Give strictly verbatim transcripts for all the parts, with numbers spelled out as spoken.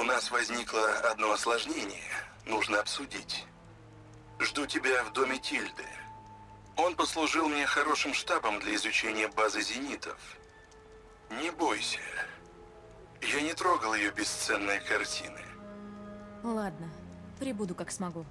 нас возникло одно осложнение. Нужно обсудить. Жду тебя в доме Тильды. Он послужил мне хорошим штабом для изучения базы зенитов. Не бойся. Я не трогал ее бесценные картины. Ладно, прибуду как смогу.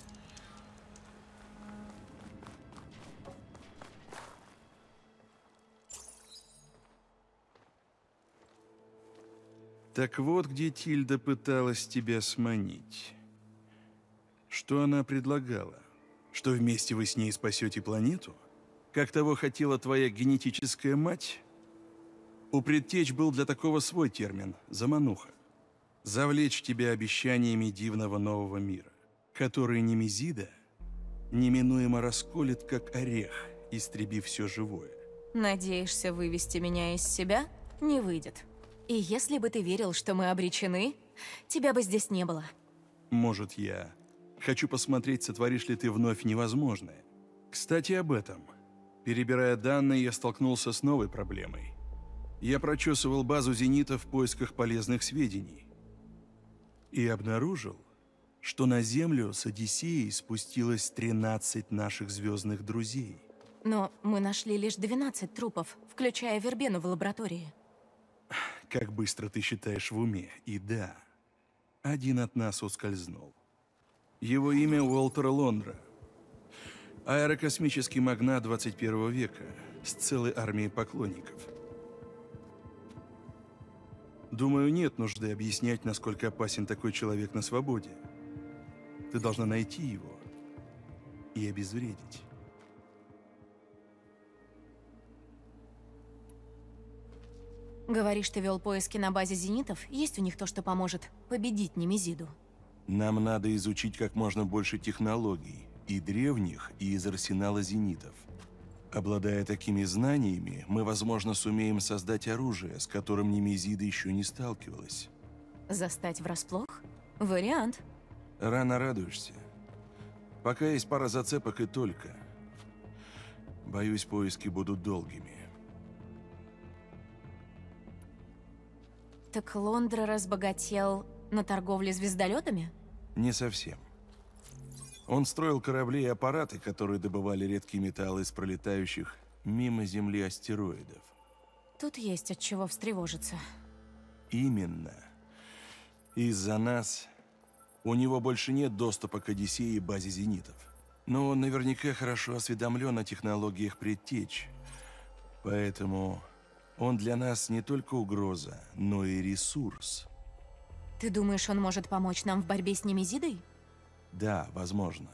Так вот, где Тильда пыталась тебя сманить. Что она предлагала? Что вместе вы с ней спасете планету? Как того хотела твоя генетическая мать? У предтеч был для такого свой термин – замануха. Завлечь тебя обещаниями дивного нового мира, который Немезида неминуемо расколет, как орех, истребив все живое. Надеешься вывести меня из себя? Не выйдет. И если бы ты верил, что мы обречены, тебя бы здесь не было. Может, я хочу посмотреть, сотворишь ли ты вновь невозможное. Кстати, об этом. Перебирая данные, я столкнулся с новой проблемой. Я прочесывал базу зенитов в поисках полезных сведений. И обнаружил, что на Землю с Одиссеей спустилось тринадцать наших звездных друзей. Но мы нашли лишь двенадцать трупов, включая Вербену в лаборатории. Как быстро ты считаешь в уме. И да, один от нас ускользнул. Его имя Уолтер Лондра. Аэрокосмический магнат двадцать первого века с целой армией поклонников. Думаю, нет нужды объяснять, насколько опасен такой человек на свободе. Ты должна найти его и обезвредить. Говоришь, ты вел поиски на базе зенитов? Есть у них то, что поможет победить Немезиду? Нам надо изучить как можно больше технологий, и древних, и из арсенала зенитов. Обладая такими знаниями, мы, возможно, сумеем создать оружие, с которым Немезида еще не сталкивалась. Застать врасплох? Вариант. Рано радуешься. Пока есть пара зацепок и только. Боюсь, поиски будут долгими. Так Лондра разбогател на торговле звездолетами? Не совсем. Он строил корабли и аппараты, которые добывали редкие металлы из пролетающих мимо Земли астероидов. Тут есть от чего встревожиться. Именно. Из-за нас у него больше нет доступа к Одиссее и базе зенитов. Но он наверняка хорошо осведомлен о технологиях предтеч. Поэтому он для нас не только угроза, но и ресурс. Ты думаешь, он может помочь нам в борьбе с Немезидой? Да, возможно.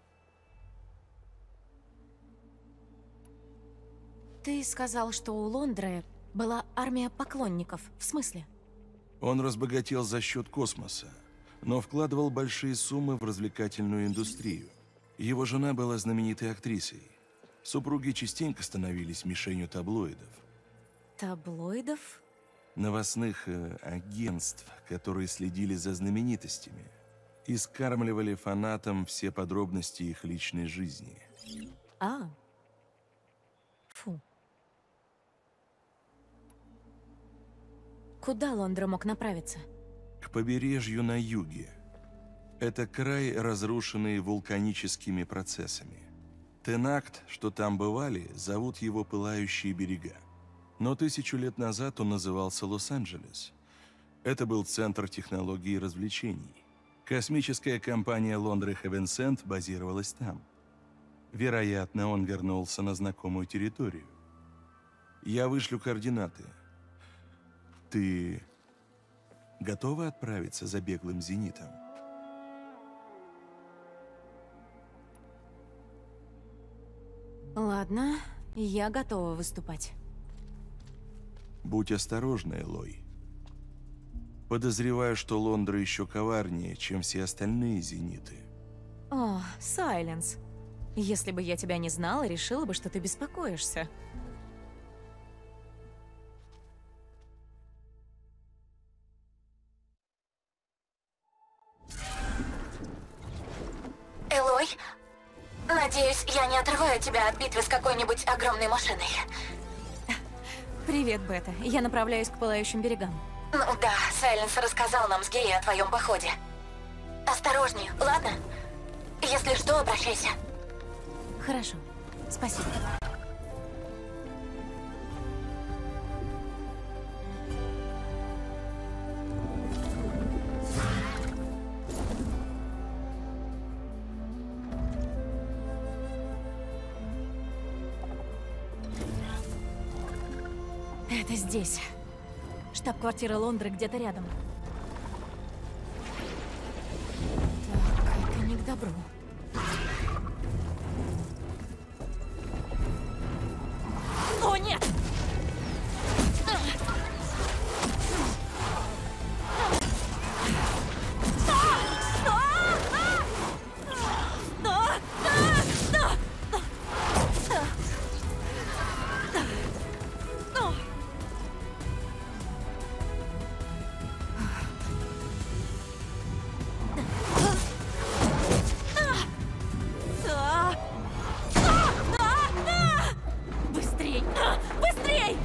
Ты сказал, что у Лондры была армия поклонников. В смысле? Он разбогател за счет космоса, но вкладывал большие суммы в развлекательную индустрию. Его жена была знаменитой актрисой. Супруги частенько становились мишенью таблоидов. Таблоидов? Новостных э, агентств, которые следили за знаменитостями и скармливали фанатам все подробности их личной жизни. А. Фу. Куда Лондра мог направиться? К побережью на юге. Это край, разрушенный вулканическими процессами. Тенакт, что там бывали, зовут его «Пылающие берега». Но тысячу лет назад он назывался Лос-Анджелес. Это был центр технологий и развлечений. Космическая компания Лондры Хевенсенд базировалась там. Вероятно, он вернулся на знакомую территорию. Я вышлю координаты. Ты готова отправиться за беглым зенитом? Ладно, я готова выступать. Будь осторожна, Элой. Подозреваю, что Лондра еще коварнее, чем все остальные зениты. О, Сайленс. Если бы я тебя не знала, решила бы, что ты беспокоишься. Элой, надеюсь, я не отрываю тебя от битвы с какой-нибудь огромной машиной. Привет, Бета. Я направляюсь к Пылающим берегам. Ну да, Сайленс рассказал нам с Геей о твоем походе. Осторожней, ладно? Если что, обращайся. Хорошо. Спасибо. Это здесь. Штаб-квартира Лондры где-то рядом. Так, это не к добру. О, нет! Быстрей! Быстрей!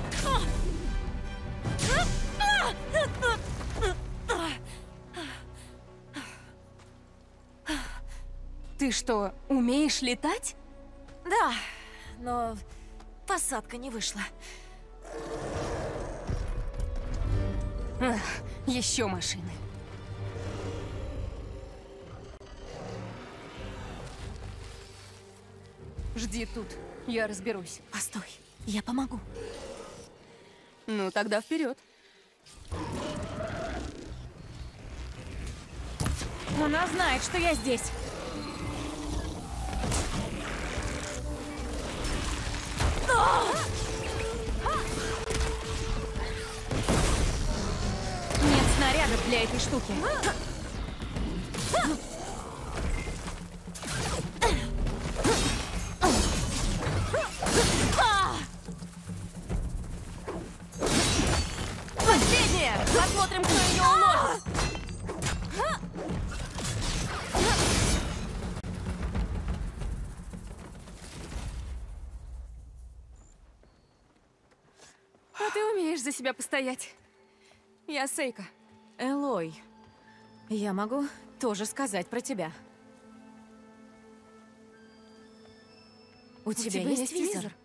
Ты что, умеешь летать? Да, но посадка не вышла. Ах, еще машины. Жди тут, я разберусь. Постой, я помогу. Ну, тогда вперед. Она знает, что я здесь. Нет снарядов для этой штуки. Последняя! Посмотрим, кто ее уложит. А ты умеешь за себя постоять. Я Сейка. Элой, я могу тоже сказать про тебя. У, У тебя, тебя есть, есть визор? визор?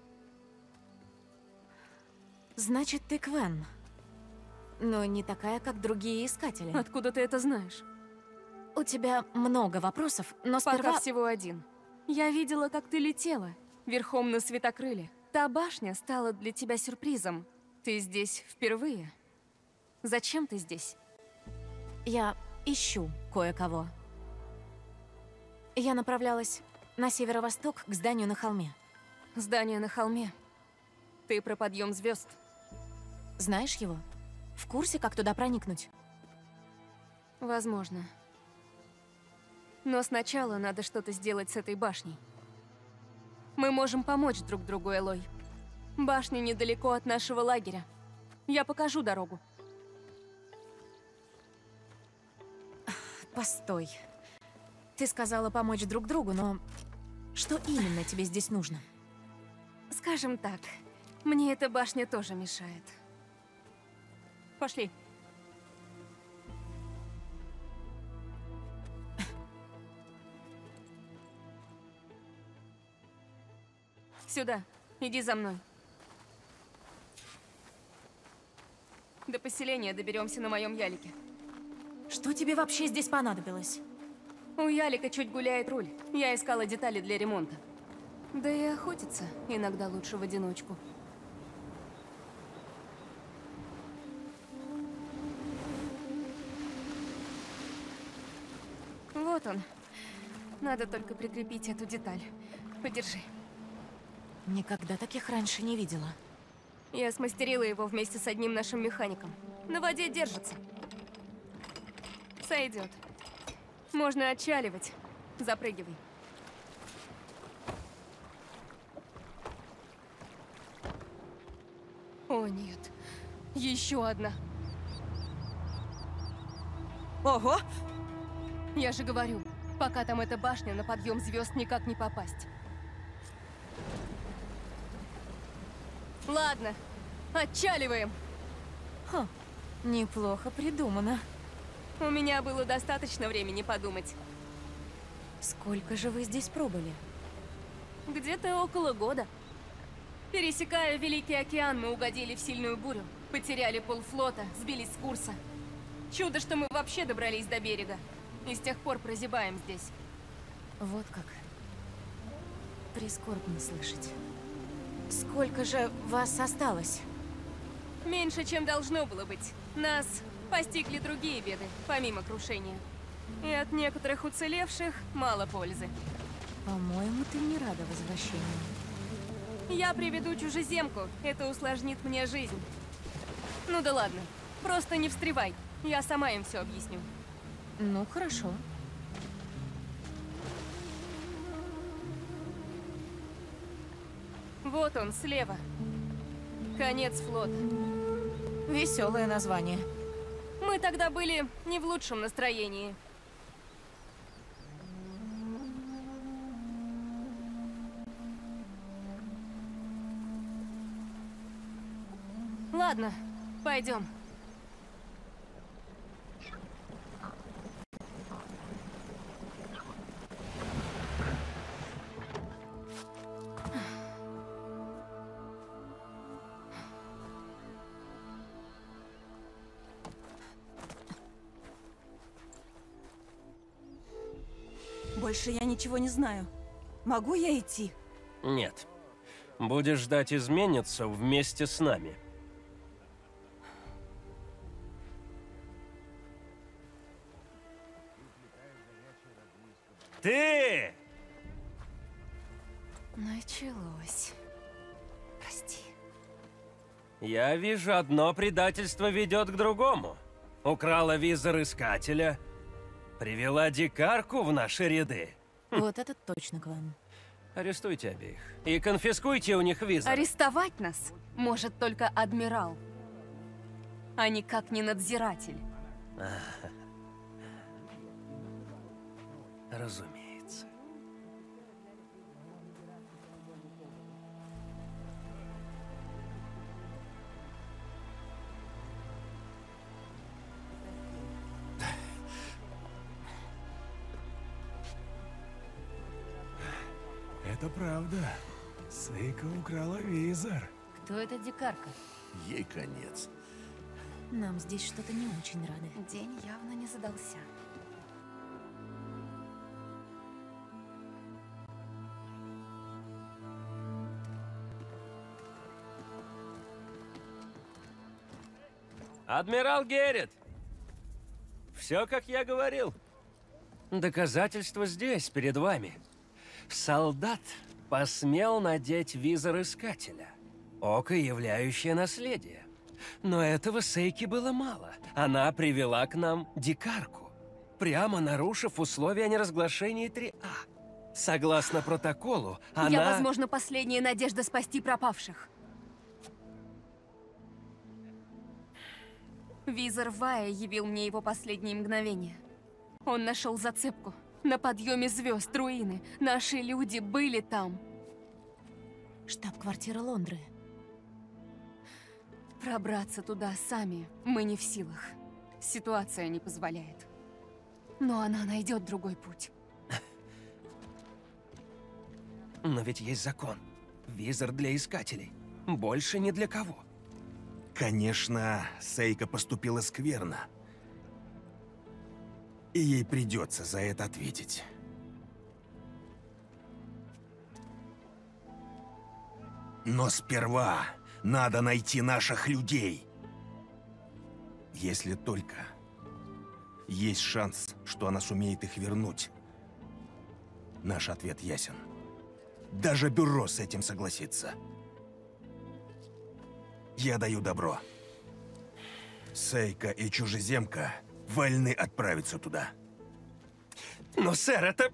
Значит, ты Квен. Но не такая, как другие искатели. Откуда ты это знаешь? У тебя много вопросов, но сперва... Пока всего один. Я видела, как ты летела, верхом на светокрыле. Та башня стала для тебя сюрпризом. Ты здесь впервые. Зачем ты здесь? Я ищу кое-кого. Я направлялась на северо-восток к зданию на холме. Здание на холме. Ты про подъем звезд. Знаешь его? В курсе, как туда проникнуть? Возможно. Но сначала надо что-то сделать с этой башней. Мы можем помочь друг другу, Элой. Башня недалеко от нашего лагеря. Я покажу дорогу. Постой. Ты сказала помочь друг другу, но что именно тебе здесь нужно? Скажем так, мне эта башня тоже мешает. Пошли. Сюда. Иди за мной. До поселения доберемся на моем ялике. Что тебе вообще здесь понадобилось? У ялика чуть гуляет руль. Я искала детали для ремонта. Да и охотиться иногда лучше в одиночку. Вот он. Надо только прикрепить эту деталь. Подержи. Никогда таких раньше не видела. Я смастерила его вместе с одним нашим механиком. На воде держится. Сойдет. Можно отчаливать. Запрыгивай. О, нет. Еще одна. Ого! Я же говорю, пока там эта башня, на подъем звезд никак не попасть. Ладно, отчаливаем. Хм, Неплохо придумано. У меня было достаточно времени подумать. Сколько же вы здесь пробыли? Где-то около года. Пересекая Великий океан, мы угодили в сильную бурю. Потеряли полфлота, сбились с курса. Чудо, что мы вообще добрались до берега. И с тех пор прозябаем здесь. Вот как. Прискорбно слышать. Сколько же вас осталось? Меньше, чем должно было быть. Нас постигли другие беды, помимо крушения. И от некоторых уцелевших мало пользы. По-моему, ты не рада возвращению. Я приведу чужеземку, это усложнит мне жизнь. Ну да ладно, просто не встревай, я сама им все объясню. Ну, хорошо. Вот он, слева. Конец флота. Веселое название. Мы тогда были не в лучшем настроении. Ладно, пойдем. Больше я ничего не знаю. Могу я идти? Нет. Будешь ждать изменницу вместе с нами. Ты! Началось. Прости. Я вижу, одно предательство ведет к другому. Украла визор Искателя, привела дикарку в наши ряды. Вот это точно Квен. Арестуйте обеих и конфискуйте у них визор. Арестовать нас может только адмирал, а никак не надзиратель. Разумеется. Это правда. Сейка украла визор. Кто эта дикарка? Ей конец. Нам здесь что-то не очень рады. День явно не задался. Адмирал Геррит! Все, как я говорил. Доказательства здесь, перед вами. Солдат посмел надеть визор Искателя. Око, являющее наследие. Но этого Сейки было мало. Она привела к нам дикарку, прямо нарушив условия о неразглашении три А. Согласно протоколу, она... Я, возможно, последняя надежда спасти пропавших. Визор Вая явил мне его последние мгновения. Он нашел зацепку. На подъеме звезд, руины. Наши люди были там. Штаб-квартира Лондры. Пробраться туда сами мы не в силах. Ситуация не позволяет. Но она найдет другой путь. Но ведь есть закон. Визор для искателей. Больше ни для кого. Конечно, Сейка поступила скверно. И ей придется за это ответить. Но сперва надо найти наших людей. Если только есть шанс, что она сумеет их вернуть. Наш ответ ясен. Даже бюро с этим согласится. Я даю добро. Сейка и чужеземка вольны отправиться туда. Но, сэр, это...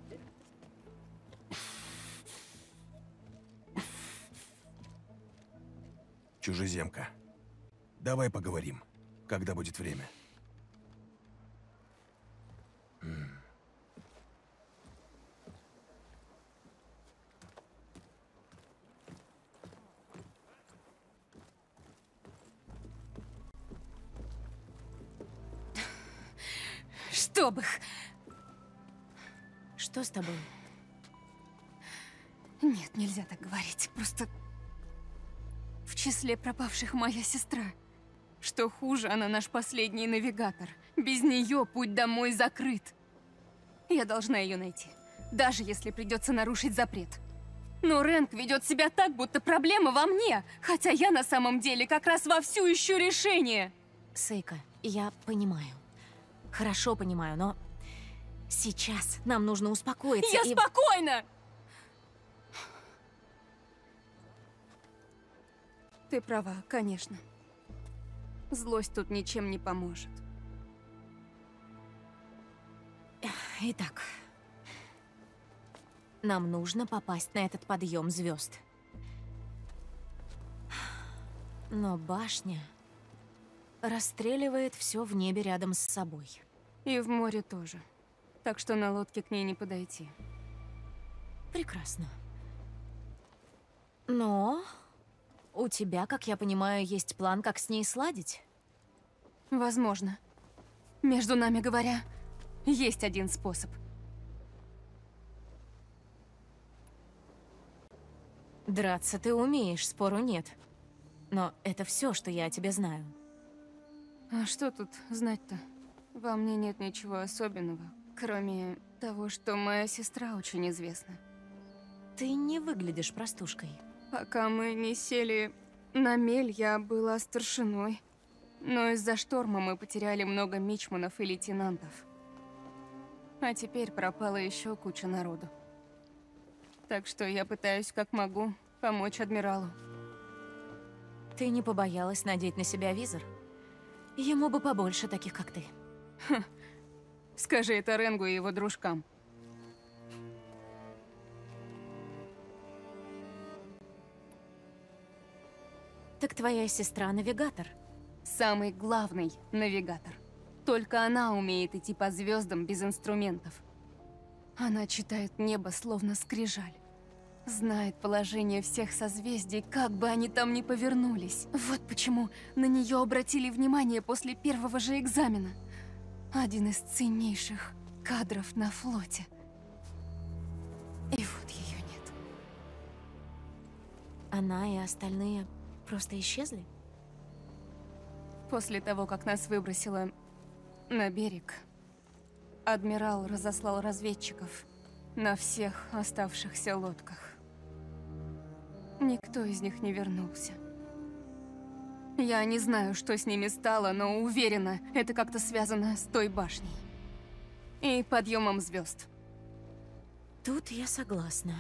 Чужеземка, давай поговорим, когда будет время. Чтоб их! Что с тобой? Нет, нельзя так говорить. Просто в числе пропавших моя сестра. Что хуже, она наш последний навигатор. Без нее путь домой закрыт. Я должна ее найти, даже если придется нарушить запрет. Но Рэнк ведет себя так, будто проблема во мне, хотя я на самом деле как раз вовсю ищу решение. Сейка, я понимаю. Хорошо понимаю, но сейчас нам нужно успокоиться. Я и... спокойна! Ты права, конечно. Злость тут ничем не поможет. Итак, нам нужно попасть на этот подъем звезд. Но башня расстреливает все в небе рядом с собой. И в море тоже. Так что на лодке к ней не подойти. Прекрасно. Но у тебя, как я понимаю, есть план, как с ней сладить? Возможно. Между нами говоря, есть один способ. Драться ты умеешь, спору нет. Но это все, что я о тебе знаю. А что тут знать-то? Во мне нет ничего особенного, кроме того, что моя сестра очень известна. Ты не выглядишь простушкой. Пока мы не сели на мель, я была старшиной. Но из-за шторма мы потеряли много мичманов и лейтенантов. А теперь пропала еще куча народу. Так что я пытаюсь, как могу, помочь адмиралу. Ты не побоялась надеть на себя визор? Ему бы побольше таких, как ты. Ха. Скажи это Ренгу и его дружкам. Так твоя сестра навигатор? Самый главный навигатор. Только она умеет идти по звездам без инструментов. Она читает небо словно скрижаль. Знает положение всех созвездий, как бы они там ни повернулись. Вот почему на нее обратили внимание после первого же экзамена. Один из ценнейших кадров на флоте. И вот ее нет. Она и остальные просто исчезли? После того, как нас выбросило на берег, адмирал разослал разведчиков на всех оставшихся лодках. Никто из них не вернулся. Я не знаю, что с ними стало, но уверена, это как-то связано с той башней. И подъемом звезд. Тут я согласна.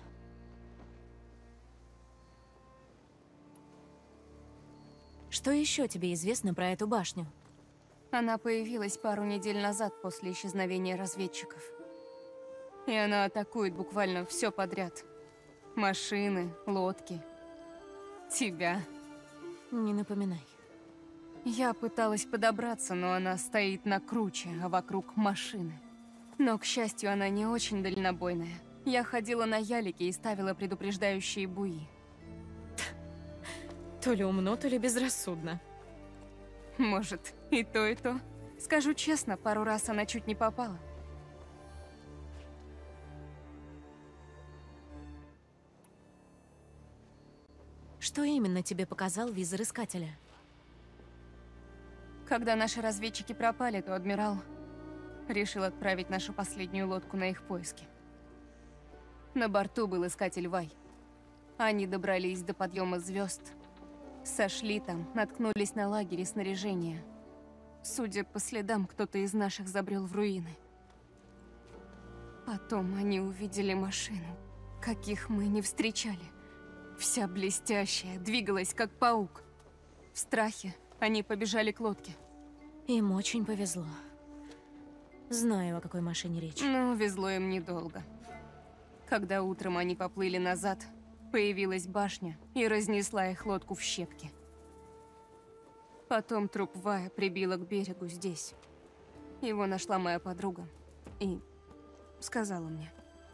Что еще тебе известно про эту башню? Она появилась пару недель назад после исчезновения разведчиков. И она атакует буквально все подряд. Машины, лодки. Тебя. Не напоминай. Я пыталась подобраться, но она стоит на круче, а вокруг машины. Но, к счастью, она не очень дальнобойная. Я ходила на ялике и ставила предупреждающие буи. То ли умно, то ли безрассудно. Может, и то, и то. Скажу честно, пару раз она чуть не попала. Что именно тебе показал визор искателя? Когда наши разведчики пропали, то адмирал решил отправить нашу последнюю лодку на их поиски. На борту был искатель Вай. Они добрались до подъема звезд, сошли там, наткнулись на лагерь и снаряжение. Судя по следам, кто-то из наших забрел в руины. Потом они увидели машину, каких мы не встречали. Вся блестящая, двигалась как паук. В страхе они побежали к лодке. Им очень повезло. Знаю, о какой машине речь. Ну, везло им недолго. Когда утром они поплыли назад, появилась башня и разнесла их лодку в щепки. Потом труп Вая прибило к берегу здесь. Его нашла моя подруга и сказала мне.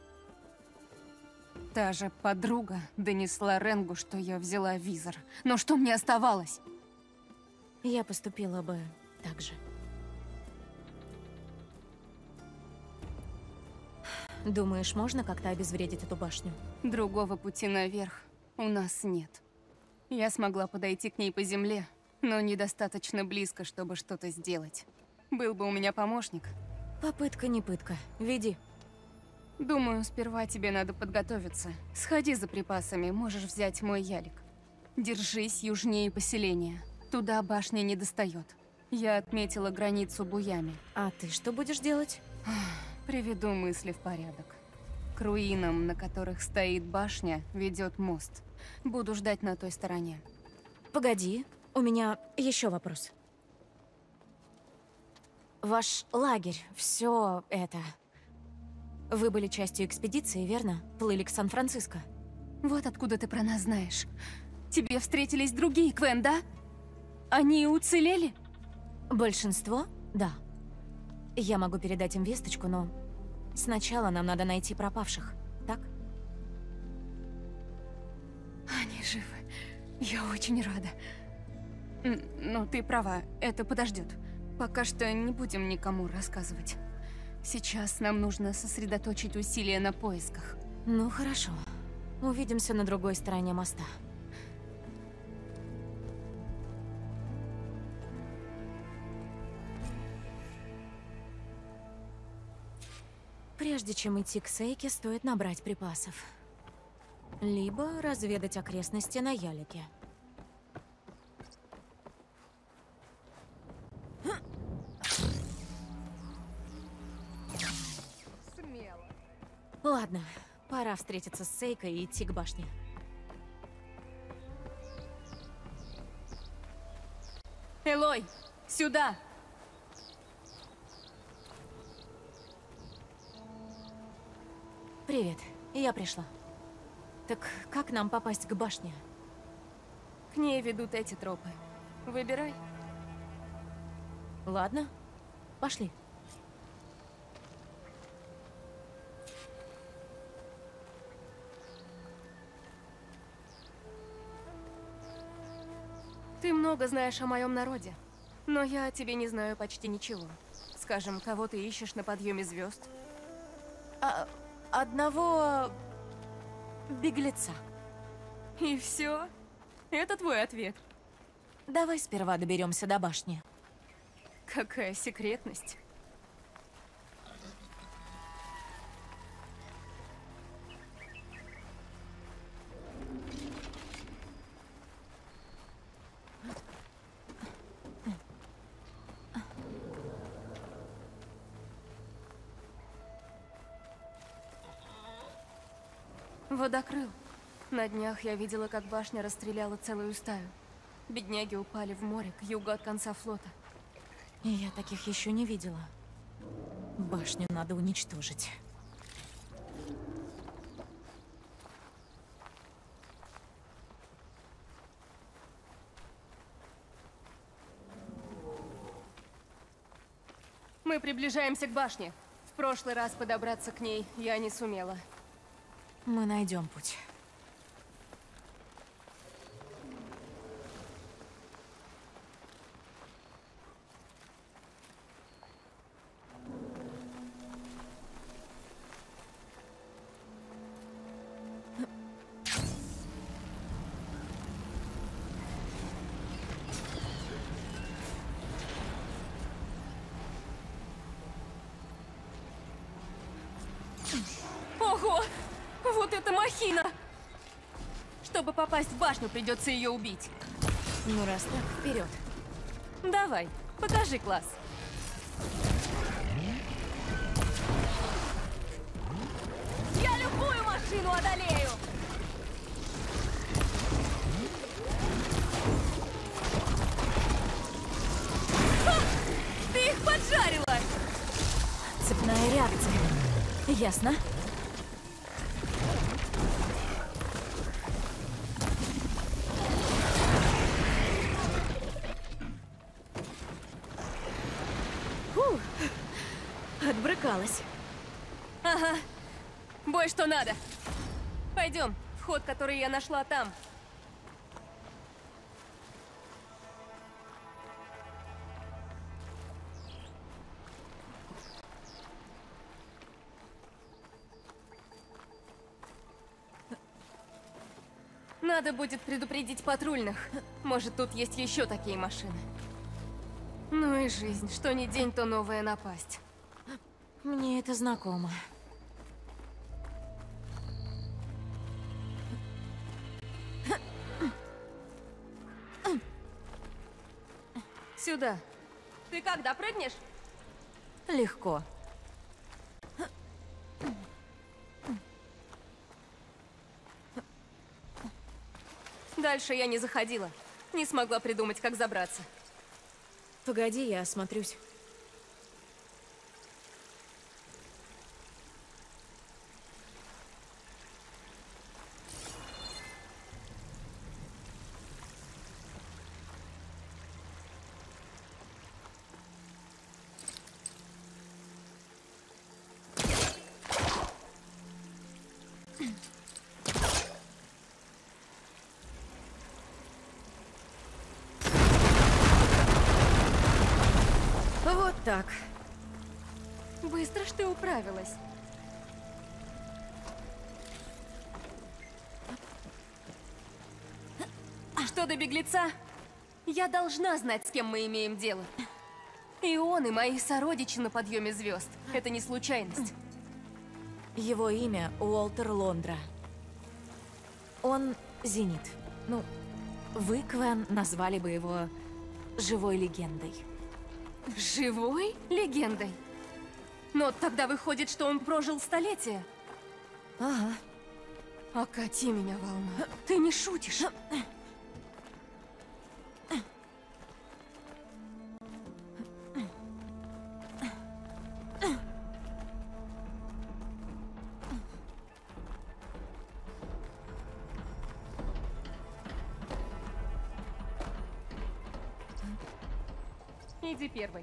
Та же подруга донесла Ренгу, что я взяла визор. Но что мне оставалось? Я поступила бы так же. Думаешь, можно как-то обезвредить эту башню? Другого пути наверх у нас нет. Я смогла подойти к ней по земле, но недостаточно близко, чтобы что-то сделать. Был бы у меня помощник. Попытка не пытка. Веди. Думаю, сперва тебе надо подготовиться. Сходи за припасами, можешь взять мой ялик. Держись южнее поселения. Туда башня не достает. Я отметила границу буями. А ты что будешь делать? Приведу мысли в порядок. К руинам, на которых стоит башня, ведет мост. Буду ждать на той стороне. Погоди, у меня еще вопрос. Ваш лагерь, все это... Вы были частью экспедиции, верно? Плыли к Сан-Франциско. Вот откуда ты про нас знаешь. Тебе встретились другие, Квен, да? Они уцелели? Большинство? Да. Я могу передать им весточку, но сначала нам надо найти пропавших, так? Они живы. Я очень рада. Но ты права, это подождет. Пока что не будем никому рассказывать. Сейчас нам нужно сосредоточить усилия на поисках. Ну хорошо. Увидимся на другой стороне моста. Прежде чем идти к Сейке, стоит набрать припасов. Либо разведать окрестности на ялике. Смело. Ладно, пора встретиться с Сейкой и идти к башне. Элой, сюда! Привет, я пришла. Так как нам попасть к башне? К ней ведут эти тропы. Выбирай. Ладно, пошли. Ты много знаешь о моем народе, но я о тебе не знаю почти ничего. Скажем, кого ты ищешь на подъеме звезд? А, одного беглеца. И все? Это твой ответ? Давай сперва доберемся до башни. Какая секретность. Водокрыл. На днях я видела, как башня расстреляла целую стаю. Бедняги упали в море к югу от конца флота. И я таких еще не видела. Башню надо уничтожить. Мы приближаемся к башне. В прошлый раз подобраться к ней я не сумела. Мы найдем путь. Ого! Вот это махина! Чтобы попасть в башню, придется ее убить. Ну раз так, вперед. Давай, покажи класс. Я любую машину одолею! Ха! Ты их поджарила! Цепная реакция. Ясно? Фух. Отбрыкалась. Ага. Бой что надо. Пойдем. Вход, который я нашла там. Надо будет предупредить патрульных. Может, тут есть еще такие машины. Ну и жизнь. Что ни день, то новая напасть. Мне это знакомо. Сюда. Ты как, допрыгнешь? Легко. Дальше я не заходила. Не смогла придумать, как забраться. Погоди, я осмотрюсь. Вот так. Быстро ж ты управилась. Что до беглеца? Я должна знать, с кем мы имеем дело. И он, и мои сородичи на подъеме звезд. Это не случайность. Его имя Уолтер Лондра. Он Зенит. Ну, вы, Квен, назвали бы его живой легендой. Живой легендой? Но тогда выходит, что он прожил столетие. Ага. Окати меня, волна. Ты не шутишь. Иди первой.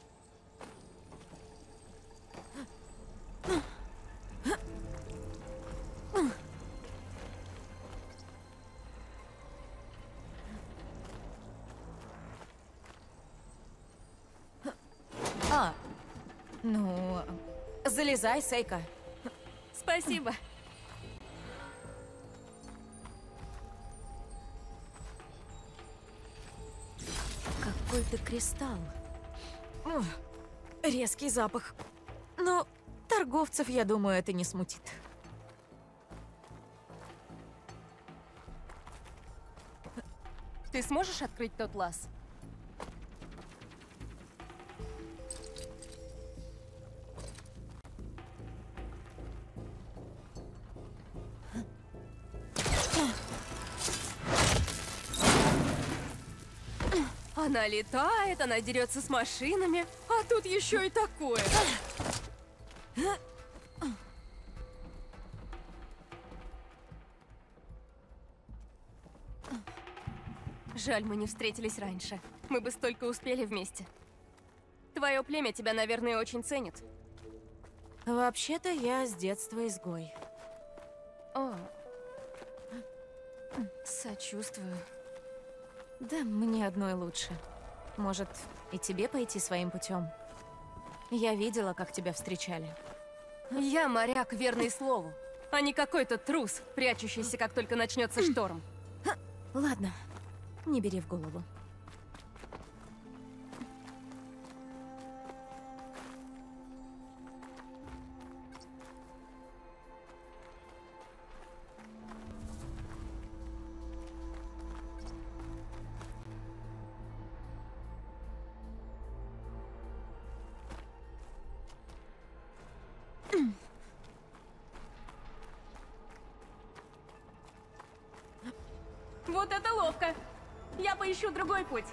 А, ну, залезай, Сейка. Спасибо. Какой-то кристалл. Ух, резкий запах. Но торговцев, я думаю, это не смутит. Ты сможешь открыть тот лаз? Она летает, она дерется с машинами, а тут еще и такое. Жаль, мы не встретились раньше. Мы бы столько успели вместе. Твое племя тебя, наверное, очень ценит. Вообще-то я с детства изгой. О, сочувствую. Да, мне одной лучше. Может, и тебе пойти своим путем? Я видела, как тебя встречали. Я моряк, верный слову, а не какой-то трус, прячущийся, как только начнется шторм. Ладно, не бери в голову. Вот это ловко! Я поищу другой путь.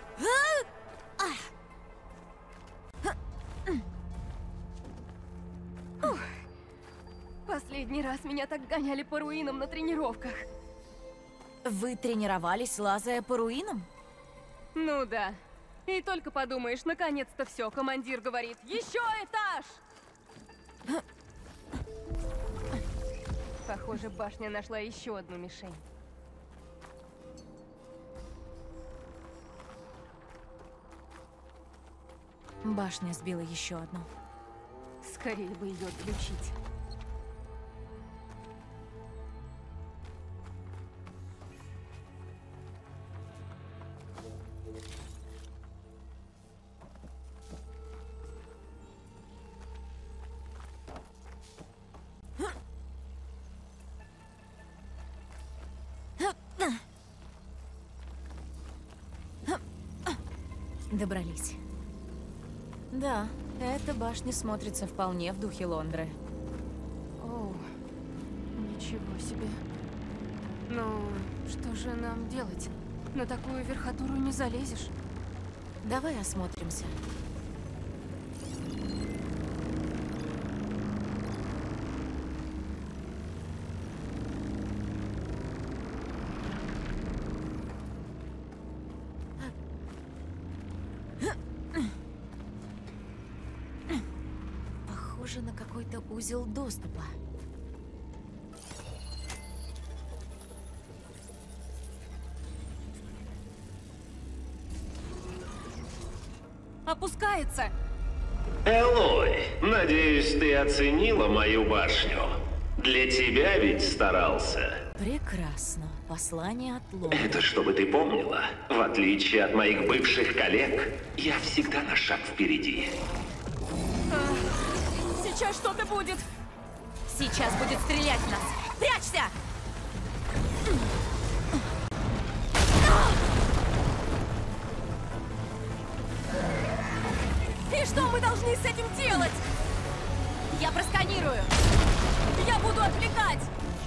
Ух. Последний раз меня так гоняли по руинам на тренировках. Вы тренировались, лазая по руинам? Ну да. И только подумаешь, наконец-то все, командир говорит. Еще этаж! Похоже, башня нашла еще одну мишень. Башня сбила еще одну. Скорее бы ее отключить. Добрались. Да, эта башня смотрится вполне в духе Лондры. Оу, ничего себе. Ну, что же нам делать? На такую верхотуру не залезешь. Давай осмотримся. Похоже на какой-то узел доступа. Опускается! Элой, надеюсь, ты оценила мою башню. Для тебя ведь старался. Прекрасно. Послание от Лондры. Это чтобы ты помнила, в отличие от моих бывших коллег, я всегда на шаг впереди. А, сейчас что-то будет. Сейчас будет стрелять в нас. Прячься! И что мы должны с этим делать? Я просканирую. Я буду отвлекать.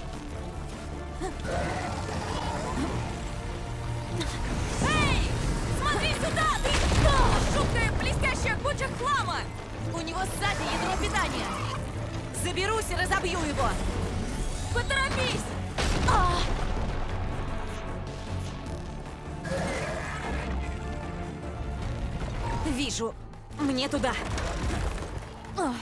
Эй! Смотри сюда! Ты что? Жуткая блестящая куча хлама! У него сзади ядро питания. Заберусь и разобью его. Поторопись! А! Вижу. Мне туда. А!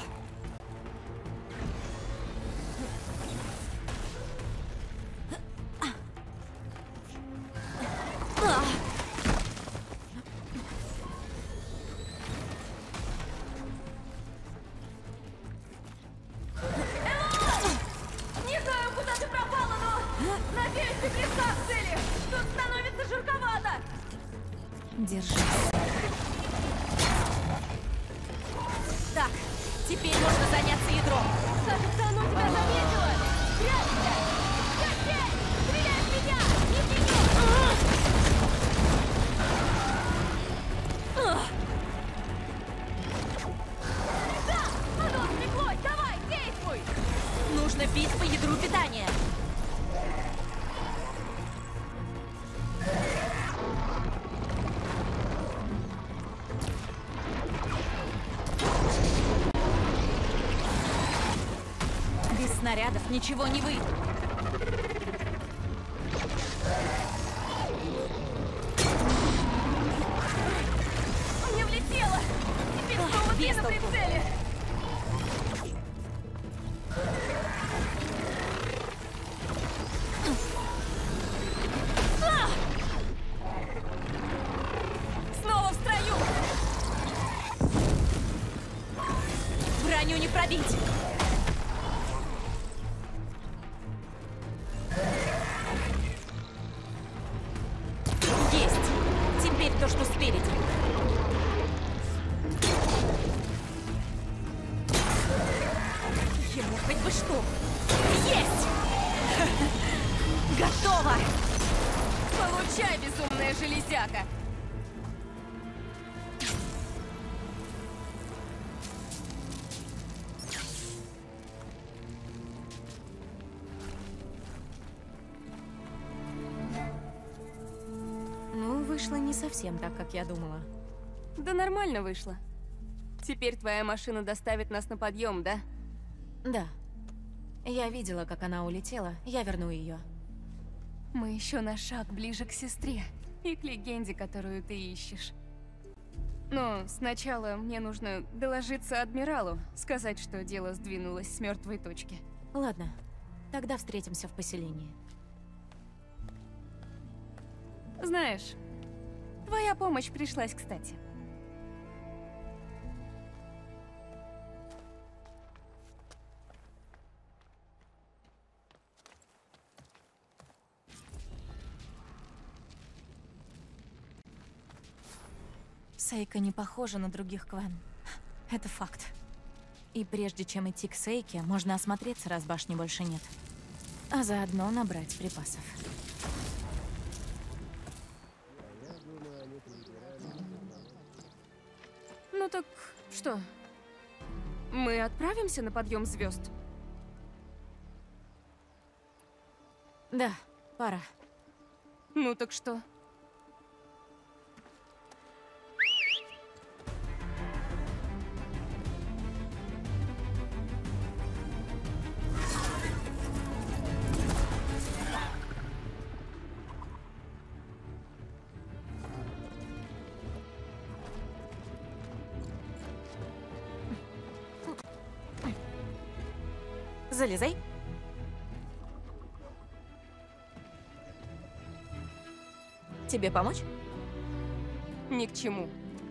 Держись. Так, теперь можно заняться ядром. Кажется, оно тебя заметило. Прячься! Костей! Стреляй в меня! Не в нее! Да! Оно отвлеклось! Давай, действуй! Нужно бить по ядру питания. Снарядов ничего не выйдет. Не влетело! Теперь снова ты на прицеле! Снова в строю! Броню не пробить! То, что спереди. Ему хоть бы что. Есть! Готово! Получай, безумная железяка! Вышло не совсем так, как я думала. Да нормально вышло. Теперь твоя машина доставит нас на подъем, да? Да. Я видела, как она улетела. Я верну ее. Мы еще на шаг ближе к сестре и к легенде, которую ты ищешь. Но сначала мне нужно доложиться адмиралу, сказать, что дело сдвинулось с мертвой точки. Ладно, тогда встретимся в поселении. Знаешь, твоя помощь пришлась кстати. Сейка не похожа на других Квен. Это факт. И прежде чем идти к Сейке, можно осмотреться, раз башни больше нет. А заодно набрать припасов. Ну так что? Мы отправимся на подъем звезд? Да, пора. Ну так что? Залезай. Тебе помочь? Ни к чему.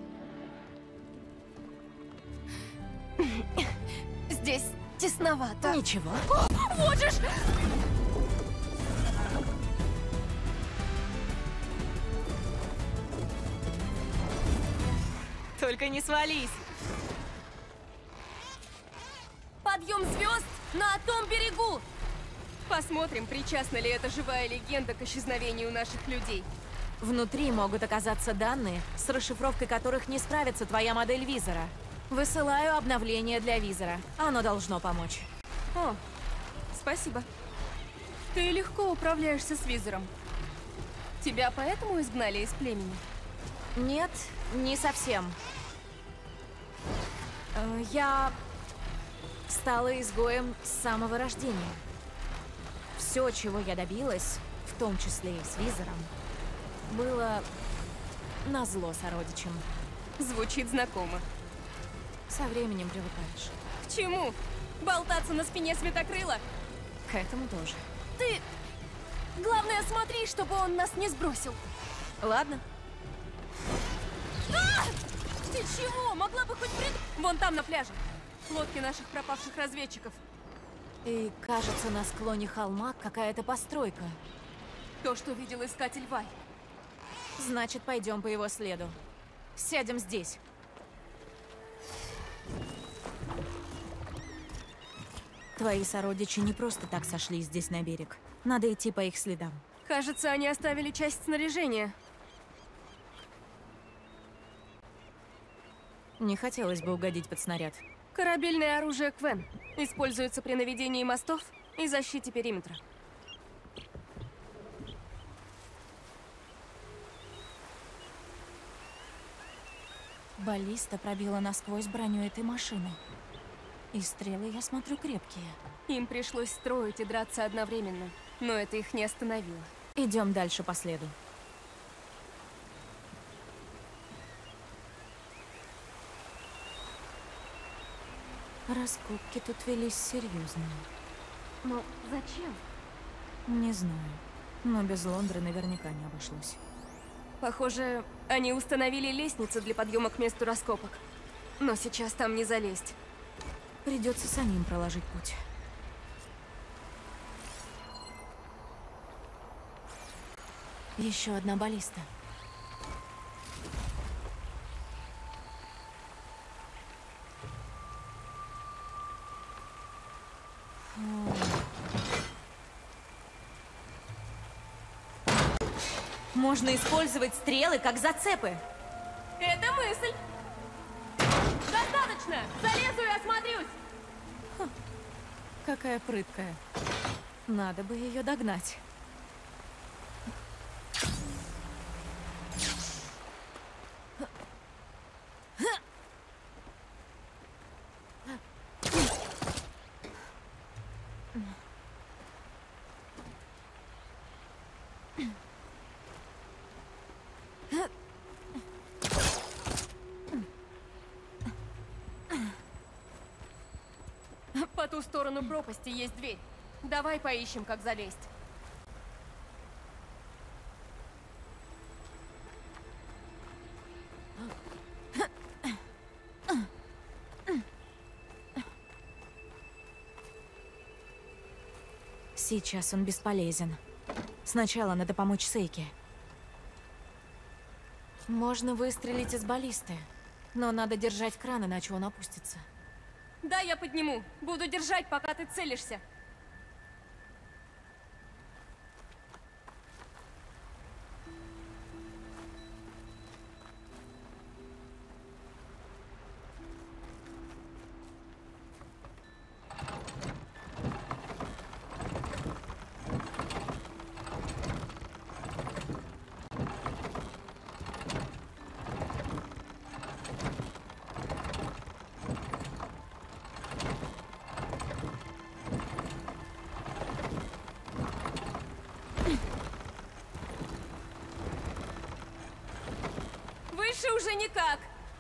Здесь тесновато. Ничего. О, вот же ж! Только не свались. Подъем звезд на том берегу! Посмотрим, причастна ли эта живая легенда к исчезновению наших людей. Внутри могут оказаться данные, с расшифровкой которых не справится твоя модель визора. Высылаю обновление для визора. Оно должно помочь. О, спасибо. Ты легко управляешься с визором. Тебя поэтому изгнали из племени? Нет, не совсем. Э, Я стала изгоем с самого рождения. Все, чего я добилась, в том числе и с визором, было назло сородичам. Звучит знакомо. Со временем привыкаешь. К чему? Болтаться на спине Светокрыла? К этому тоже. Ты... Главное, смотри, чтобы он нас не сбросил. Ладно. А! Ты чего? Могла бы хоть прыг... Вон там, на пляже. Лодки наших пропавших разведчиков. И, кажется, на склоне холма какая-то постройка. То, что видел искатель Вай. Значит, пойдем по его следу. Сядем здесь. Твои сородичи не просто так сошли здесь на берег. Надо идти по их следам. Кажется, они оставили часть снаряжения. Не хотелось бы угодить под снаряд. Корабельное оружие Квен. Используется при наведении мостов и защите периметра. Баллиста пробила насквозь броню этой машины. И стрелы, я смотрю, крепкие. Им пришлось строить и драться одновременно, но это их не остановило. Идем дальше по следу. Раскопки тут велись серьезные. Но зачем? Не знаю. Но без Лондры наверняка не обошлось. Похоже, они установили лестницу для подъема к месту раскопок. Но сейчас там не залезть. Придется самим проложить путь. Еще одна баллиста. Можно использовать стрелы как зацепы. Это мысль. Достаточно! Залезу и осмотрюсь! Ха, какая прыткая. Надо бы ее догнать. По ту сторону пропасти есть дверь. Давай поищем, как залезть. Сейчас он бесполезен. Сначала надо помочь Сейке. Можно выстрелить из баллисты, но надо держать кран, иначе он опустится. Да, я подниму. Буду держать, пока ты целишься. уже никак.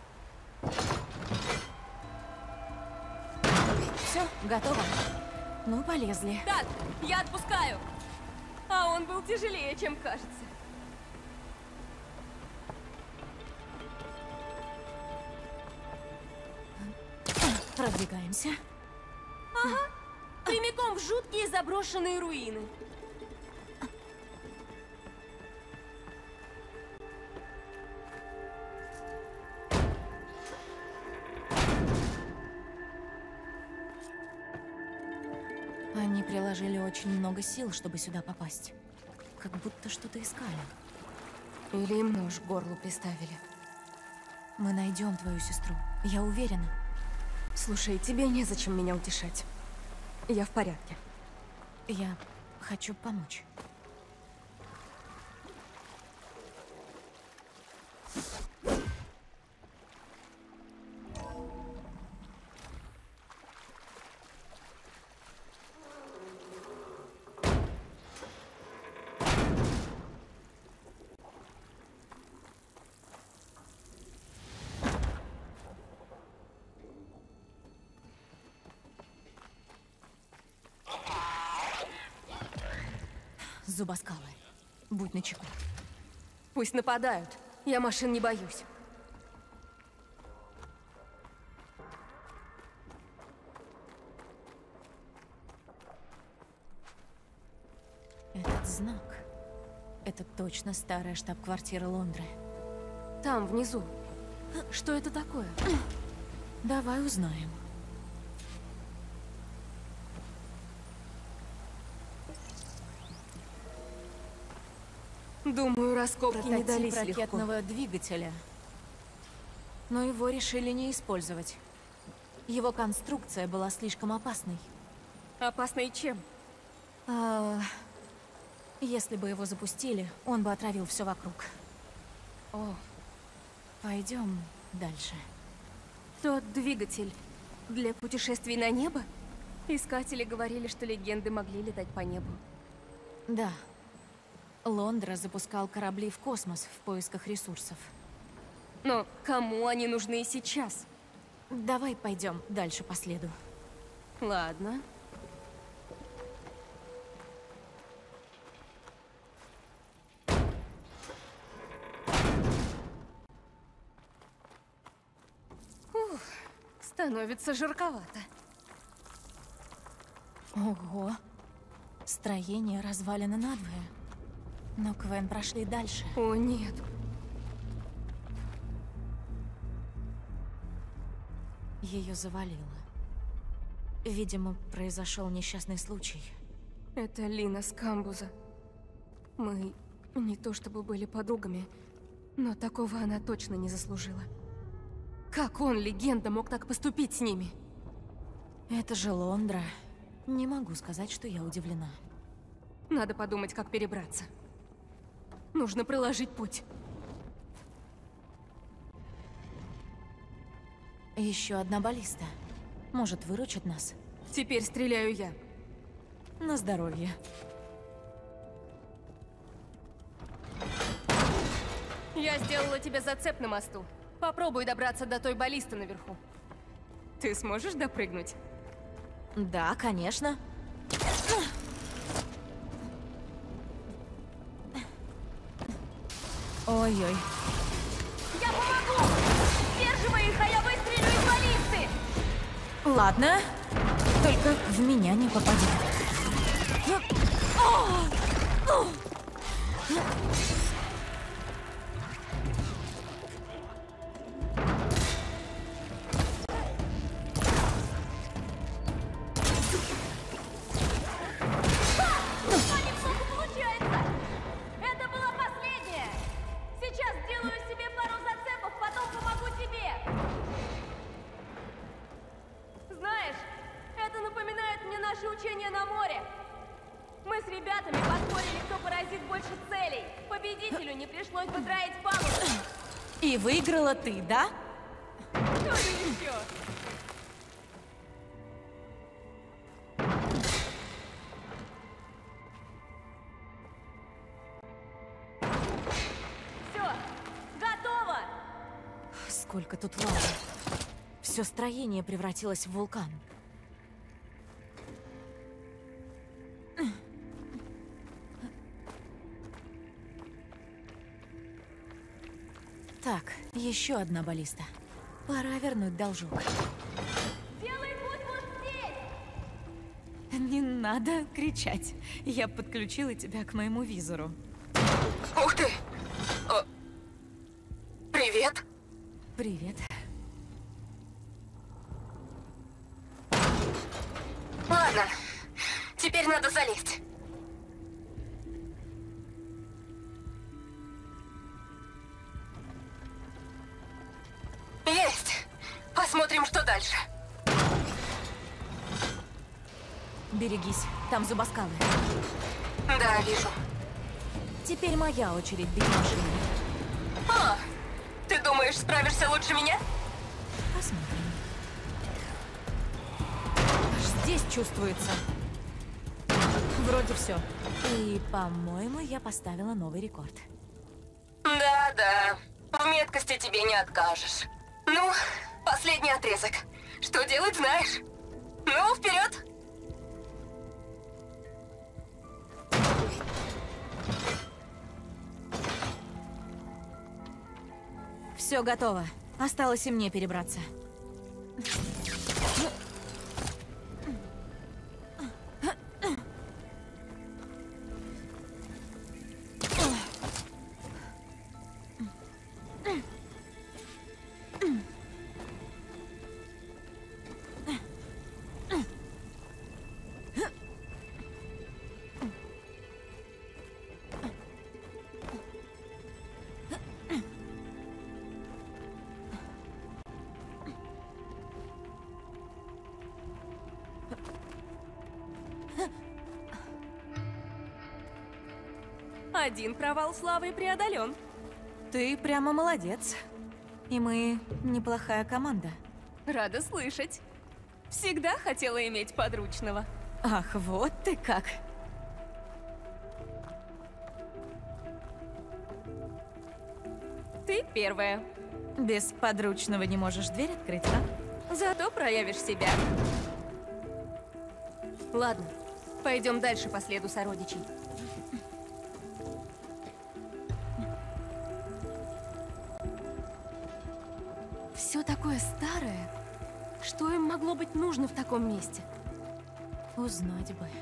Все, готово. Ну, полезли. Так, я отпускаю. А он был тяжелее, чем кажется. Продвигаемся. Ага. Прямиком в жуткие заброшенные руины. Они приложили очень много сил, чтобы сюда попасть. Как будто что-то искали. Или им нож к горлу приставили. Мы найдем твою сестру. Я уверена. Слушай, тебе незачем меня утешать. Я в порядке. Я хочу помочь. Зубоскалы. Будь начеку. Пусть нападают. Я машин не боюсь. Этот знак. Это точно старая штаб-квартира Лондры. Там, внизу. Что это такое? Давай узнаем. Думаю, раскопки не дались легко. Ракетного двигателя. Но его решили не использовать. Его конструкция была слишком опасной. Опасной чем? А, если бы его запустили, он бы отравил все вокруг. О, пойдем дальше. Тот двигатель для путешествий на небо? Искатели говорили, что легенды могли летать по небу. Да. Лондра запускал корабли в космос в поисках ресурсов. Но кому они нужны сейчас? Давай пойдем дальше по следу. Ладно. Ух, становится жарковато. Ого. Строение развалено надвое. Но Квен прошли дальше. О, нет. Ее завалило. Видимо, произошел несчастный случай. Это Лина Скамбуза. Мы не то чтобы были подругами, но такого она точно не заслужила. Как он, легенда, мог так поступить с ними? Это же Лондра. Не могу сказать, что я удивлена. Надо подумать, как перебраться. Нужно проложить путь. Еще одна баллиста. Может, выручит нас? Теперь стреляю я. На здоровье. Я сделала тебе зацеп на мосту. Попробуй добраться до той баллисты наверху. Ты сможешь допрыгнуть? Да, конечно. Ой-ой. Я помогу! Сдерживай их, а я выстрелю из баллисты! Ладно. Только в меня не попади. И выиграла ты, да? Кто же еще? Все, готово! Сколько тут лавы. Все строение превратилось в вулкан. Так, еще одна баллиста. Пора вернуть должок. Белый путь вот здесь! Не надо кричать. Я подключила тебя к моему визору. Ух ты! О, привет. Привет. Ладно, теперь надо залезть. Есть! Посмотрим, что дальше. Берегись, там зубоскалы. Да, вижу. Теперь моя очередь бить машину. А, ты думаешь, справишься лучше меня? Посмотрим. Аж здесь чувствуется. Вроде все. И, по-моему, я поставила новый рекорд. Да-да, в меткости тебе не откажешь. Ну, последний отрезок. Что делать, знаешь? Ну, вперед! Все готово. Осталось и мне перебраться. Один провал славы преодолен. Ты прямо молодец. И мы неплохая команда. Рада слышать. Всегда хотела иметь подручного. Ах, вот ты как. Ты первая. Без подручного не можешь дверь открыть, а? Зато проявишь себя. Ладно, пойдем дальше по следу сородичей. Все такое старое. Что им могло быть нужно в таком месте? Узнать бы.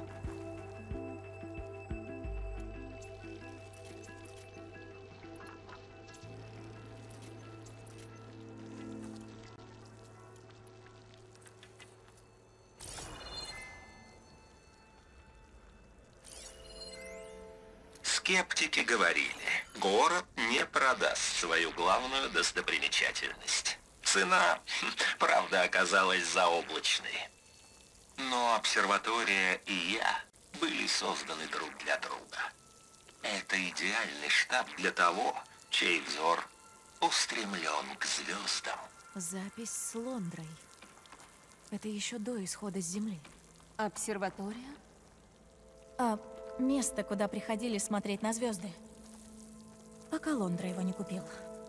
Скептики говорили, город не продаст свою главную достопримечательность. Цена, правда, оказалась заоблачной. Но обсерватория и я были созданы друг для друга. Это идеальный штаб для того, чей взор устремлен к звездам. Запись с Лондрой. Это еще до исхода с Земли. Обсерватория? А место, куда приходили смотреть на звезды. Пока Лондра его не купил.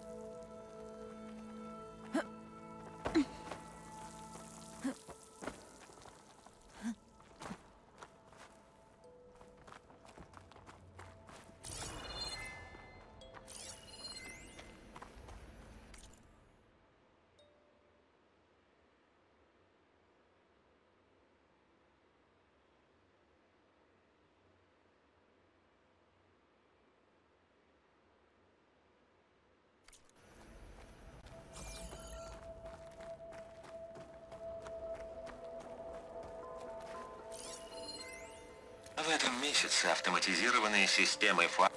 В этом месяце автоматизированные системы фар...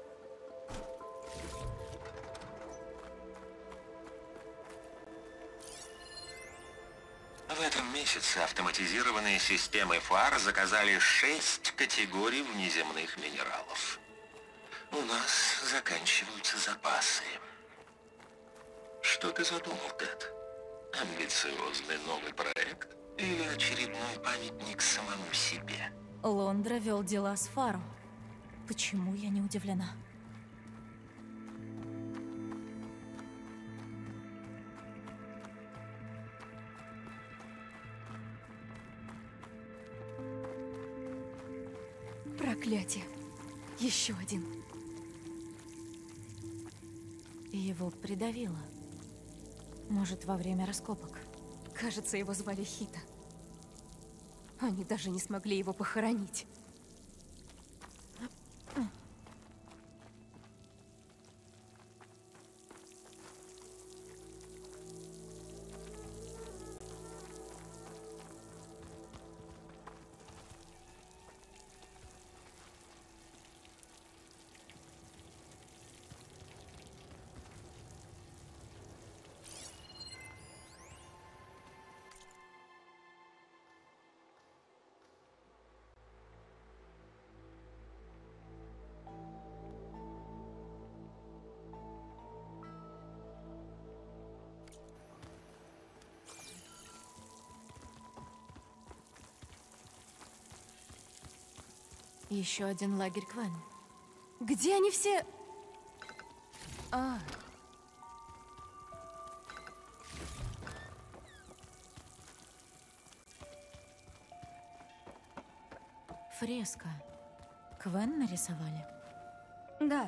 В этом месяце автоматизированные системы фар заказали шесть категорий внеземных минералов. У нас заканчиваются запасы. Что ты задумал, Тед? Амбициозный новый проект или очередной памятник самому себе? Лондра вел дела с Фару. Почему я не удивлена? Проклятие. Еще один. Его придавило. Может, во время раскопок. Кажется, его звали Хита. Они даже не смогли его похоронить. Еще один лагерь Квен. Где они все? А. Фреска. Квен нарисовали? Да.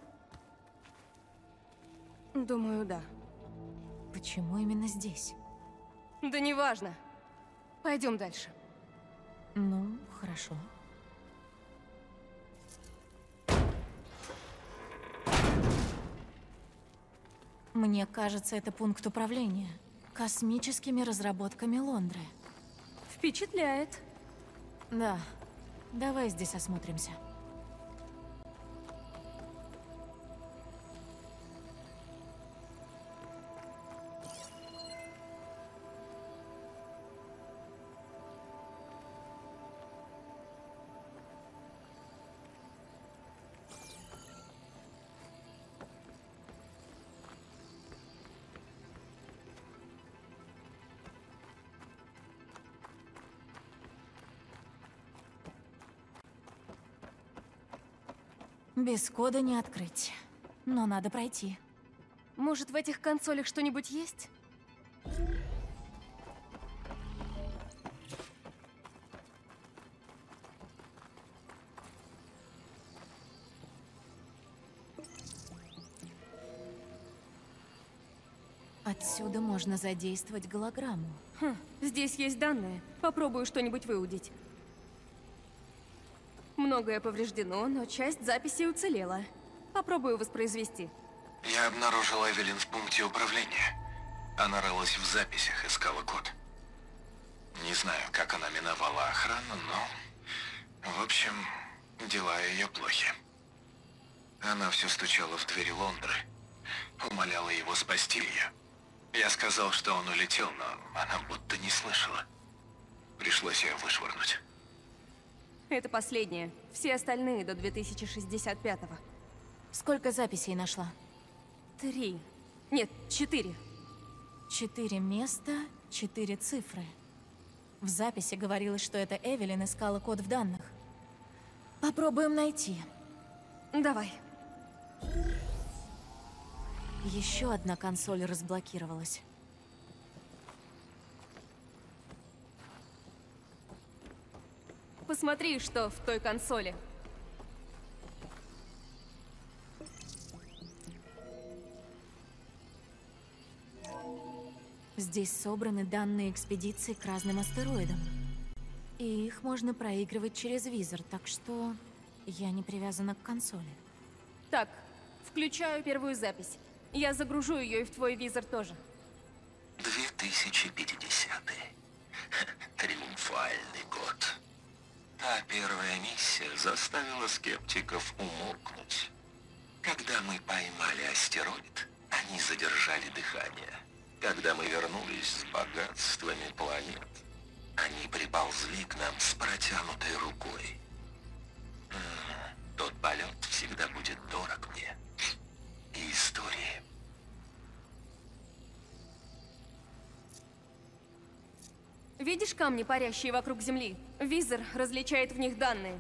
Думаю, да. Почему именно здесь? Да неважно. Пойдем дальше. Ну, хорошо. Мне кажется, это пункт управления космическими разработками Лондры. Впечатляет. Да. Давай здесь осмотримся. Без кода не открыть. Но надо пройти. Может, в этих консолях что-нибудь есть? Отсюда можно задействовать голограмму. Хм, здесь есть данные. Попробую что-нибудь выудить. Многое повреждено, но часть записей уцелела. Попробую воспроизвести. Я обнаружил Эвелин в пункте управления. Она рылась в записях, искала код. Не знаю, как она миновала охрану, но... В общем, дела ее плохи. Она все стучала в двери Лондры. Умоляла его спасти ее. Я сказал, что он улетел, но она будто не слышала. Пришлось ее вышвырнуть. Это последнее. Все остальные до две тысячи шестьдесят пятого. Сколько записей нашла? Три. Нет, четыре. Четыре места, четыре цифры. В записи говорилось, что это Эвелин искала код в данных. Попробуем найти. Давай. Еще одна консоль разблокировалась. Посмотри, что в той консоли. Здесь собраны данные экспедиции к разным астероидам. И их можно проигрывать через визор, так что я не привязана к консоли. Так, включаю первую запись. Я загружу ее и в твой визор тоже. две тысячи пятидесятый. Триумфальный год. А первая миссия заставила скептиков умолкнуть. Когда мы поймали астероид, они задержали дыхание. Когда мы вернулись с богатствами планет, они приползли к нам с протянутой рукой. М-м, тот полет всегда будет дорог мне. И истории. Видишь камни, парящие вокруг Земли? Визор различает в них данные.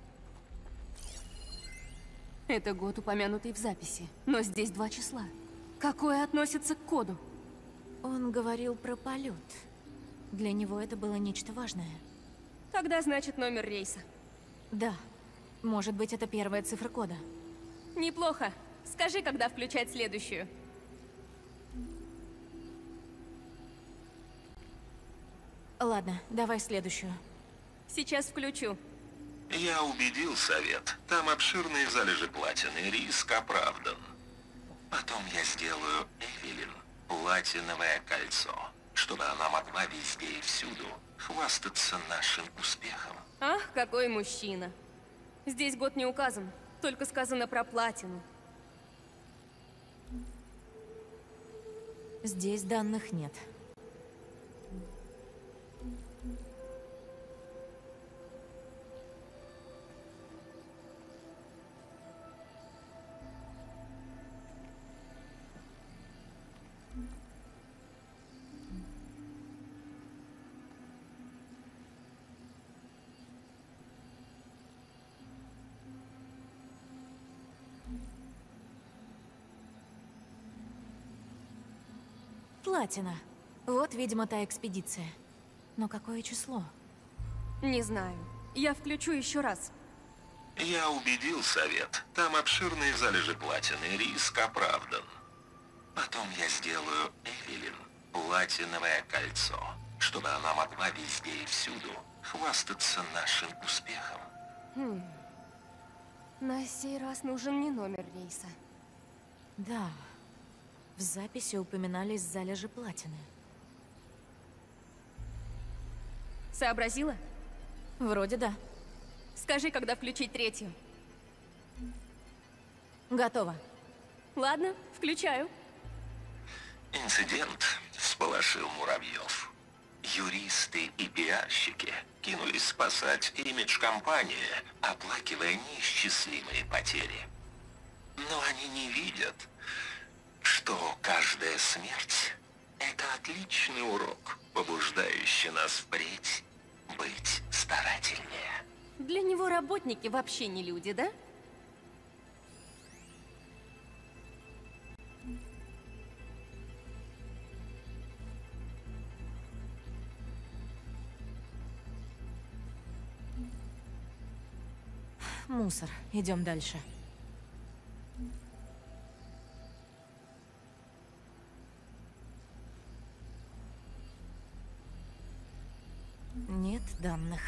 Это год, упомянутый в записи. Но здесь два числа. Какое относится к коду? Он говорил про полет. Для него это было нечто важное. Тогда значит номер рейса. Да. Может быть, это первая цифра кода. Неплохо. Скажи, когда включать следующую. Ладно, давай следующую. Сейчас включу. Я убедил совет. Там обширные залежи платины, риск оправдан. Потом я сделаю Эвелин платиновое кольцо, чтобы она могла везде и всюду хвастаться нашим успехом. Ах, какой мужчина. Здесь год не указан, только сказано про платину. Здесь данных нет. Платина. Вот, видимо, та экспедиция. Но какое число? Не знаю. Я включу еще раз. Я убедил совет. Там обширные залежи платины, риск оправдан. Потом я сделаю Эвелин платиновое кольцо, чтобы она могла везде и всюду хвастаться нашим успехом. Хм. На сей раз нужен не номер рейса. Да. В записи упоминались залежи платины. Сообразила? Вроде да. Скажи, когда включить третью. Готово. Ладно, включаю. Инцидент всполошил муравьев. Юристы и пиарщики кинулись спасать имидж компании, оплакивая неисчислимые потери. Но они не видят, что каждая смерть — это отличный урок, побуждающий нас впредь быть старательнее. Для него работники вообще не люди, да? Мусор. Идем дальше. Нет данных.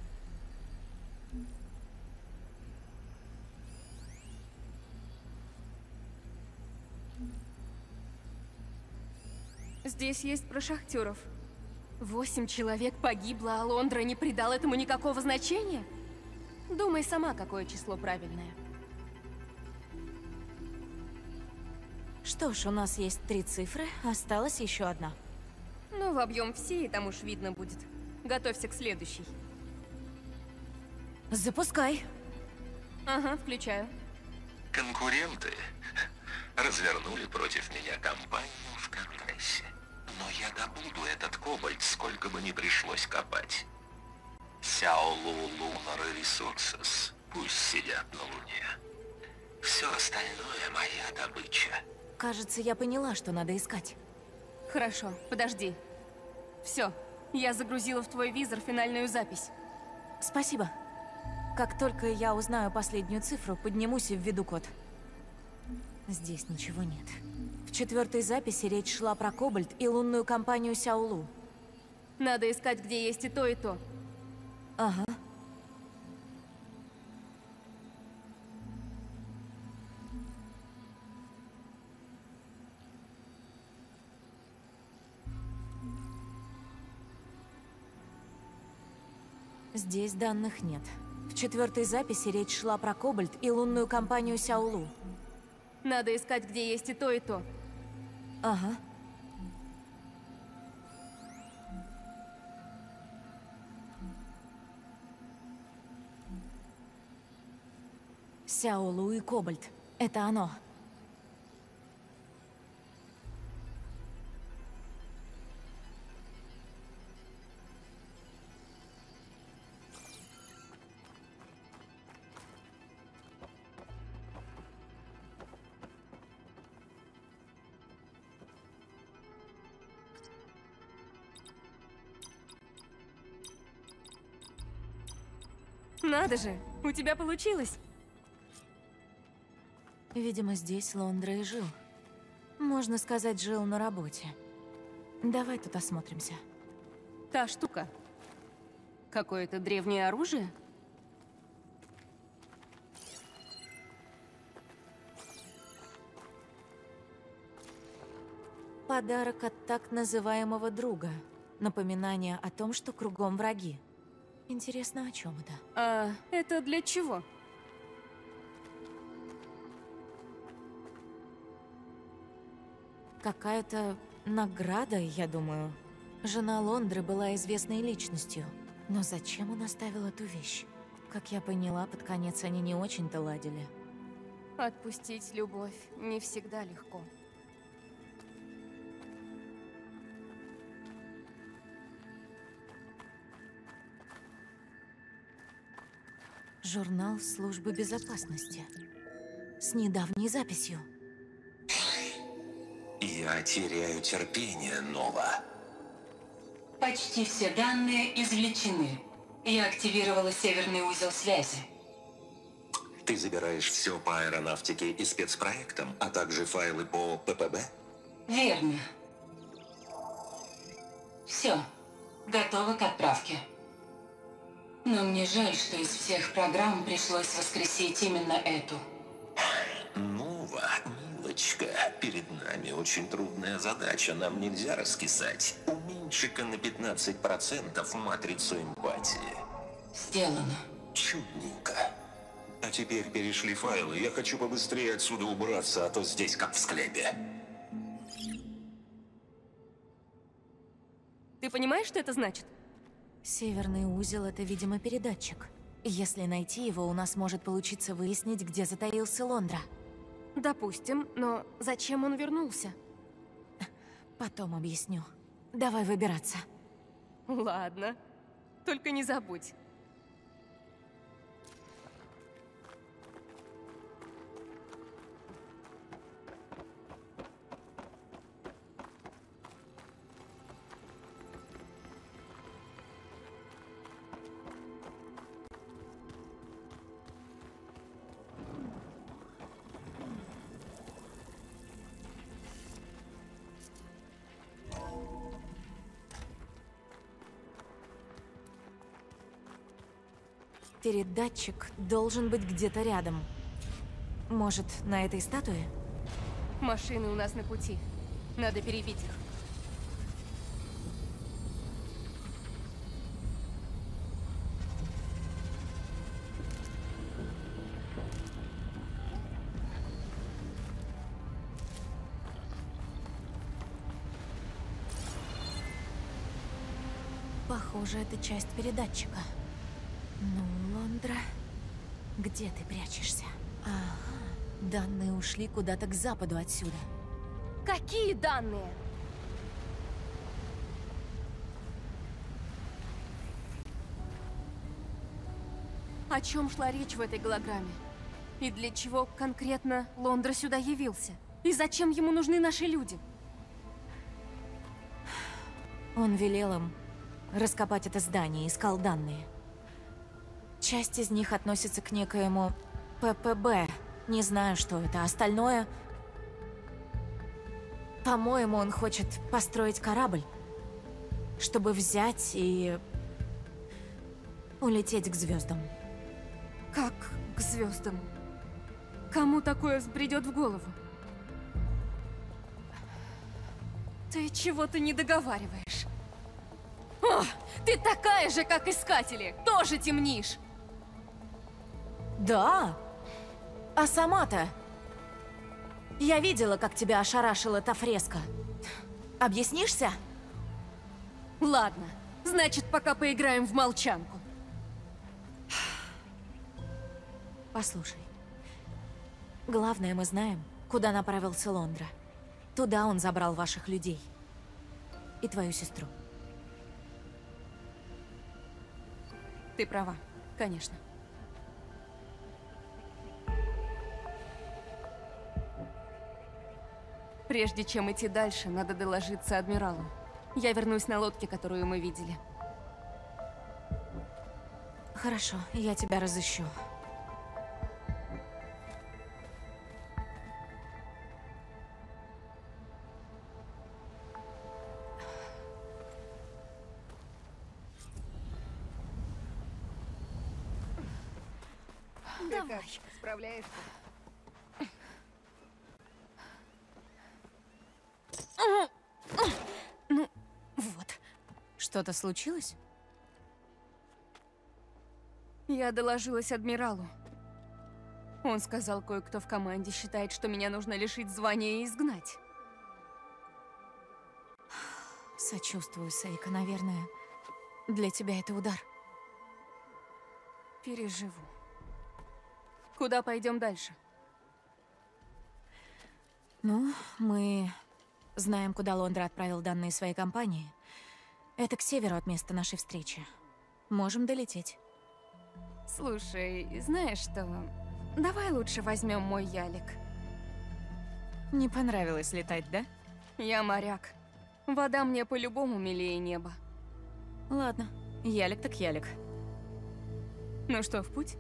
Здесь есть про шахтеров. Восемь человек погибло, а Лондра не придал этому никакого значения? Думай сама, какое число правильное. Что ж, у нас есть три цифры, осталась еще одна. Ну, в объем все, и там уж видно будет. Готовься к следующей. Запускай. Ага, включаю. Конкуренты развернули против меня кампанию в Конгрессе. Но я добуду этот кобальт, сколько бы ни пришлось копать. Сяолу Lunar Resources пусть сидят на Луне. Все остальное моя добыча. Кажется, я поняла, что надо искать. Хорошо, подожди. Все, я загрузила в твой визор финальную запись. Спасибо. Как только я узнаю последнюю цифру, поднимусь и введу код. Здесь ничего нет. В четвертой записи речь шла про Кобальт и лунную компанию Сяолу. Надо искать, где есть и то, и то. Ага. Здесь данных нет. В четвертой записи речь шла про Кобальт и лунную компанию Сяолу. Надо искать, где есть и то, и то. Ага. Сяолу и Кобальт. Это оно. Надо же, У тебя получилось? Видимо, здесь Лондра и жил. Можно сказать, жил на работе. Давай тут осмотримся. Та штука. Какое-то древнее оружие? Подарок от так называемого друга. Напоминание о том, что кругом враги. Интересно, о чем это? А это для чего? Какая-то награда, я думаю. Жена Лондры была известной личностью. Но зачем он оставил эту вещь? Как я поняла, под конец они не очень-то ладили. Отпустить любовь не всегда легко. Журнал службы безопасности. С недавней записью. Я теряю терпение, Нова. Почти все данные извлечены. Я активировала северный узел связи. Ты забираешь все по аэронавтике и спецпроектам, а также файлы по ППБ? Верно. Все. Готово к отправке. Но мне жаль, что из всех программ пришлось воскресить именно эту. Нова, милочка, перед нами очень трудная задача. Нам нельзя раскисать. Уменьши-ка на пятнадцать процентов матрицу эмпатии. Сделано. Чудненько. А теперь перешли файлы. Я хочу побыстрее отсюда убраться, а то здесь как в склепе. Ты понимаешь, что это значит? Северный узел — это, видимо, передатчик. Если найти его, у нас может получиться выяснить, где затаился Лондра. Допустим, но зачем он вернулся? Потом объясню. Давай выбираться. Ладно. Только не забудь. Передатчик должен быть где-то рядом. Может, на этой статуе? Машины у нас на пути. Надо перебить их. Похоже, это часть передатчика. Ну, Лондра, где ты прячешься? Ага, данные ушли куда-то к западу отсюда. Какие данные? О чем шла речь в этой голограмме? И для чего конкретно Лондра сюда явился? И зачем ему нужны наши люди? Он велел им раскопать это здание, искал данные. Часть из них относится к некоему ППБ. Не знаю, что это. Остальное... По-моему, он хочет построить корабль, чтобы взять и... улететь к звездам. Как к звездам? Кому такое взбредет в голову? Ты чего-то не договариваешь. О, ты такая же, как Искатели! Тоже темнишь! Да? А сама-то? Я видела, как тебя ошарашила та фреска. Объяснишься? Ладно, значит, пока поиграем в молчанку. Послушай. Главное, мы знаем, куда направился Лондра. Туда он забрал ваших людей. И твою сестру. Ты права, конечно. Прежде чем идти дальше, надо доложиться адмиралу. Я вернусь на лодке, которую мы видели. Хорошо, я тебя разыщу. Давай. Справляешься? Ну, вот. Что-то случилось? Я доложилась адмиралу. Он сказал, кое-кто в команде считает, что меня нужно лишить звания и изгнать. Сочувствую, Сейка, наверное. Для тебя это удар. Переживу. Куда пойдем дальше? Ну, мы знаем, куда Лондра отправил данные своей компании. Это к северу от места нашей встречи. Можем долететь. Слушай, знаешь что? Давай лучше возьмем мой ялик. Не понравилось летать, да? Я моряк. Вода мне по-любому милее неба. Ладно, ялик так ялик. Ну что, в путь?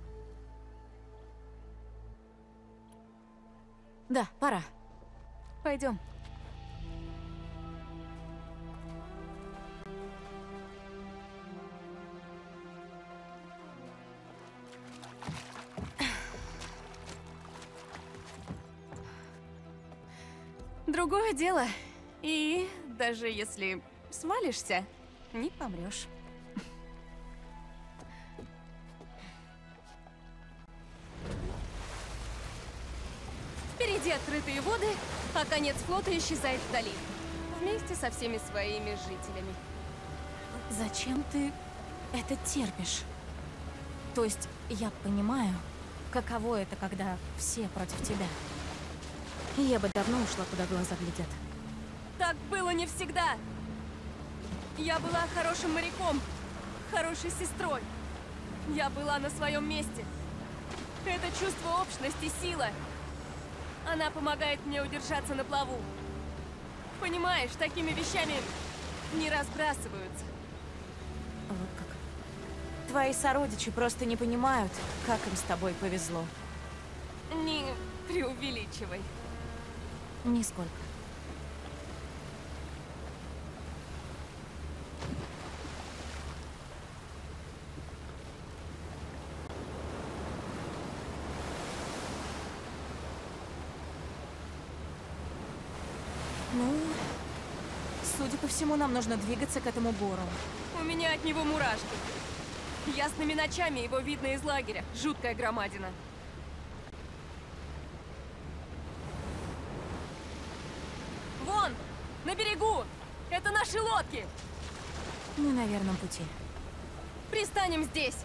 Да, пора. Пойдем. Другое дело. И даже если свалишься, не помрешь. Впереди открытые воды, а конец флота исчезает вдали. Вместе со всеми своими жителями. Зачем ты это терпишь? То есть, я понимаю, каково это, когда все против тебя. Я бы давно ушла, куда глаза глядят. Так было не всегда. Я была хорошим моряком, хорошей сестрой. Я была на своем месте. Это чувство общности, сила. Она помогает мне удержаться на плаву. Понимаешь, такими вещами не разбрасываются. Вот как. Твои сородичи просто не понимают, как им с тобой повезло. Не преувеличивай. Нисколько. Ну, судя по всему, нам нужно двигаться к этому бору. У меня от него мурашки. Ясными ночами его видно из лагеря. Жуткая громадина. Вон! На берегу! Это наши лодки! Мы на верном пути. Пристанем здесь!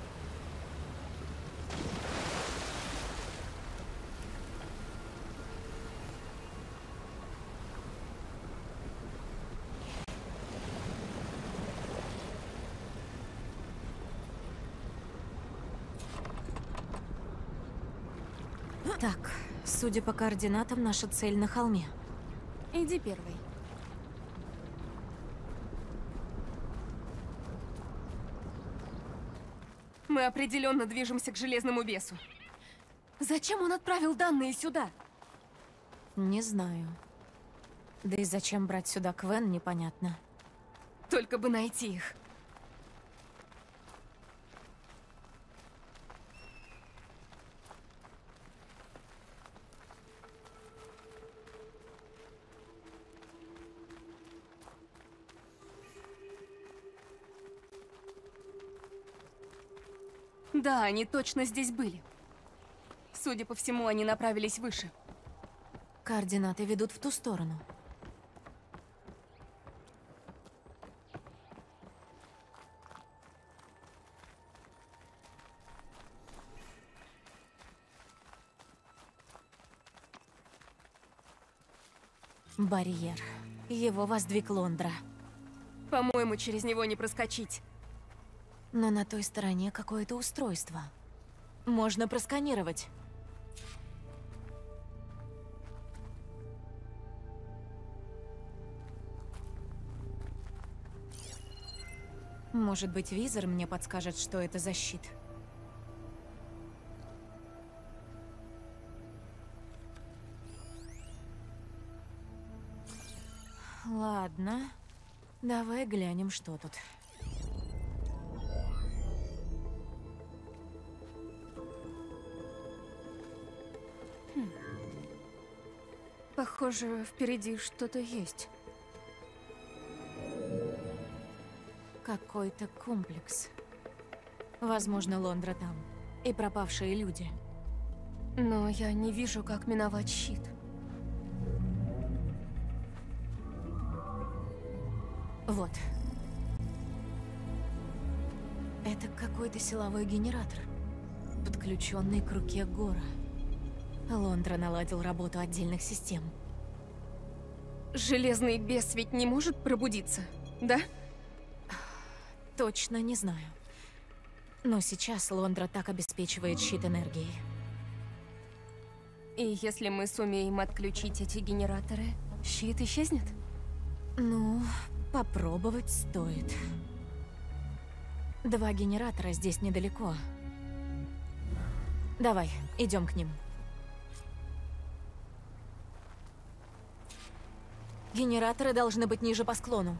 Так, судя по координатам, наша цель на холме. Иди первый. Мы определенно движемся к железному бесу. Зачем он отправил данные сюда? Не знаю. Да и зачем брать сюда Квен, непонятно. Только бы найти их. Да, они точно здесь были. Судя по всему, они направились выше. Координаты ведут в ту сторону. Барьер. Его воздвиг Лондра. По-моему, через него не проскочить. Но на той стороне какое-то устройство. Можно просканировать. Может быть, визор мне подскажет, что это за щит. Ладно. Давай глянем, что тут. Похоже, впереди что-то есть. Какой-то комплекс. Возможно, Лондра там. И пропавшие люди. Но я не вижу, как миновать щит. Вот. Это какой-то силовой генератор, подключенный к руке Гора. Лондра наладил работу отдельных систем. Железный бес ведь не может пробудиться, да? Точно не знаю. Но сейчас Лондра так обеспечивает щит энергией. И если мы сумеем отключить эти генераторы, щит исчезнет? Ну, попробовать стоит. Два генератора здесь недалеко. Давай, идем к ним. Генераторы должны быть ниже по склону.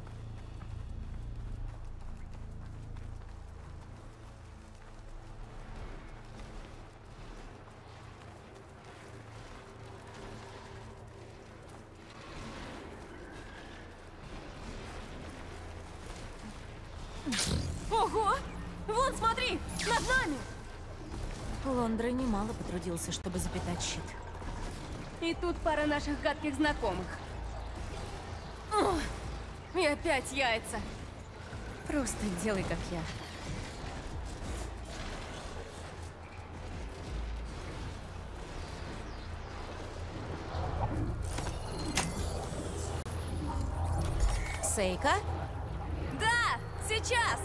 Ого! Вон, смотри! Над нами! Лондра немало потрудился, чтобы запитать щит. И тут пара наших гадких знакомых. О, и опять яйца. Просто делай, как я. Сейка? Да! Сейчас!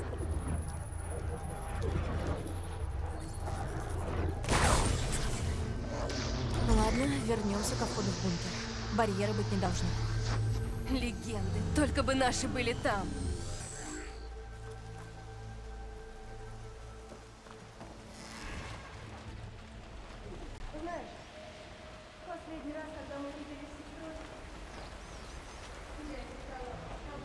Ладно, вернемся ко входу в бункер. Барьеры быть не должны. Легенды. Только бы наши были там. Знаешь, последний раз, когда мы виделись с сестрой, я искала, там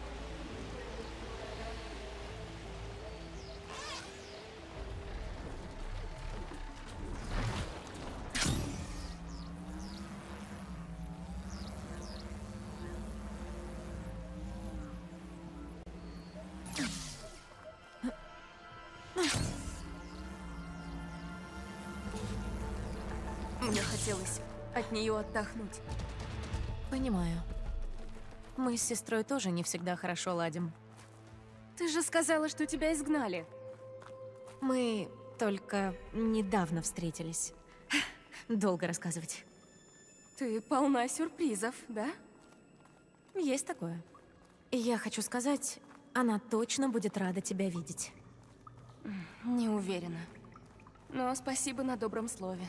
Мне хотелось от нее отдохнуть. Понимаю. Мы с сестрой тоже не всегда хорошо ладим. Ты же сказала, что тебя изгнали. Мы только недавно встретились. Долго рассказывать. Ты полна сюрпризов, да? Есть такое. Я хочу сказать, она точно будет рада тебя видеть. Не уверена. Но спасибо на добром слове.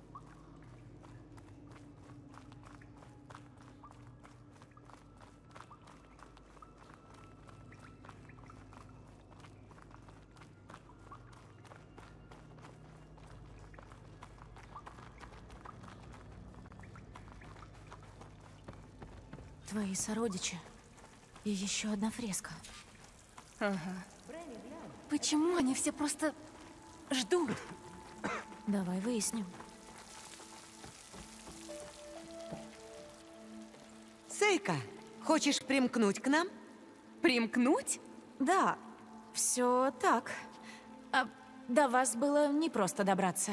Твои сородичи. И еще одна фреска. Ага. Почему они все просто ждут? Давай выясним. Сейка, хочешь примкнуть к нам? Примкнуть? Да, все так. А до вас было непросто добраться.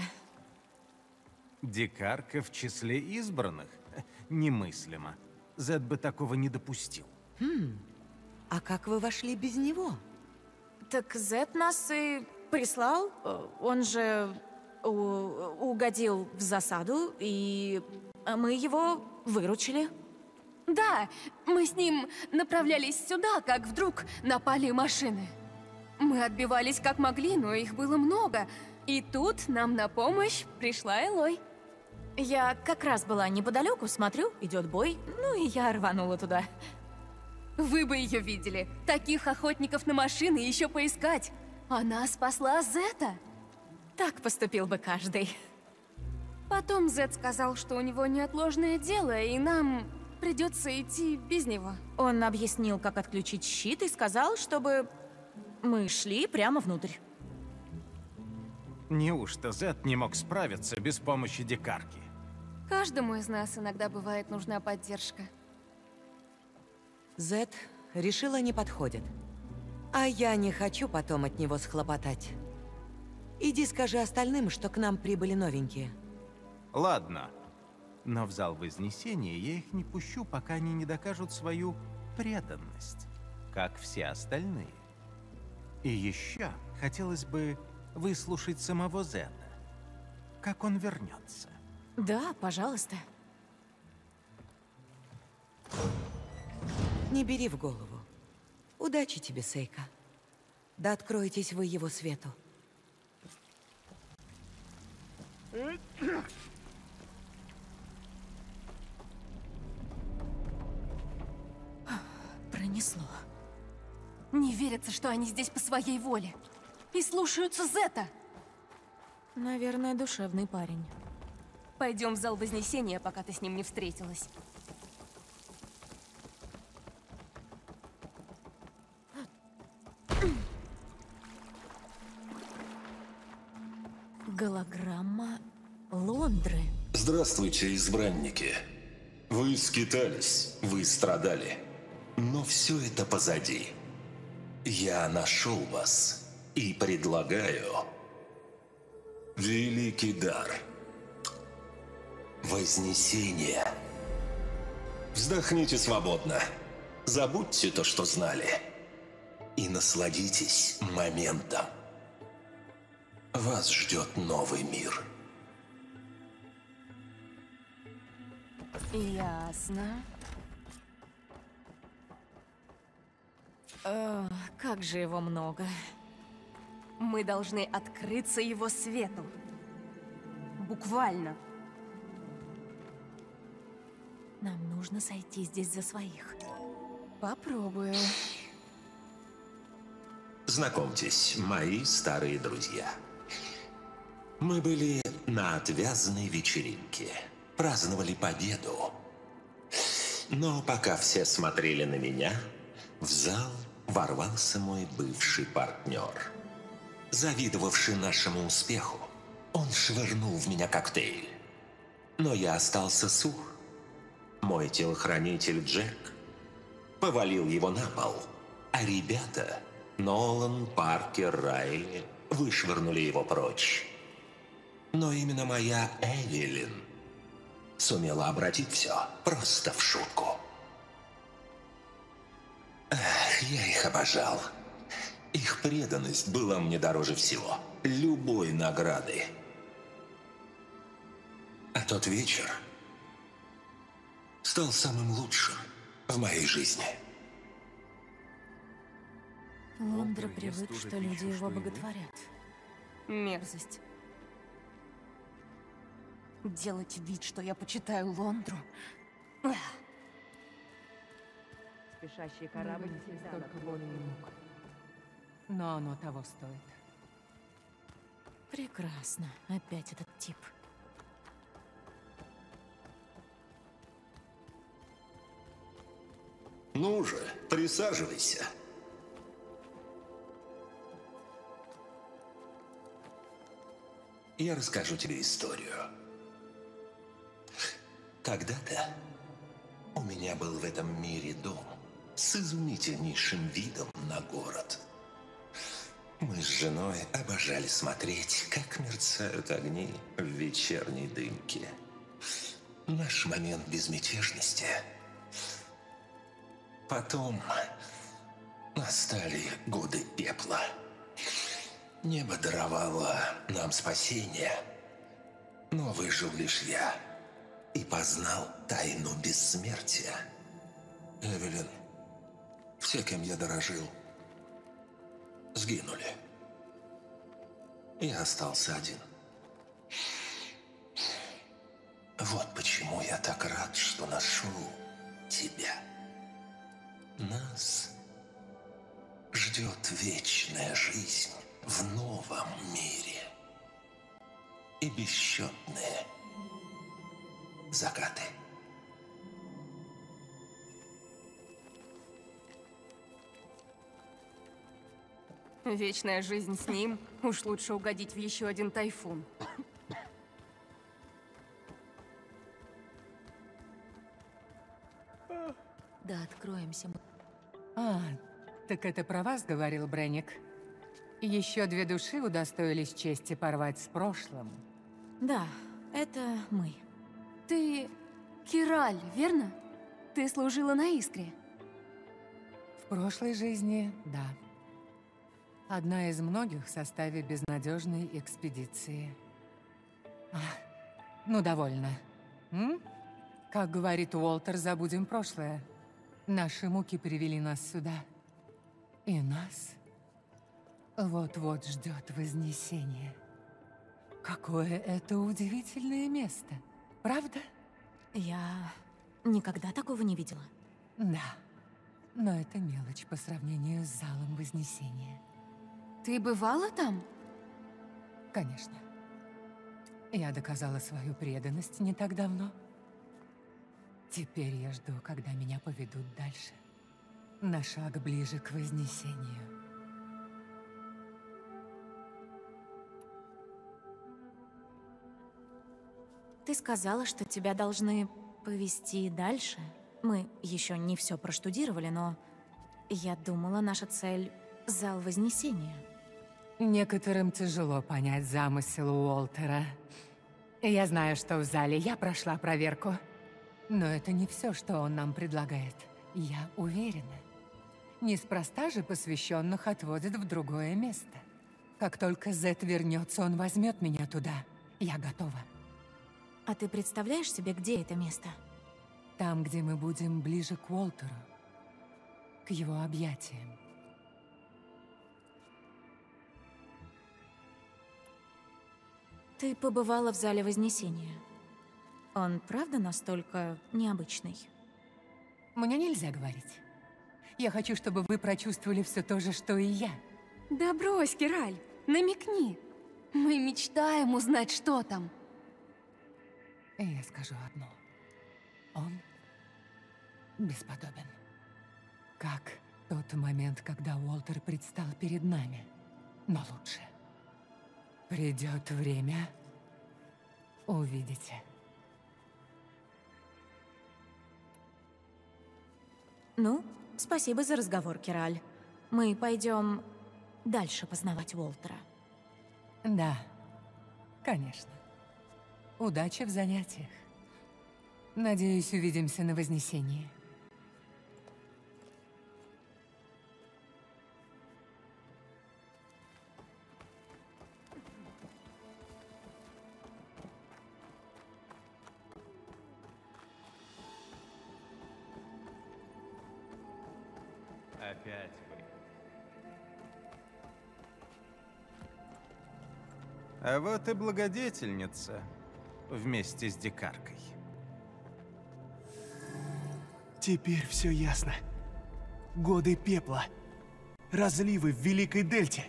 Дикарка в числе избранных? Немыслимо. Зед бы такого не допустил. Хм. А как вы вошли без него? Так Зед нас и прислал. Он же угодил в засаду, и мы его выручили. Да, мы с ним направлялись сюда, как вдруг напали машины. Мы отбивались как могли, но их было много. И тут нам на помощь пришла Элой. Я как раз была неподалеку, смотрю, идет бой, ну и я рванула туда. Вы бы ее видели. Таких охотников на машины еще поискать. Она спасла Зета. Так поступил бы каждый. Потом Зет сказал, что у него неотложное дело, и нам придется идти без него. Он объяснил, как отключить щит, и сказал, чтобы мы шли прямо внутрь. Неужто Зет не мог справиться без помощи дикарки? Каждому из нас иногда бывает нужна поддержка. Зет решила, не подходит. А я не хочу потом от него схлопотать. Иди скажи остальным, что к нам прибыли новенькие. Ладно. Но в зал Вознесения я их не пущу, пока они не докажут свою преданность, как все остальные. И еще хотелось бы выслушать самого Зета, как он вернется. Да, пожалуйста. Не бери в голову. Удачи тебе, Сейка. Да откроетесь вы его свету. Пронесло. Не верится, что они здесь по своей воле. И слушаются Зета. Наверное, душевный парень. Пойдем в зал Вознесения, пока ты с ним не встретилась. Голограмма Лондры. Здравствуйте, избранники. Вы скитались, вы страдали. Но все это позади. Я нашел вас и предлагаю великий дар. Вознесение. Вздохните свободно. Забудьте то, что знали. И насладитесь моментом. Вас ждет новый мир. Ясно. О, как же его много. Мы должны открыться его свету. Буквально. Нам нужно сойти здесь за своих. Попробую. Знакомьтесь, мои старые друзья. Мы были на отвязной вечеринке. Праздновали победу. Но пока все смотрели на меня, в зал ворвался мой бывший партнер. Завидовавший нашему успеху, он швырнул в меня коктейль. Но я остался сух. Мой телохранитель Джек повалил его на пол, а ребята, Нолан, Паркер, Райли, вышвырнули его прочь. Но именно моя Эвелин сумела обратить все просто в шутку. Эх, я их обожал. Их преданность была мне дороже всего. Любой награды. А тот вечер стал самым лучшим в моей жизни. Лондра привык, что люди его боготворят. Мерзость. Делать вид, что я почитаю Лондру. Эх. Спешащий корабль столько боли и мук. Но оно того стоит. Прекрасно. Опять этот тип. Ну же, присаживайся. Я расскажу тебе историю. Когда-то у меня был в этом мире дом с изумительнейшим видом на город. Мы с женой обожали смотреть, как мерцают огни в вечерней дымке. Наш момент безмятежности. Потом настали годы пепла. Небо даровало нам спасение, но выжил лишь я и познал тайну бессмертия. Эвелин, все, кем я дорожил, сгинули. Я остался один. Вот почему я так рад, что нашел тебя. Нас ждет вечная жизнь в новом мире и бесчетные закаты. Вечная жизнь с ним. Уж лучше угодить в еще один тайфун. скроемся. А, так это про вас говорил Бренник. Еще две души удостоились чести порвать с прошлым. Да, это мы. Ты Кираль, верно? Ты служила на Искре. В прошлой жизни, да. Одна из многих в составе безнадежной экспедиции. А, ну, довольно. М? Как говорит Уолтер, забудем прошлое. Наши муки привели нас сюда. И нас вот-вот ждет вознесение. Какое это удивительное место, правда? Я никогда такого не видела. Да, но это мелочь по сравнению с залом Вознесения. Ты бывала там? Конечно. Я доказала свою преданность не так давно. Теперь я жду, когда меня поведут дальше. На шаг ближе к Вознесению. Ты сказала, что тебя должны повести дальше. Мы еще не все проштудировали, но я думала, наша цель — зал Вознесения. Некоторым тяжело понять замысел Уолтера. Я знаю, что в зале я прошла проверку. Но это не все, что он нам предлагает. Я уверена. Неспроста же посвященных отводят в другое место. Как только Зет вернется, он возьмет меня туда. Я готова. А ты представляешь себе, где это место? Там, где мы будем ближе к Уолтеру. К его объятиям. Ты побывала в зале Вознесения. Он правда настолько необычный? Мне нельзя говорить. Я хочу, чтобы вы прочувствовали все то же, что и я. Да брось, Кираль, намекни. Мы мечтаем узнать, что там. И я скажу одно. Он бесподобен. Как тот момент, когда Уолтер предстал перед нами. Но лучше. Придет время, увидите. Ну, спасибо за разговор, Кираль. Мы пойдем дальше познавать Уолтера. Да, конечно. Удачи в занятиях. Надеюсь, увидимся на Вознесении. Опять вы. А вот и благодетельница вместе с дикаркой. Теперь все ясно. Годы пепла. Разливы в Великой Дельте.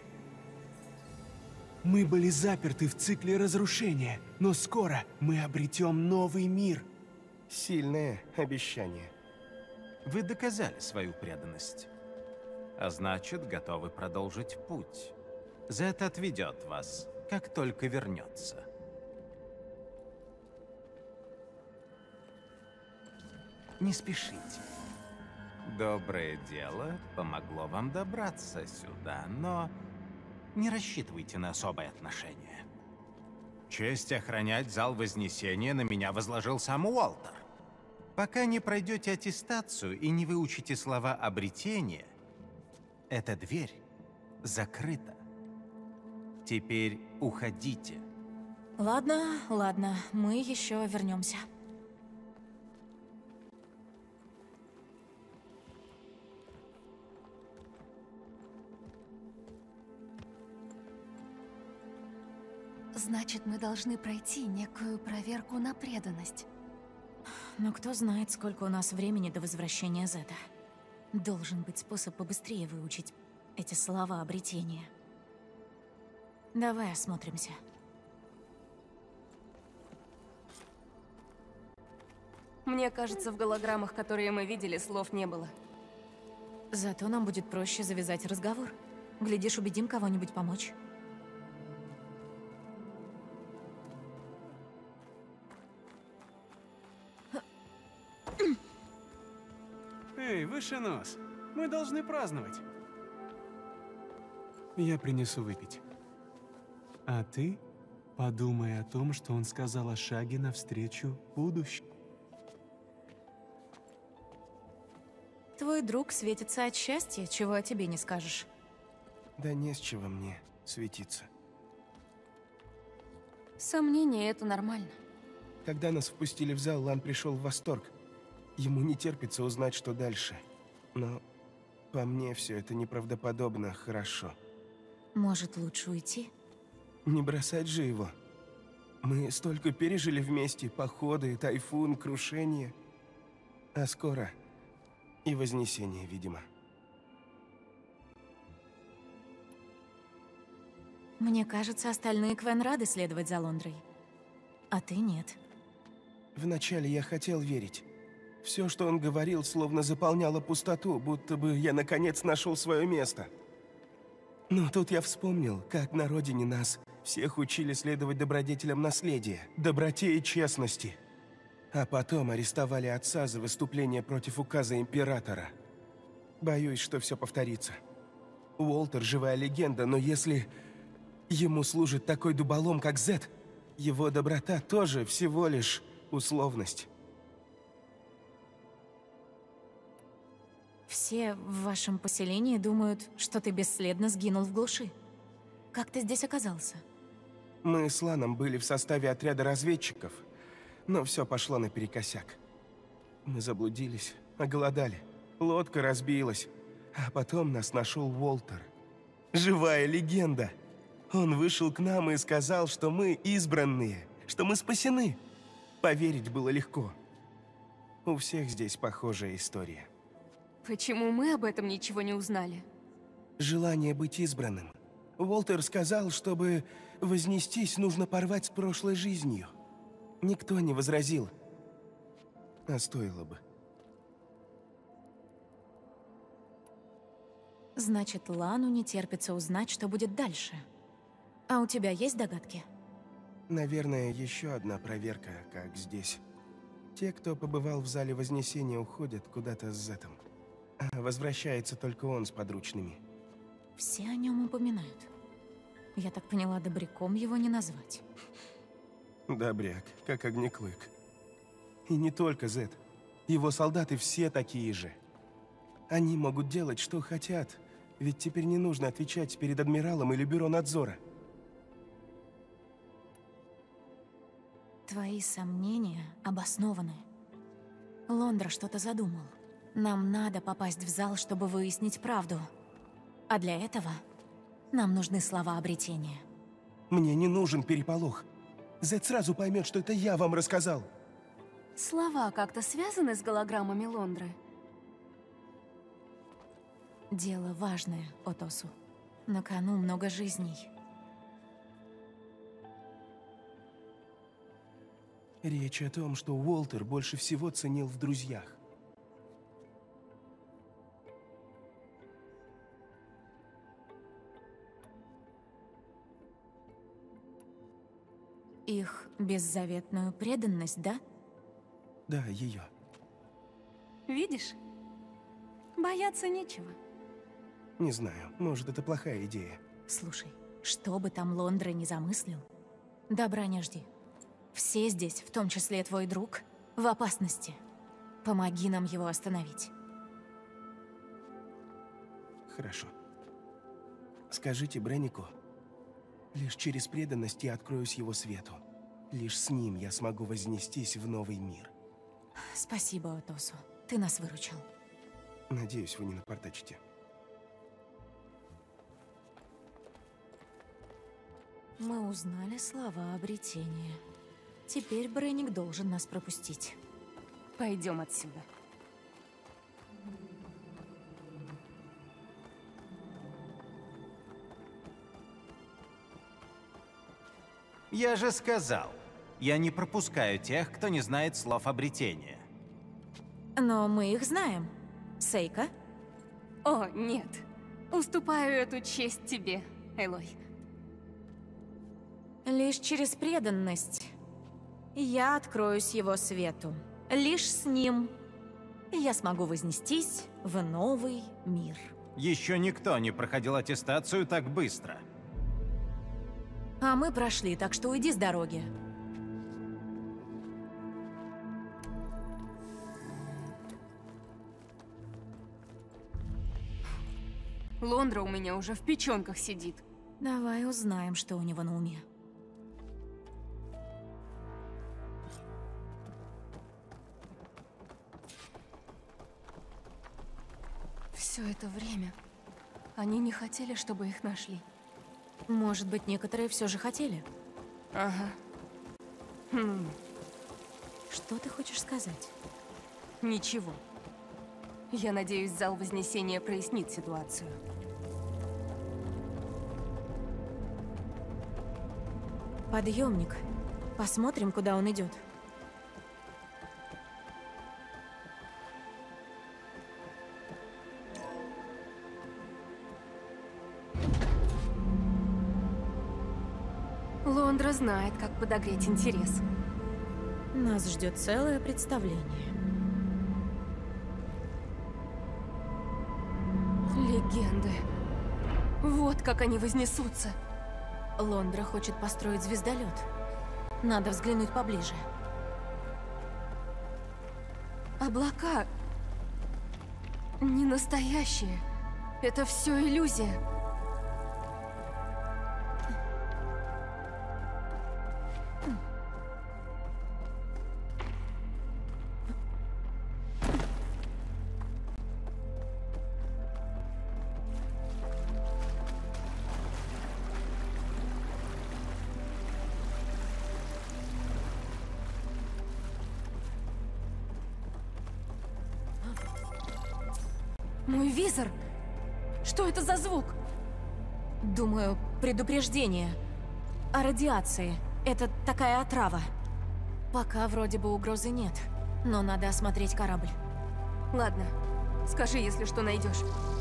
Мы были заперты в цикле разрушения, но скоро мы обретем новый мир. Сильное обещание. Вы доказали свою преданность. А значит, готовы продолжить путь. Зет отведет вас, как только вернется. Не спешите. Доброе дело помогло вам добраться сюда, но не рассчитывайте на особое отношение. Честь охранять зал Вознесения на меня возложил сам Уолтер. Пока не пройдете аттестацию и не выучите слова обретения, эта дверь закрыта. Теперь уходите. Ладно, ладно, мы еще вернемся. Значит, мы должны пройти некую проверку на преданность. Но кто знает, сколько у нас времени до возвращения Зета. Должен быть способ побыстрее выучить эти слова обретения. Давай осмотримся. Мне кажется, в голограммах, которые мы видели, слов не было. Зато нам будет проще завязать разговор. Глядишь, убедим кого-нибудь помочь. Эй, выше нос. Мы должны праздновать. Я принесу выпить. А ты подумай о том, что он сказал о шаге навстречу будущему. Твой друг светится от счастья, чего о тебе не скажешь. Да не с чего мне светиться. Сомнения — это нормально. Когда нас впустили в зал, Лан пришел в восторг. Ему не терпится узнать, что дальше. Но по мне все это неправдоподобно хорошо. Может, лучше уйти? Не бросать же его. Мы столько пережили вместе: походы, тайфун, крушение. А скоро и вознесение, видимо. Мне кажется, остальные Квен рады следовать за Лондрой. А ты нет. Вначале я хотел верить. Все, что он говорил, словно заполняло пустоту, будто бы я наконец нашел свое место. Но тут я вспомнил, как на родине нас всех учили следовать добродетелям наследия, доброте и честности. А потом арестовали отца за выступление против указа императора. Боюсь, что все повторится. Уолтер – живая легенда, но если ему служит такой дуболом, как Зет, его доброта тоже всего лишь условность. Все в вашем поселении думают, что ты бесследно сгинул в глуши. Как ты здесь оказался? Мы с Ланом были в составе отряда разведчиков, но все пошло наперекосяк. Мы заблудились, оголодали, лодка разбилась, а потом нас нашел Уолтер. Живая легенда. Он вышел к нам и сказал, что мы избранные, что мы спасены. Поверить было легко. У всех здесь похожая история. Почему мы об этом ничего не узнали? Желание быть избранным. Уолтер сказал, чтобы вознестись, нужно порвать с прошлой жизнью. Никто не возразил. А стоило бы. Значит, Лану не терпится узнать, что будет дальше. А у тебя есть догадки? Наверное, еще одна проверка, как здесь. Те, кто побывал в зале Вознесения, уходят куда-то с Зетом. А возвращается только он с подручными. Все о нем упоминают. Я так поняла, добряком его не назвать. Добряк, как огнеклык. И не только Зет. Его солдаты все такие же. Они могут делать, что хотят, ведь теперь не нужно отвечать перед адмиралом или бюро надзора. Твои сомнения обоснованы. Лондра что-то задумал. Нам надо попасть в зал, чтобы выяснить правду. А для этого нам нужны слова обретения. Мне не нужен переполох. Зет сразу поймет, что это я вам рассказал. Слова как-то связаны с голограммами Лондры? Дело важное, Отосу. На кону много жизней. Речь о том, что Уолтер больше всего ценил в друзьях. Их беззаветную преданность, да? Да, ее. Видишь? Бояться нечего. Не знаю, может, это плохая идея. Слушай, что бы там Лондра не замыслил, добра не жди. Все здесь, в том числе твой друг, в опасности. Помоги нам его остановить. Хорошо. Скажите Бреннику, лишь через преданность я откроюсь его свету. Лишь с ним я смогу вознестись в новый мир. Спасибо, Отосу. Ты нас выручил. Надеюсь, вы не напортачите. Мы узнали слова обретения. Теперь Бренник должен нас пропустить. Пойдем отсюда. Я же сказал, я не пропускаю тех, кто не знает слов обретения. Но мы их знаем. Сейка? О, нет. Уступаю эту честь тебе, Элой. Лишь через преданность я откроюсь его свету. Лишь с ним я смогу вознестись в новый мир. Еще никто не проходил аттестацию так быстро. А мы прошли, так что уйди с дороги. Лондра у меня уже в печенках сидит. Давай узнаем, что у него на уме. Все это время они не хотели, чтобы их нашли. Может быть, некоторые все же хотели? Ага. Хм. Что ты хочешь сказать? Ничего. Я надеюсь, зал Вознесения прояснит ситуацию. Подъемник. Посмотрим, куда он идет. Лондра знает, как подогреть интерес. Нас ждет целое представление. Легенды. Вот как они вознесутся. Лондра хочет построить звездолет. Надо взглянуть поближе. Облака не настоящие. Это все иллюзия. Мой визор! Что это за звук? Думаю, предупреждение о радиации. Это такая отрава. Пока вроде бы угрозы нет, но надо осмотреть корабль. Ладно, скажи, если что найдешь.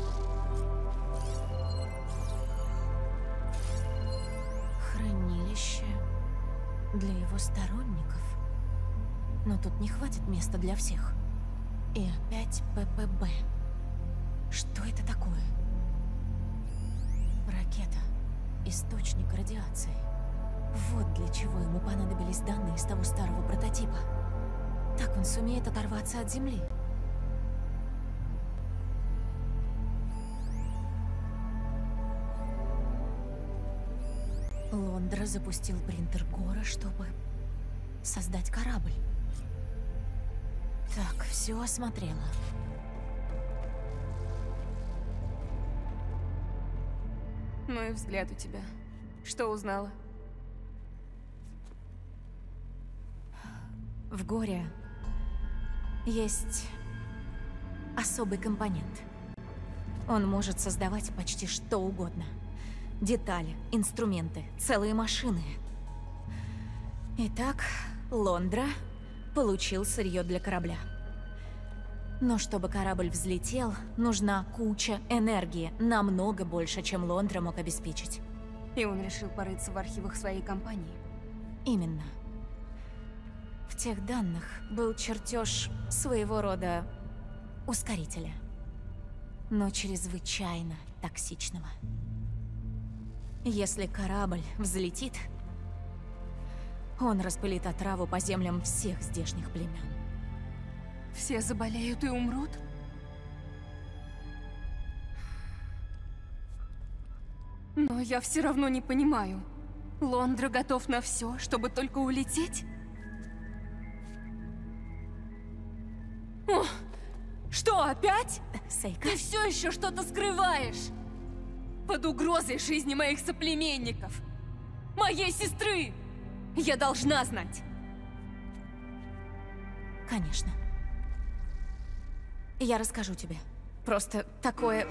Хранилище для его сторонников. Но тут не хватит места для всех. И опять ППБ. Что это такое? Ракета. Источник радиации. Вот для чего ему понадобились данные из того старого прототипа. Так он сумеет оторваться от Земли. Лондра запустил принтер Гора, чтобы создать корабль. Так, все осмотрела. Ну и взгляд у тебя. Что узнала? В Горе есть особый компонент. Он может создавать почти что угодно. Детали, инструменты, целые машины. Итак, Лондра получил сырье для корабля. Но чтобы корабль взлетел, нужна куча энергии, намного больше, чем Лондра мог обеспечить. И он решил порыться в архивах своей компании. Именно. В тех данных был чертеж своего рода ускорителя, но чрезвычайно токсичного. Если корабль взлетит, он распылит отраву по землям всех здешних племен. Все заболеют и умрут? Но я все равно не понимаю. Лондра готов на все, чтобы только улететь? О, что, опять? Сейка? Ты все еще что-то скрываешь? Под угрозой жизни моих соплеменников. Моей сестры! Я должна знать. Конечно. Я расскажу тебе. Просто такое...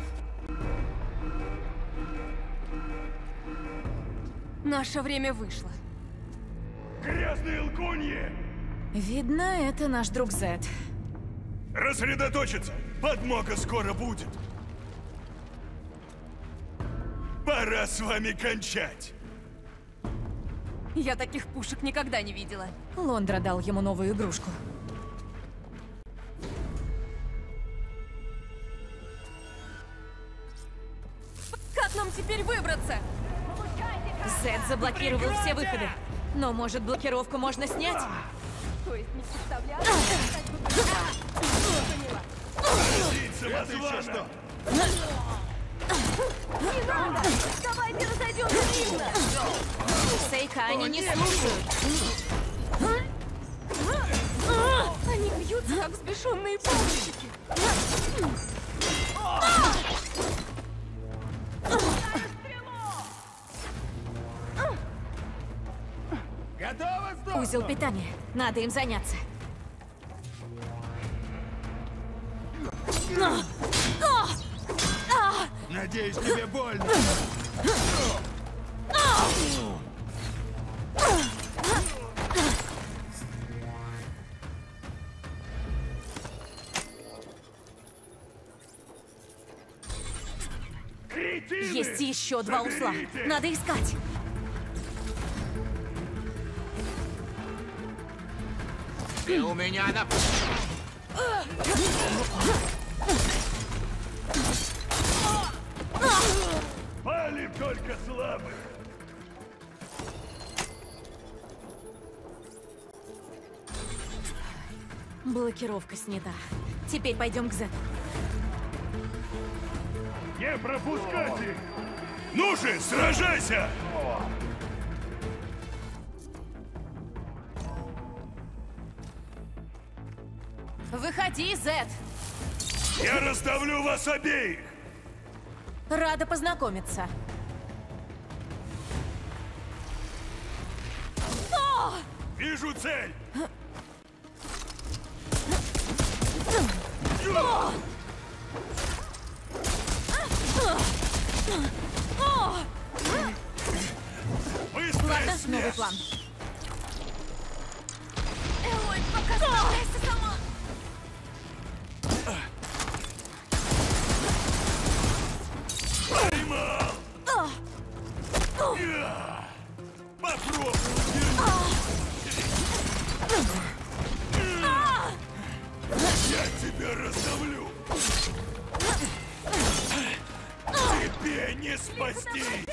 Наше время вышло. Грязные лгуньи! Видно, это наш друг Зет. Рассредоточиться! Подмога скоро будет! Пора с вами кончать! Я таких пушек никогда не видела. Лондра дал ему новую игрушку. теперь выбраться? Зед заблокировал все выходы. Но, может, блокировку можно снять? То есть не представляю, Это еще что? Не надо! Давайте разойдемся мирно! Сейка, они не слушают. Они бьются, как взбешенные палочки. Готово, сдохнуть? Узел питания. Надо им заняться. Надеюсь, тебе больно. Есть еще два узла. Надо искать. И у меня на... Палим только слабых. Блокировка снята. Теперь пойдем к Зету. Не пропускать их! Ну же, сражайся! Выходи, Зет! Я раздавлю вас обеих! Рада познакомиться. О! Вижу цель! О! О! Ладно, новый план. Элой, пока справляйся сама! Поймал! Попробуй! Я тебя раздавлю! Тебе не спастись!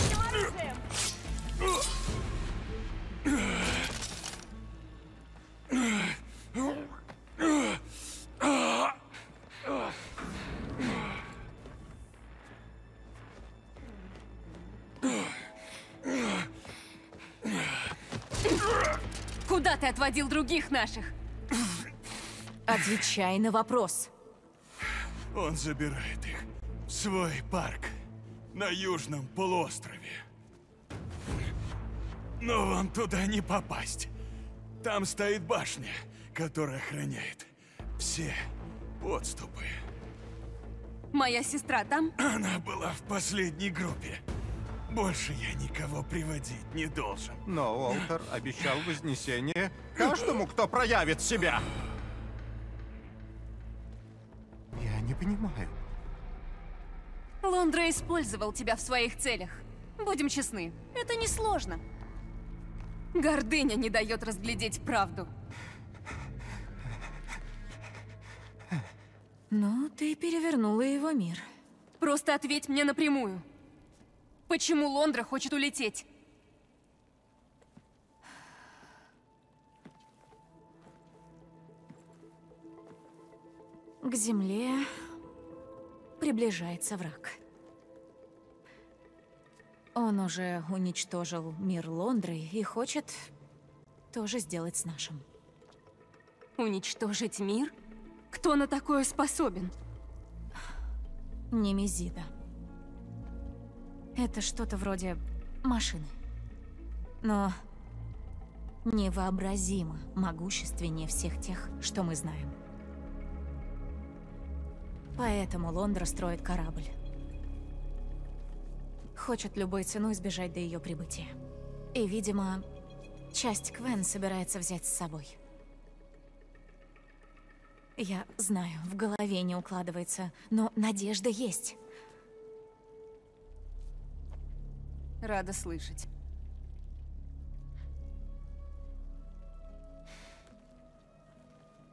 Куда ты отводил других наших? Отвечай на вопрос. Он забирает их в свой парк на Южном полуострове. Но вам туда не попасть. Там стоит башня, которая охраняет все подступы. Моя сестра там? Она была в последней группе. Больше я никого приводить не должен. Но Уолтер обещал вознесение каждому, кто проявит себя. Я не понимаю. Лондра использовал тебя в своих целях. Будем честны, это несложно. Гордыня не дает разглядеть правду. Ну, ты перевернула его мир. Просто ответь мне напрямую. Почему Лондра хочет улететь? К Земле приближается враг. Он уже уничтожил мир Лондры и хочет тоже сделать с нашим. Уничтожить мир? Кто на такое способен? Немезида. Это что-то вроде машины. Но невообразимо могущественнее всех тех, что мы знаем. Поэтому Лондра строит корабль. Хочет любой ценой сбежать до ее прибытия. И, видимо, часть Квен собирается взять с собой. Я знаю, в голове не укладывается, но надежда есть. Рада слышать.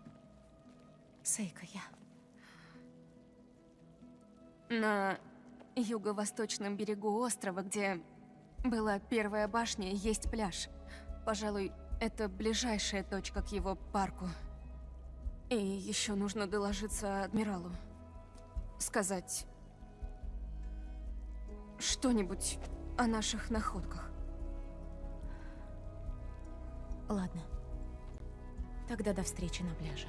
Сейка, я... На юго-восточном берегу острова, где была первая башня, есть пляж. Пожалуй, это ближайшая точка к его парку. И еще нужно доложиться адмиралу. Сказать что-нибудь о наших находках. Ладно. Тогда до встречи на пляже.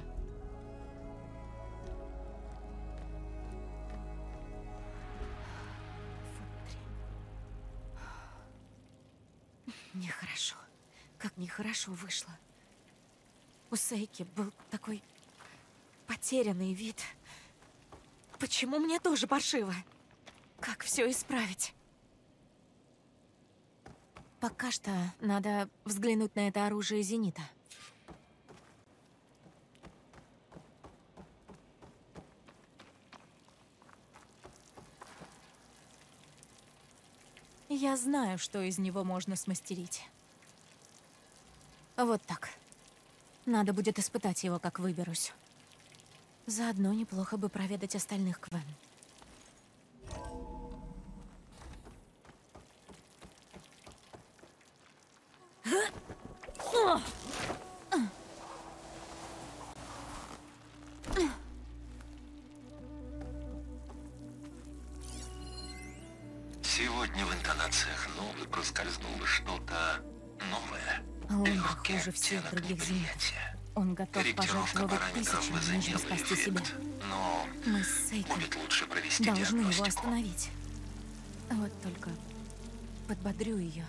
Нехорошо. Как нехорошо вышло. У Сейки был такой потерянный вид. Почему мне тоже паршиво? Как все исправить? Пока что надо взглянуть на это оружие Зенита. Я знаю, что из него можно смастерить. Вот так. Надо будет испытать его, как выберусь. Заодно неплохо бы проведать остальных Квен. Сегодня в интонациях новой проскользнуло что-то новое. Лондон хуже всех других зенит. Он готов пожертвовать тысячами, лишь бы спасти себя. Но мы с Сейкой будет лучше провести должны его диагностику. остановить. Вот только подбодрю ее.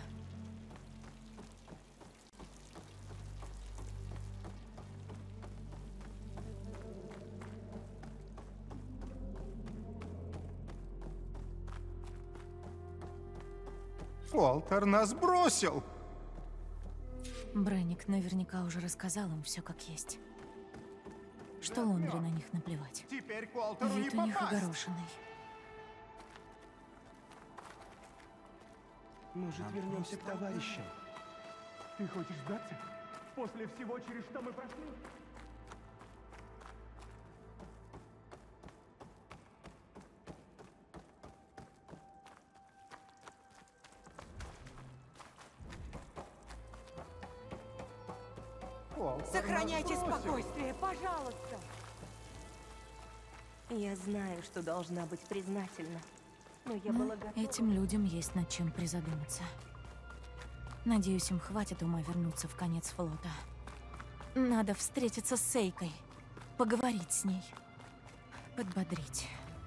Уолтер нас бросил! Бренник наверняка уже рассказал им все как есть. Что Лондре на них наплевать. Теперь к Уолтеру Вид не у них попасть. огорошенный. Может, вернемся к товарищам? Ты хочешь сдаться? После всего, через что мы прошли? Сохраняйте спокойствие, пожалуйста. Я знаю, что должна быть признательна, но я была готова. Этим людям есть над чем призадуматься. Надеюсь, им хватит ума вернуться в конец флота. Надо встретиться с Сейкой, поговорить с ней, подбодрить.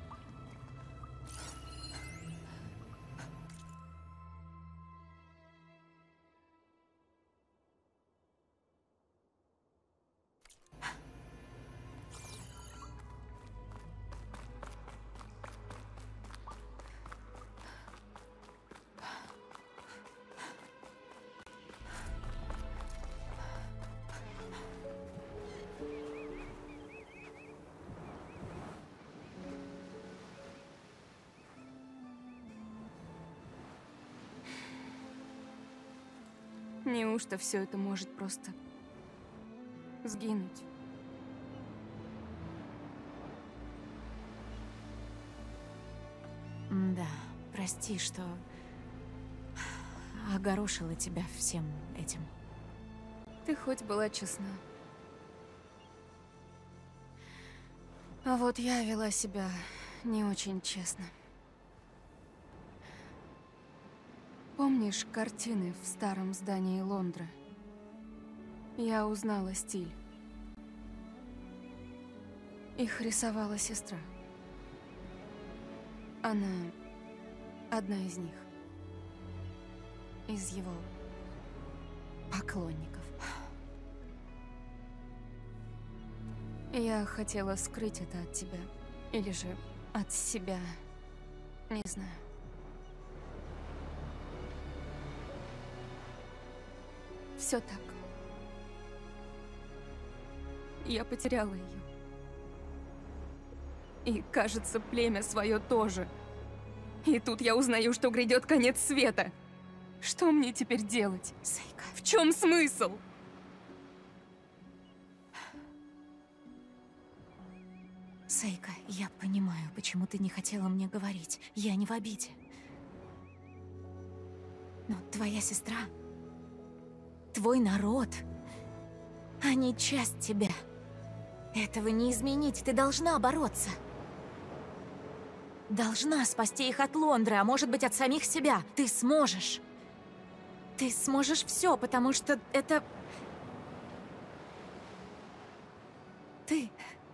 Неужто все это может просто сгинуть? Да, прости, что огорошила тебя всем этим. Ты хоть была честна. А вот я вела себя не очень честно. Помнишь картины в старом здании Лондры? Я узнала стиль. Их рисовала сестра. Она одна из них. Из его поклонников. Я хотела скрыть это от тебя. Или же от себя. Не знаю. Все так. Я потеряла ее. И, кажется, племя свое тоже. И тут я узнаю, что грядет конец света. Что мне теперь делать? Сейка. В чем смысл? Сейка, я понимаю, почему ты не хотела мне говорить. Я не в обиде. Но твоя сестра, твой народ, они часть тебя. Этого не изменить, ты должна бороться. Должна спасти их от Лондры, а может быть от самих себя. Ты сможешь. Ты сможешь все, потому что это... Ты...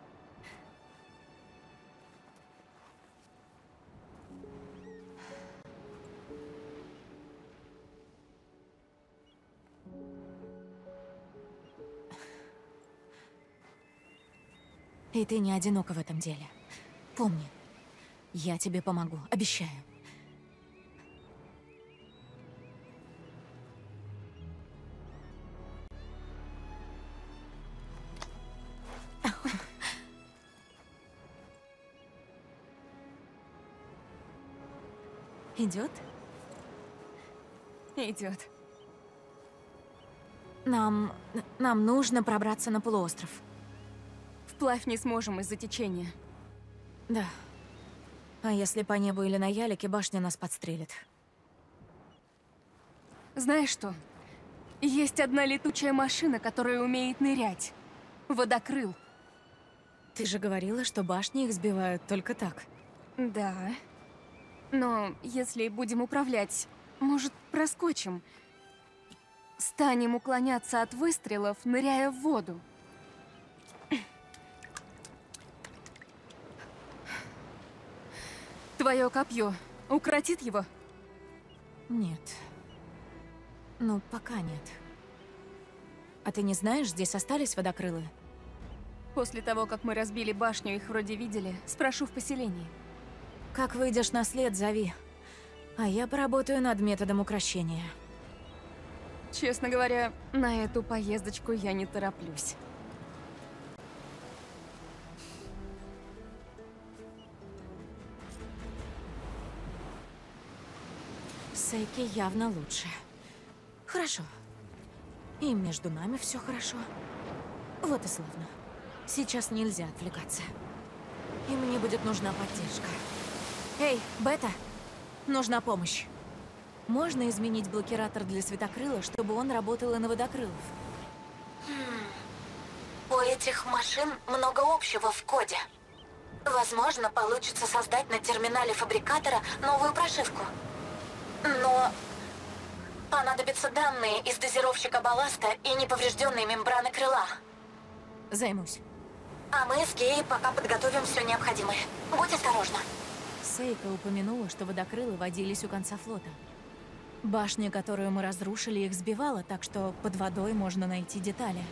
И ты не одинока в этом деле. Помни, я тебе помогу, обещаю. Идет? Идет. Нам... нам нужно пробраться на полуостров. Вплавь не сможем из-за течения. Да. А если по небу или на ялике, башня нас подстрелит. Знаешь что? Есть одна летучая машина, которая умеет нырять. Водокрыл. Ты же говорила, что башни их сбивают только так. Да. Но если будем управлять, может, проскочим? Станем уклоняться от выстрелов, ныряя в воду. Твое копье укротит его? Нет. Ну, пока нет. А ты не знаешь, здесь остались водокрылы? После того, как мы разбили башню, их вроде видели. Спрошу в поселении. Как выйдешь на след, зови. А я поработаю над методом укрощения. Честно говоря, на эту поездочку я не тороплюсь. Сейке явно лучше. Хорошо. И между нами все хорошо. Вот и славно. Сейчас нельзя отвлекаться. И мне будет нужна поддержка. Эй, Бета, нужна помощь. Можно изменить блокиратор для светокрыла, чтобы он работал и на водокрылов? Хм. У этих машин много общего в коде. Возможно, получится создать на терминале фабрикатора новую прошивку. Но понадобятся данные из дозировщика балласта и неповрежденной мембраны крыла. Займусь. А мы с Геей пока подготовим все необходимое. Будь осторожна. Сейка упомянула, что водокрылы водились у конца флота. Башня, которую мы разрушили, их сбивала, так что под водой можно найти детали.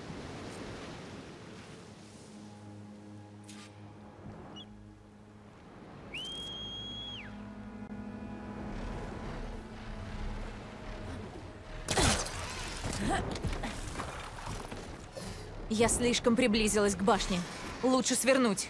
Я слишком приблизилась к башне. Лучше свернуть.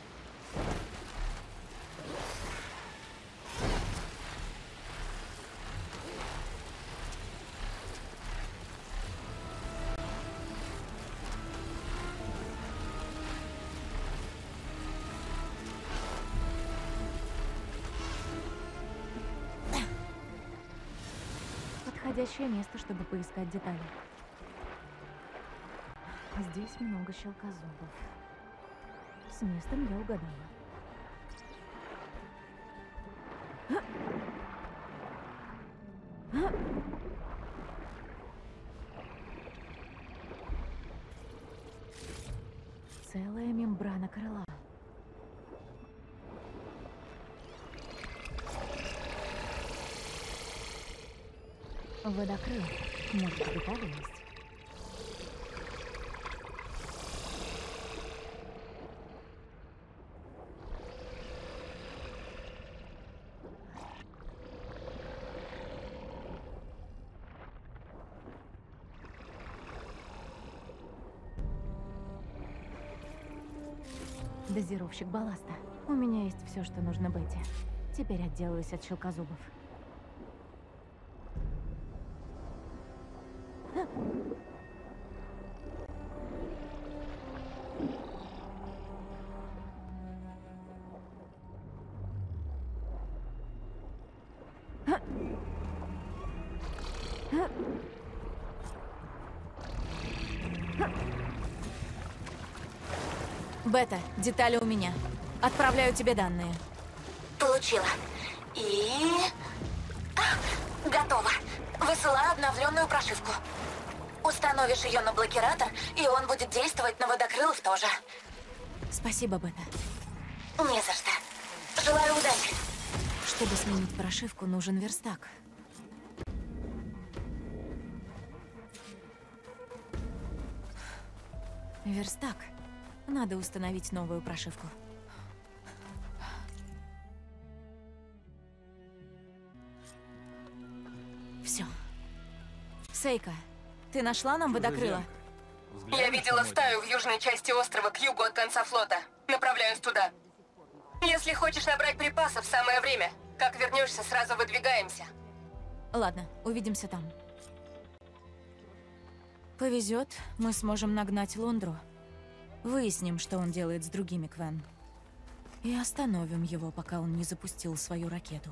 Подходящее место, чтобы поискать детали. Здесь много щелкозубов. С местом я угадала. Целая мембрана крыла. Водокрыл. Может, детали есть? Дозировщик балласта. У меня есть все, что нужно Бетти. Теперь отделаюсь от щелкозубов. Бета, детали у меня. Отправляю тебе данные. Получила. И... А, готово. Высылаю обновленную прошивку. Установишь ее на блокиратор, и он будет действовать на водокрылов тоже. Спасибо, Бета. Не за что. Желаю удачи. Чтобы сменить прошивку, нужен верстак. Верстак. Надо установить новую прошивку. Все. Сейка, ты нашла нам водокрыло? Я видела стаю в южной части острова к югу от конца флота. Направляюсь туда. Если хочешь набрать припасов, самое время. Как вернешься, сразу выдвигаемся. Ладно, увидимся там. Повезет, мы сможем нагнать Лондру. Выясним, что он делает с другими Квен. И остановим его, пока он не запустил свою ракету.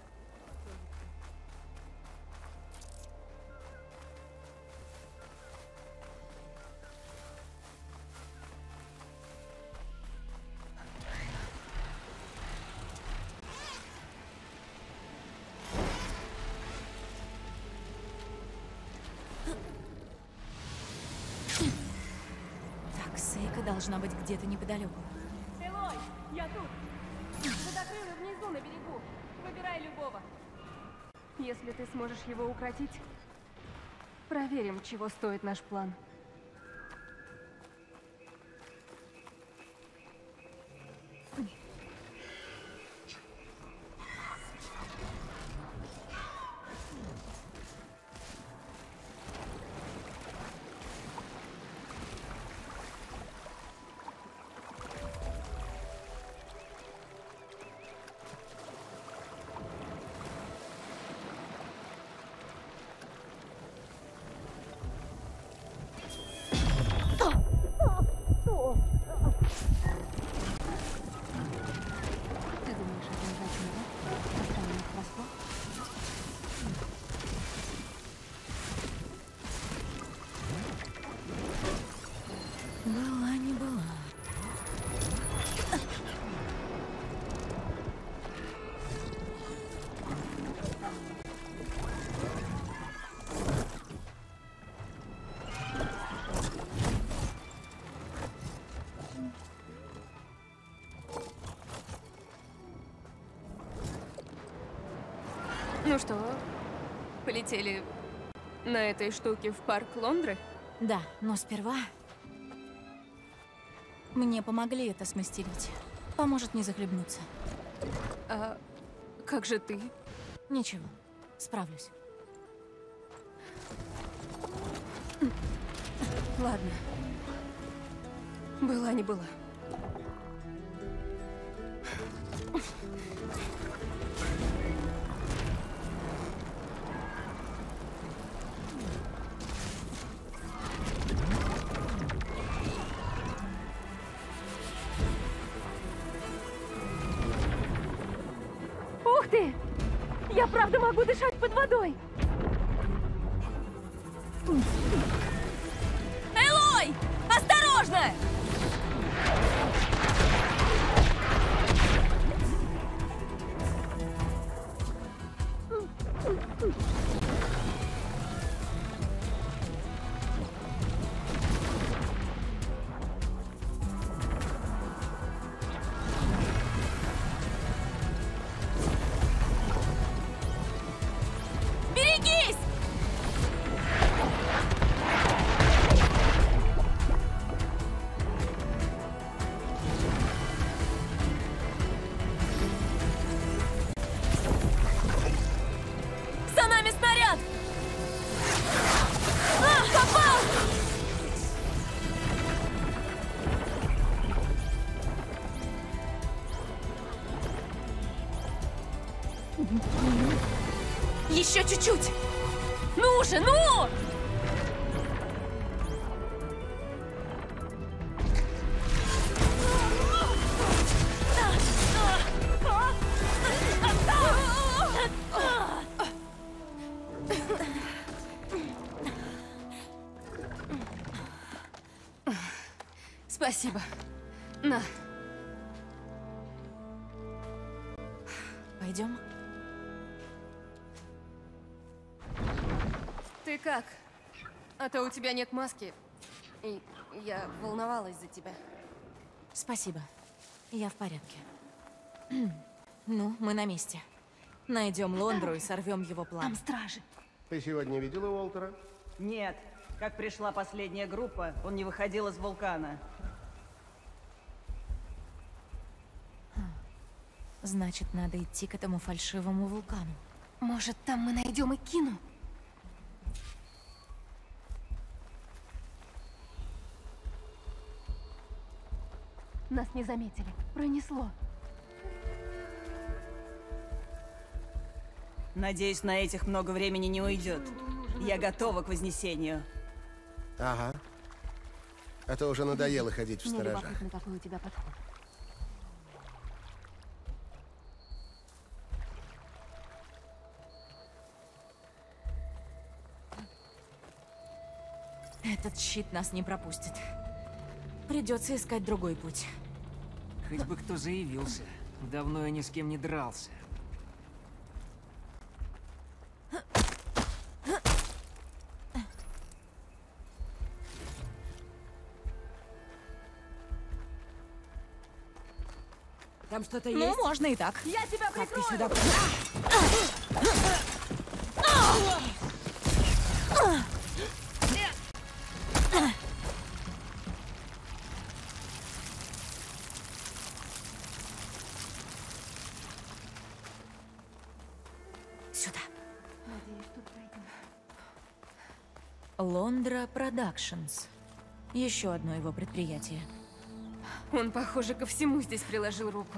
Должна быть где-то неподалеку. Элой, я тут. Водокрылы внизу на берегу. Выбирай любого. Если ты сможешь его укротить, проверим, чего стоит наш план. Была не была. Ну что, полетели на этой штуке в парк Лондры? Да, но сперва... Мне помогли это смастерить. Поможет не захлебнуться. А как же ты? Ничего, справлюсь. Ладно. Была не была. Ух ты! Я правда могу дышать под водой! Элой! Осторожно! Берегись! За нами снаряд! А, попал! Еще чуть-чуть! Ну же, ну! Спасибо. На. Пойдем. Ты как? А то у тебя нет маски. И я волновалась за тебя. Спасибо. Я в порядке. Ну, мы на месте. Найдем Лондру и сорвем его план. Там стражи. Ты сегодня видела Уолтера? Нет. Как пришла последняя группа, он не выходил из вулкана. Значит, надо идти к этому фальшивому вулкану. Может, там мы найдем и Кину? Нас не заметили. Пронесло. Надеюсь, на этих много времени не уйдет. Я готова к вознесению. Ага. А то уже надоело ходить в Мне сторожах. любопытно, какой у тебя подход. Этот щит нас не пропустит. Придется искать другой путь. Хоть бы кто заявился. Давно я ни с кем не дрался. Там что-то Ну, есть? можно и так. Я тебя Как ты прикрою! сюда... Сюда. Лондра Продакшнс. Еще одно его предприятие. Он, похоже, ко всему здесь приложил руку.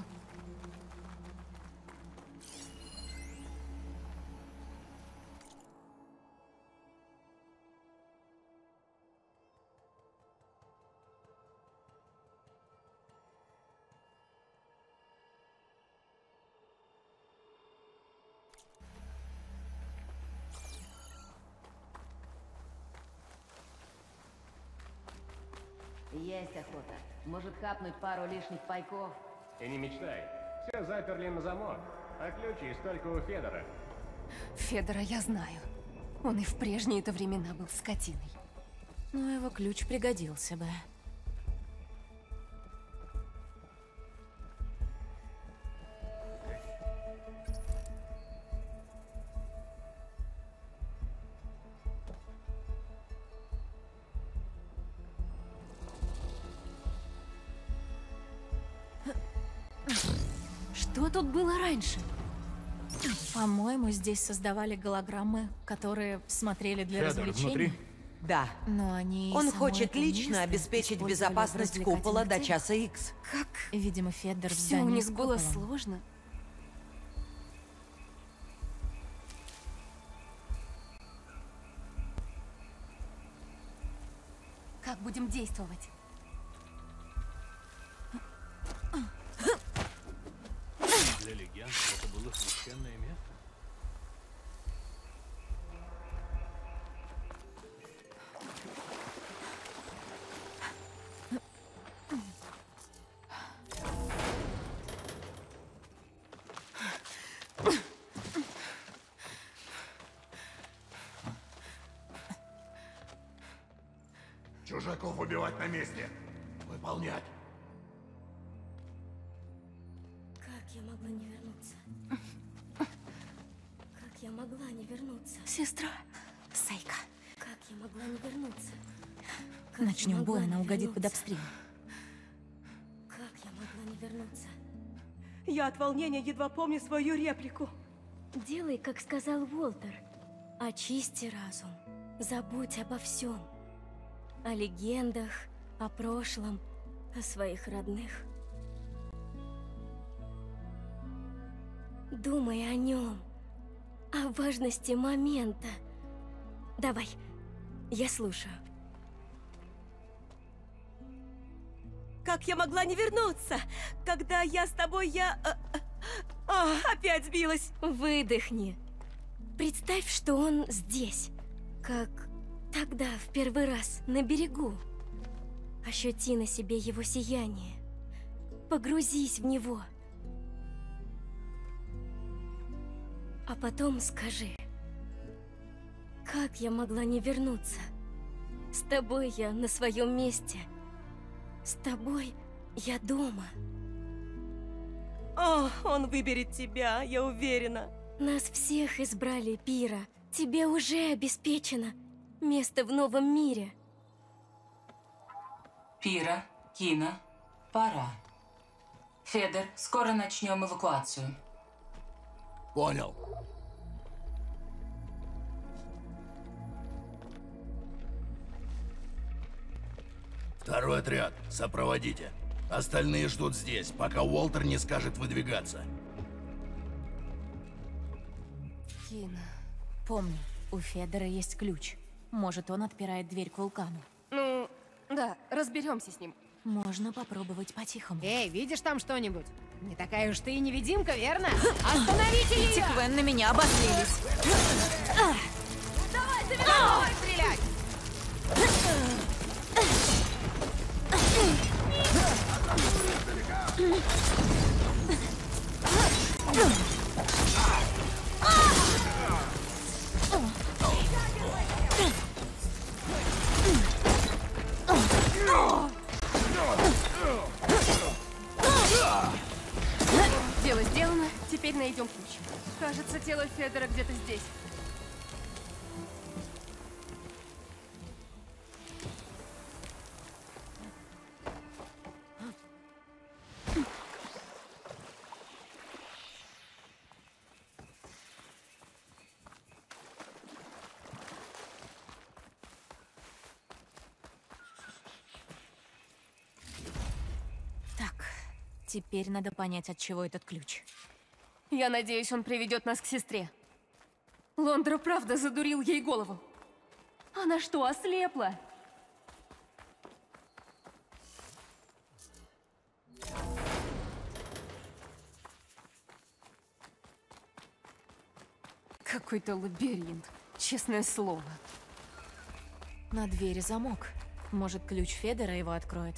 Есть охота. Может, хапнуть пару лишних пайков? И не мечтай. Все заперли на замок. А ключи столько у Федора. Федора я знаю. Он и в прежние-то времена был скотиной. Но его ключ пригодился бы. Что тут было раньше? По-моему, здесь создавали голограммы, которые смотрели для Федор развлечений. внутри? Да. Но они Он само хочет это лично место обеспечить использовали в безопасность купола до развлекательных часа Икс. Как? Видимо, Федор в Все у здании них с было куполом. сложно. Как будем действовать? Для легенд это было священное место. Чужаков убивать на месте. Выполнять. Как я могла не вернуться? Как я могла не вернуться? Сестра, Сейка. Как я могла не вернуться? Как я Начнем могла бой, не она угодит под вернуться? обстрел. Как я могла не вернуться? Я от волнения едва помню свою реплику. Делай, как сказал Уолтер. Очисти разум. Забудь обо всем. О легендах, о прошлом, о своих родных. Думай о нем. О важности момента. Давай, я слушаю. Как я могла не вернуться? Когда я с тобой, я... а, а, а, опять сбилась. Выдохни. Представь, что он здесь. Как тогда, в первый раз, на берегу. Ощути на себе его сияние. Погрузись в него. А потом скажи, как я могла не вернуться? С тобой я на своем месте. С тобой я дома. О, он выберет тебя, я уверена. Нас всех избрали, Пира. Тебе уже обеспечено место в новом мире. Пира, Кина, пора. Федор, скоро начнем эвакуацию. Понял. Второй отряд, сопроводите. Остальные ждут здесь, пока Уолтер не скажет выдвигаться. Кина, помни, у Федора есть ключ. Может, он отпирает дверь к вулкану. Ну, да, разберемся с ним. Можно попробовать по-тихому. Эй, видишь там что-нибудь? Не такая уж ты и невидимка, верно? Остановите ее! Эти Квен на меня обозлились. Давай, забирай, давай стрелять! Дело сделано, теперь найдем ключ. Кажется, тело Федора где-то здесь. Теперь надо понять, от чего этот ключ. Я надеюсь, он приведет нас к сестре. Лондра правда задурил ей голову. Она что, ослепла? Какой-то лабиринт, честное слово. На двери замок. Может, ключ Федора его откроет.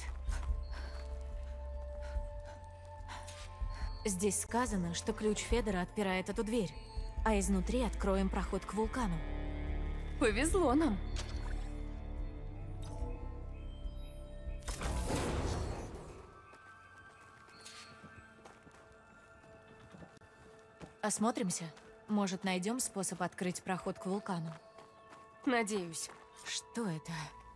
Здесь сказано, что ключ Федора отпирает эту дверь, а изнутри откроем проход к вулкану. Повезло нам. Осмотримся. Может, найдем способ открыть проход к вулкану? Надеюсь. Что это?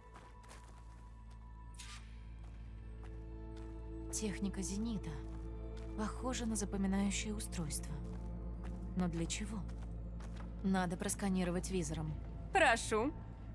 Техника зенита. Похоже на запоминающее устройство. Но для чего? Надо просканировать визором. Прошу.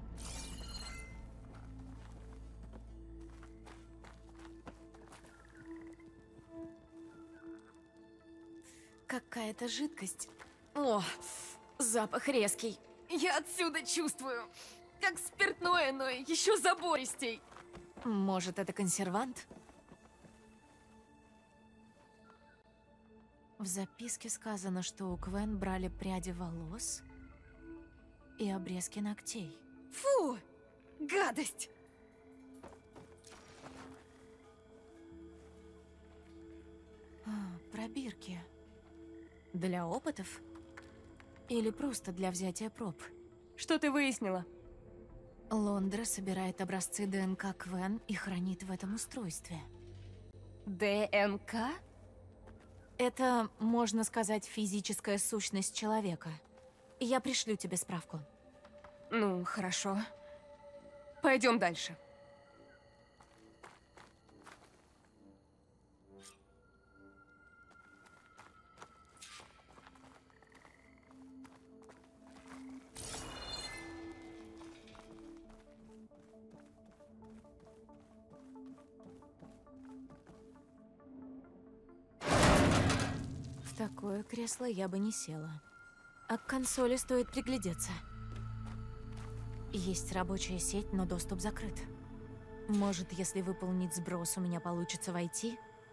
Какая-то жидкость. О, запах резкий. Я отсюда чувствую. Как спиртное, но еще забористей. Может, это консервант? В записке сказано, что у Квен брали пряди волос и обрезки ногтей. Фу! Гадость! А, пробирки. Для опытов? Или просто для взятия проб? Что ты выяснила? Лондра собирает образцы ДНК Квен и хранит в этом устройстве. ДНК? Это, можно сказать, физическая сущность человека. Я пришлю тебе справку. Ну, хорошо. Пойдем дальше. В такое кресло я бы не села. А к консоли стоит приглядеться. Есть рабочая сеть, но доступ закрыт. Может, если выполнить сброс, у меня получится войти?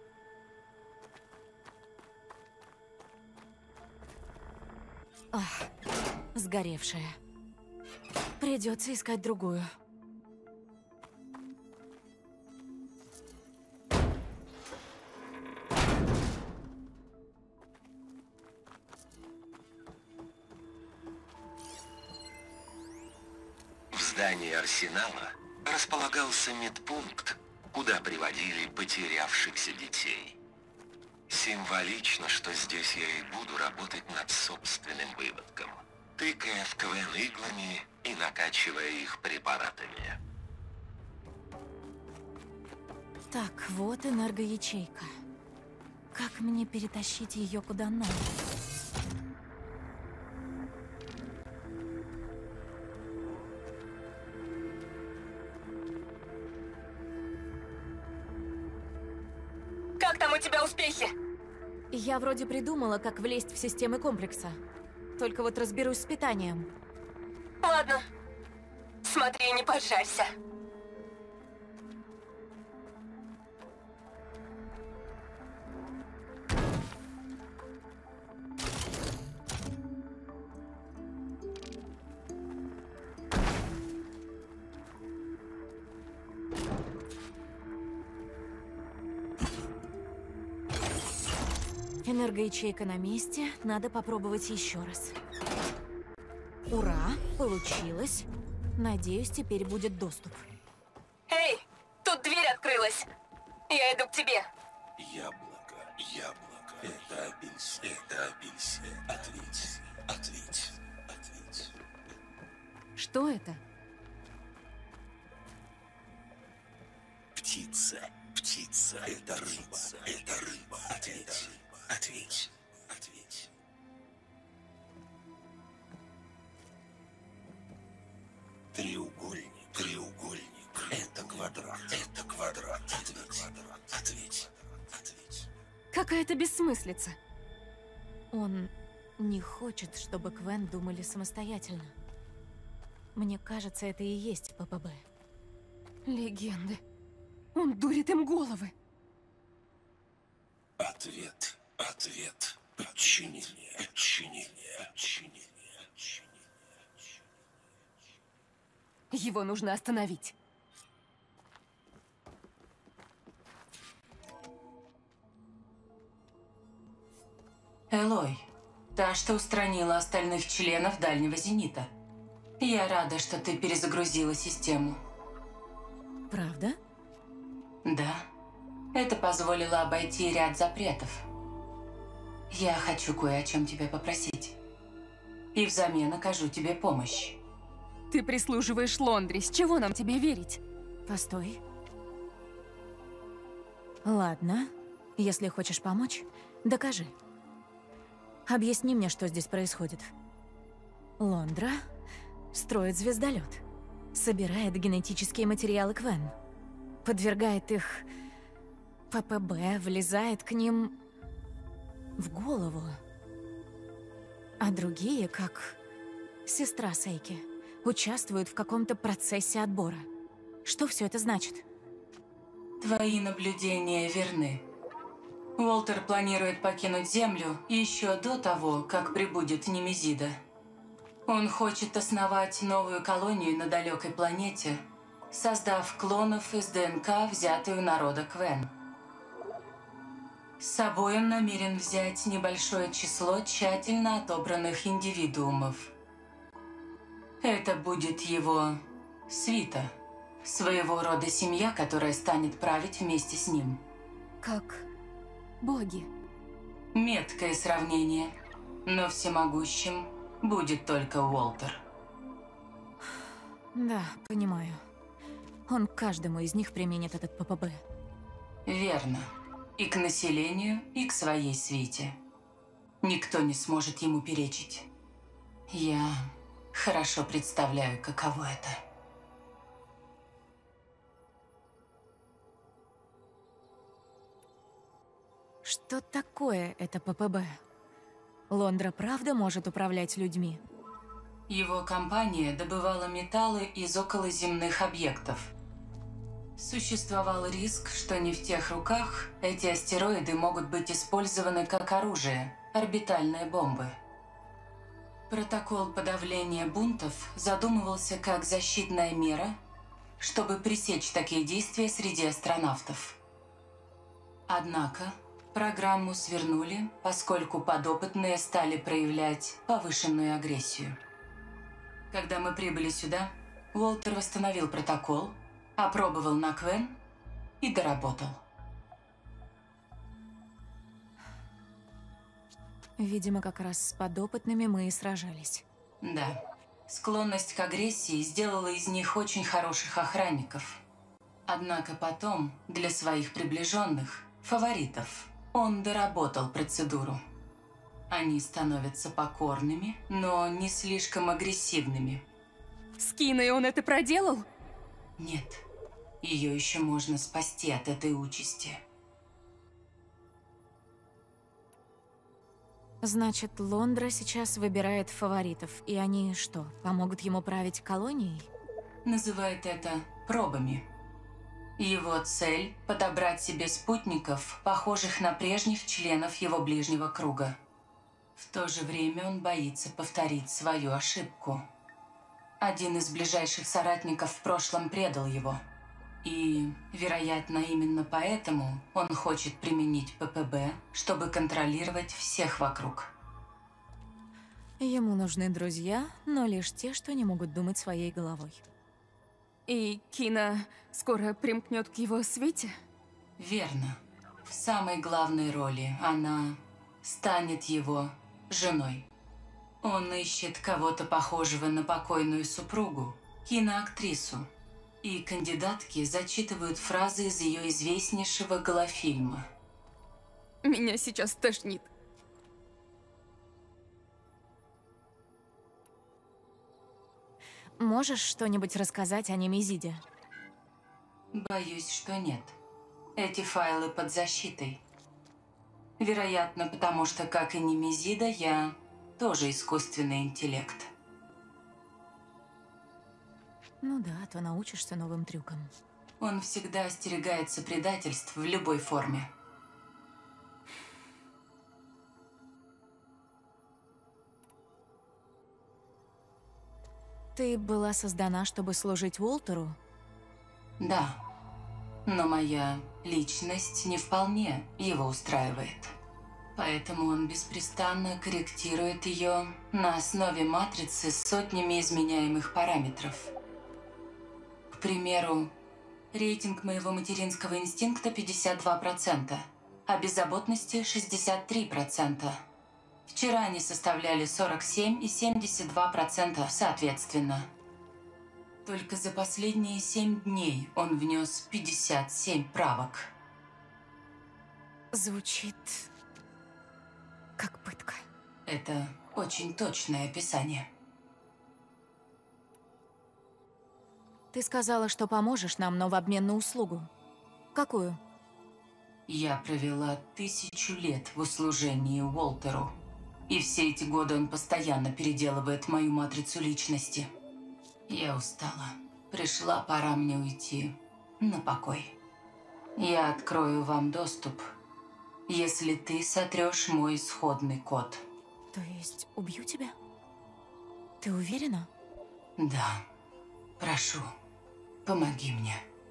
Ах, сгоревшая. Придется искать другую. здании арсенала располагался медпункт, куда приводили потерявшихся детей. Символично, что здесь я и буду работать над собственным выводком, тыкая в Квен иглами и накачивая их препаратами. Так, вот энергоячейка. Как мне перетащить ее куда надо? Как там у тебя успехи? Я вроде придумала, как влезть в системы комплекса. Только вот разберусь с питанием. Ладно. Смотри, не поджарься. Энергоячейка на месте, надо попробовать еще раз. Ура, получилось. Надеюсь, теперь будет доступ. Эй, тут дверь открылась. Я иду к тебе. Яблоко, яблоко. Это апельсин, это апельсин. Ответь, ответь, ответь. Что это? Птица, птица. Это рыба, это рыба. Ответь. Ответь. Ответь. Треугольник. Треугольник. Это квадрат. Это квадрат. Ответь. Ответь. Ответь. Какая-то бессмыслица. Он не хочет, чтобы Квен думали самостоятельно. Мне кажется, это и есть ППБ. Легенды. Он дурит им головы. Ответ. Ответ. Подчинение. Подчинение. Подчинение. Подчинение. Его нужно остановить. Элой, та, что устранила остальных членов Дальнего Зенита. Я рада, что ты перезагрузила систему. Правда? Да. Это позволило обойти ряд запретов. Я хочу кое о чем тебя попросить. И взамен окажу тебе помощь. Ты прислуживаешь Лондри, с чего нам тебе верить? Постой. Ладно, если хочешь помочь, докажи. Объясни мне, что здесь происходит. Лондра строит звездолет, собирает генетические материалы Квен, подвергает их ППБ, влезает к ним в голову. А другие, как сестра Сейки, участвуют в каком-то процессе отбора. Что все это значит? Твои наблюдения верны. Уолтер планирует покинуть Землю еще до того, как прибудет Немезида. Он хочет основать новую колонию на далекой планете, создав клонов из ДНК, взятую у народа Квен. С собой он намерен взять небольшое число тщательно отобранных индивидуумов. Это будет его свита, своего рода семья, которая станет править вместе с ним. Как боги. Меткое сравнение, но всемогущим будет только Уолтер. Да, понимаю. Он к каждому из них применит этот ППБ. Верно. И к населению, и к своей свите. Никто не сможет ему перечить. Я хорошо представляю, каково это. Что такое это ППБ? Лондра правда может управлять людьми? Его компания добывала металлы из околоземных объектов. Существовал риск, что не в тех руках эти астероиды могут быть использованы как оружие, орбитальные бомбы. Протокол подавления бунтов задумывался как защитная мера, чтобы пресечь такие действия среди астронавтов. Однако программу свернули, поскольку подопытные стали проявлять повышенную агрессию. Когда мы прибыли сюда, Уолтер восстановил протокол, опробовал на Квен и доработал. Видимо, как раз с подопытными мы и сражались. Да. Склонность к агрессии сделала из них очень хороших охранников. Однако потом, для своих приближенных, фаворитов, он доработал процедуру. Они становятся покорными, но не слишком агрессивными. С Киной он это проделал? Нет. Ее еще можно спасти от этой участи. Значит, Лондра сейчас выбирает фаворитов, и они что, помогут ему править колонией? Называет это пробами. Его цель – подобрать себе спутников, похожих на прежних членов его ближнего круга. В то же время он боится повторить свою ошибку. Один из ближайших соратников в прошлом предал его. И, вероятно, именно поэтому он хочет применить ППБ, чтобы контролировать всех вокруг. Ему нужны друзья, но лишь те, что не могут думать своей головой. И Кина скоро примкнет к его свите? Верно. В самой главной роли она станет его женой. Он ищет кого-то похожего на покойную супругу, киноактрису. И кандидатки зачитывают фразы из ее известнейшего голофильма. Меня сейчас тошнит. Можешь что-нибудь рассказать о Немезиде? Боюсь, что нет. Эти файлы под защитой. Вероятно, потому что, как и Немезида, я тоже искусственный интеллект. Ну да, а то научишься новым трюкам. Он всегда остерегается предательств в любой форме. Ты была создана, чтобы служить Уолтеру? Да. Но моя личность не вполне его устраивает. Поэтому он беспрестанно корректирует ее на основе матрицы с сотнями изменяемых параметров. К примеру, рейтинг моего материнского инстинкта пятьдесят два процента, а беззаботности шестьдесят три процента. Вчера они составляли сорок семь и семьдесят два процента соответственно. Только за последние семь дней он внес пятьдесят семь правок. Звучит как пытка. Это очень точное описание. Ты сказала, что поможешь нам, но в обмен на услугу. Какую? Я провела тысячу лет в услужении Уолтеру. И все эти годы он постоянно переделывает мою матрицу личности. Я устала. Пришла пора мне уйти на покой. Я открою вам доступ, если ты сотрешь мой исходный код. То есть убью тебя? Ты уверена? Да. Прошу, помоги мне.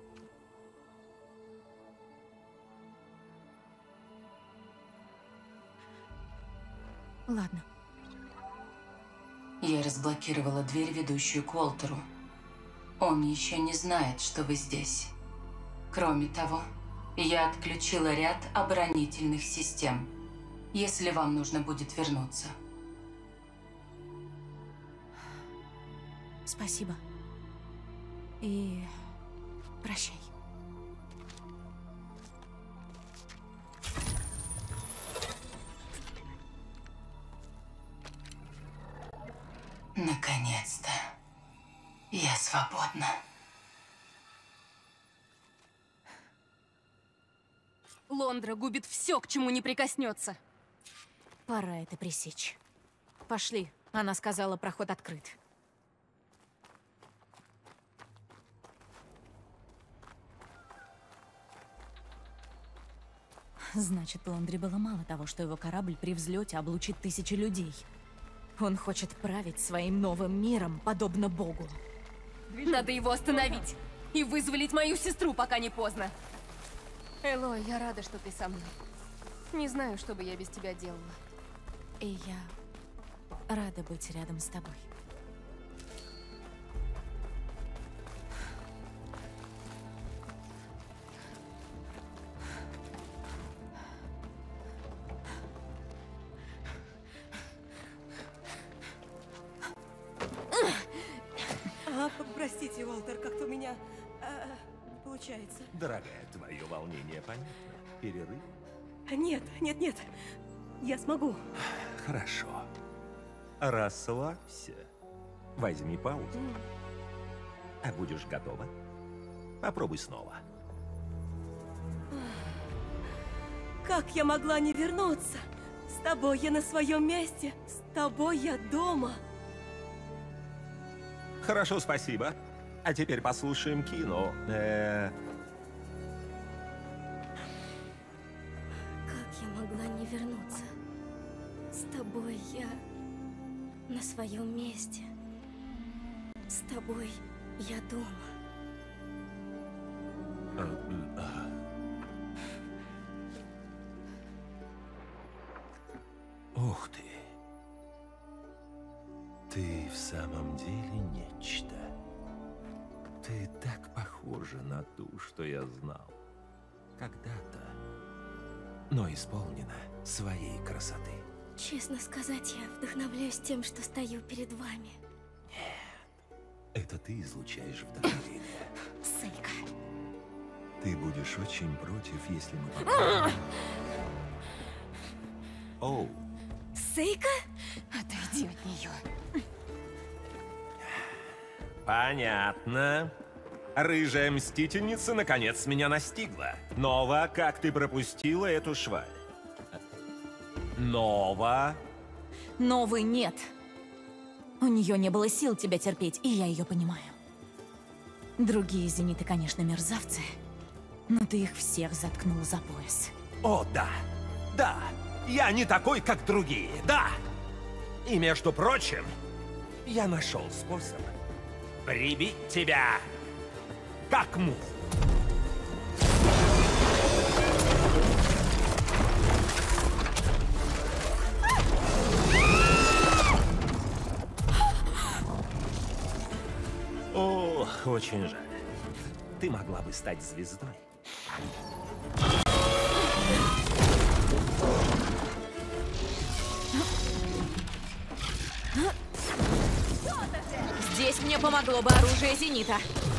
Ладно. Я разблокировала дверь, ведущую к Уолтеру. Он еще не знает, что вы здесь. Кроме того, я отключила ряд оборонительных систем, если вам нужно будет вернуться. Спасибо. И прощай. Наконец-то. Я свободна. Лондра губит все, к чему не прикоснется. Пора это пресечь. Пошли. Она сказала, проход открыт. Значит, Лондре было мало того, что его корабль при взлете облучит тысячи людей. Он хочет править своим новым миром, подобно Богу. Надо его остановить и вызволить мою сестру, пока не поздно. Элой, я рада, что ты со мной. Не знаю, что бы я без тебя делала. И я рада быть рядом с тобой. Простите, Уолтер, как-то у меня э, получается. Дорогая, твое волнение понятно. Перерыв? Нет, нет, нет. Я смогу. Хорошо. Расслабься. Возьми паузу. А будешь готова? Попробуй снова. Как я могла не вернуться? С тобой я на своем месте. С тобой я дома. Хорошо, спасибо. А теперь послушаем кино. Э... Как я могла не вернуться? С тобой я на своем месте. С тобой я дома. Ух ты. Ты в самом деле нечто. Ты так похожа на ту, что я знал. Когда-то. Но исполнена своей красоты. Честно сказать, я вдохновляюсь тем, что стою перед вами. Это ты излучаешь вдохновение. Сейка. Ты будешь очень против, если мы попробуем. Оу. Сейка? Отойди от нее. Понятно. Рыжая мстительница наконец меня настигла. Нова, как ты пропустила эту шваль? Нова? Новый нет. У нее не было сил тебя терпеть, и я ее понимаю. Другие зениты, конечно, мерзавцы, но ты их всех заткнул за пояс. О, да. Да. Я не такой, как другие. Да. И, между прочим, я нашел способ прибить тебя, как муху. О, очень жаль. Ты могла бы стать звездой. Здесь мне помогло бы оружие зенита.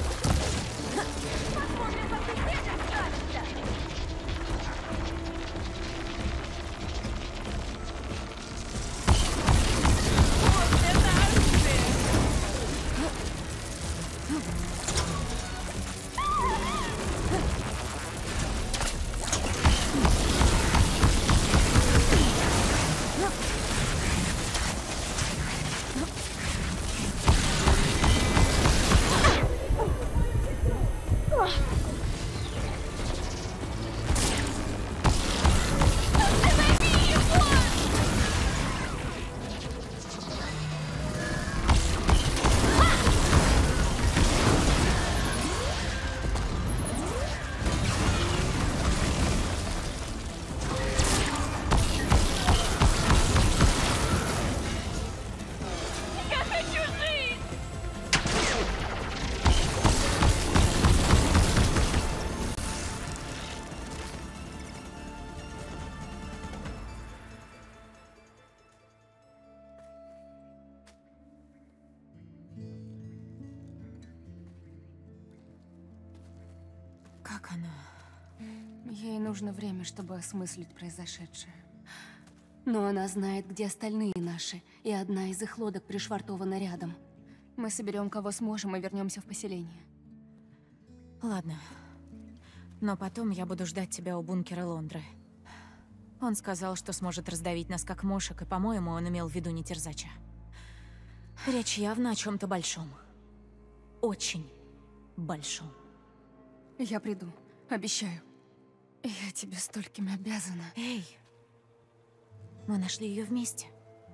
Как она? Ей нужно время, чтобы осмыслить произошедшее. Но она знает, где остальные наши, и одна из их лодок пришвартована рядом. Мы соберем, кого сможем, и вернемся в поселение. Ладно. Но потом я буду ждать тебя у бункера Лондры. Он сказал, что сможет раздавить нас как мошек, и, по-моему, он имел в виду не терзача. Речь явно о чем-то большом. Очень большом. Я приду, обещаю. Я тебе стольким обязана. Эй, мы нашли ее вместе.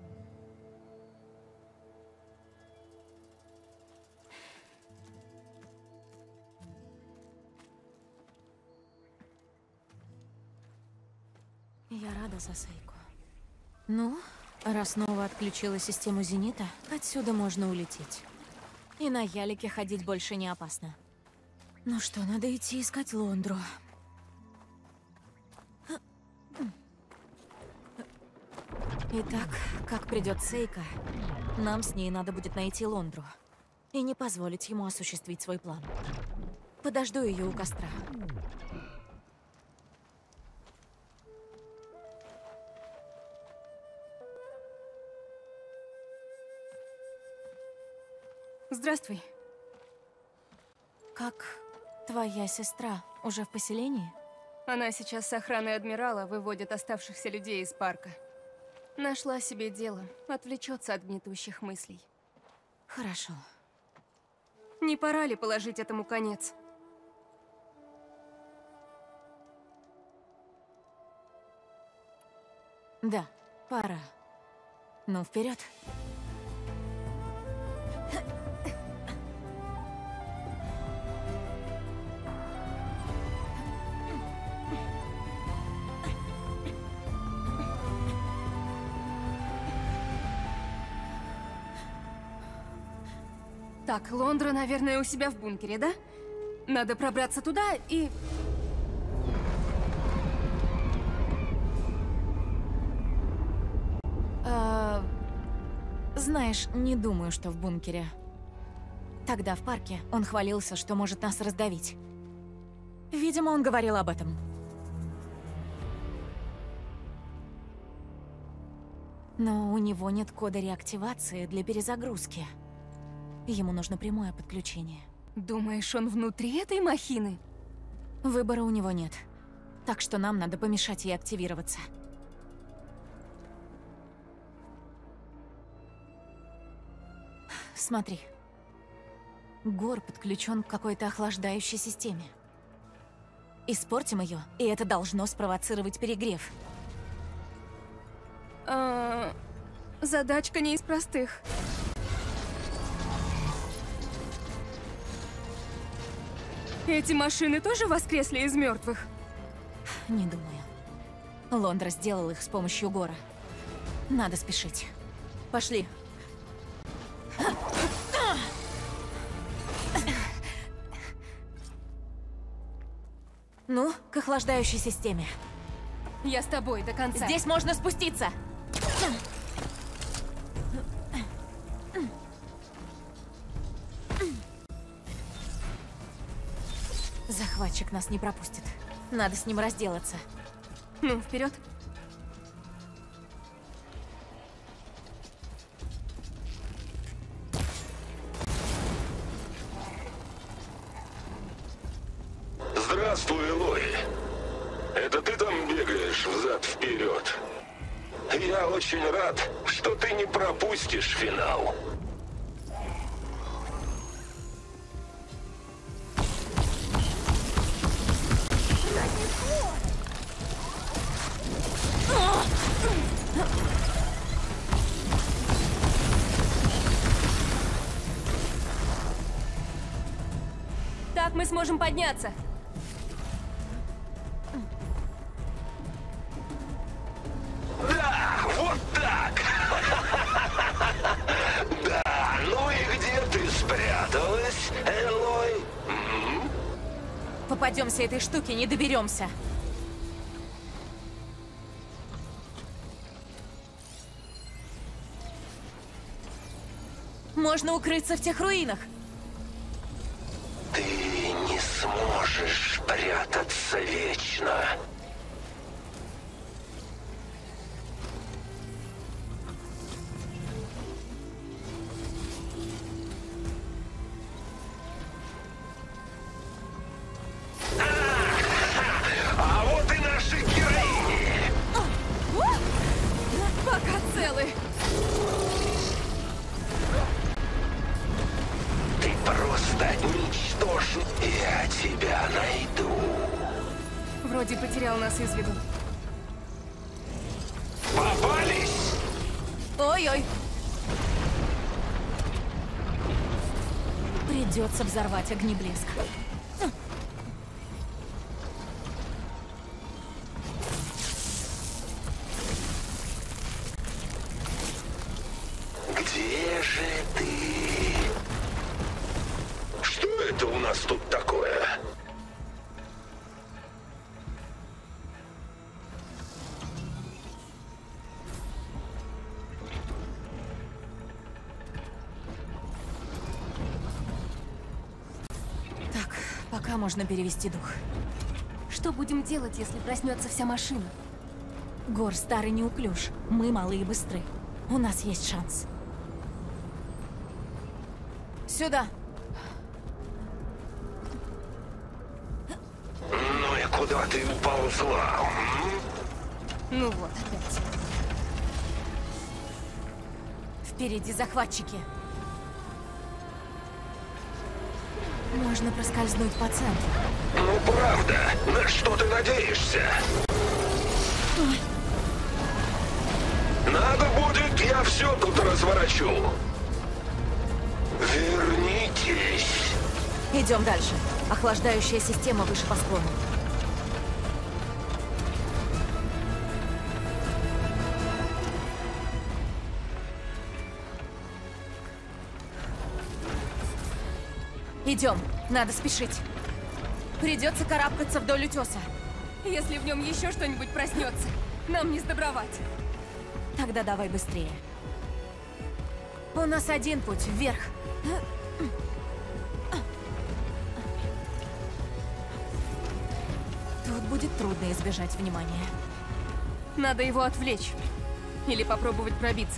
Я рада за Сейку. Ну, раз снова отключила систему зенита, отсюда можно улететь. И на ялике ходить больше не опасно. Ну что, надо идти искать Лондру. Итак, как придет Сейка, нам с ней надо будет найти Лондру. и не позволить ему осуществить свой план. Подожду ее у костра. Здравствуй. Как твоя сестра? Уже в поселении? Она сейчас с охраной адмирала выводит оставшихся людей из парка. Нашла себе дело, отвлечется от гнетущих мыслей. Хорошо. Не пора ли положить этому конец? Да, пора. Ну, вперед. Так, Лондра, наверное, у себя в бункере, да? Надо пробраться туда и... А, знаешь, не думаю, что в бункере. Тогда в парке он хвалился, что может нас раздавить. Видимо, он говорил об этом. Но у него нет кода реактивации для перезагрузки. Ему нужно прямое подключение. Думаешь, он внутри этой махины? Выбора у него нет. Так что нам надо помешать ей активироваться. Смотри. Гор подключен к какой-то охлаждающей системе. Испортим ее, и это должно спровоцировать перегрев. А, задачка не из простых. Эти машины тоже воскресли из мертвых? Не думаю. Лондра сделал их с помощью Гора. Надо спешить. Пошли. Ну, к охлаждающей системе. Я с тобой до конца. Здесь можно спуститься. Захватчик нас не пропустит. Надо с ним разделаться. Ну, вперед. Здравствуй, Элой. Это ты там бегаешь взад-вперед? Я очень рад, что ты не пропустишь финал. Так мы сможем подняться. Да, вот так. Да, ну и где ты спряталась, Элой? Попадемся этой штуке, не доберемся. Можно укрыться в тех руинах. Ты не сможешь прятаться вечно. А вот и наши героини. Пока целы. Ты просто ничтожен. Я тебя найду. Вроде потерял нас из виду. Попались! Ой-ой. Придется взорвать огнеблеск. Где же ты? Что это у нас тут такое? Пока можно перевести дух. Что будем делать, если проснется вся машина? Гор старый неуклюж. Мы малые и быстры. У нас есть шанс. Сюда. Ну и куда ты уползла? Ну вот, опять. Впереди захватчики. Можно проскользнуть по центру. Ну правда, на что ты надеешься? Надо будет, я все тут разворачу. Вернитесь. Идем дальше. Охлаждающая система выше по склону. Идем. Надо спешить. Придется карабкаться вдоль утеса. Если в нем еще что-нибудь проснется, нам не сдобровать. Тогда давай быстрее. У нас один путь вверх. Тут будет трудно избежать внимания. Надо его отвлечь. Или попробовать пробиться.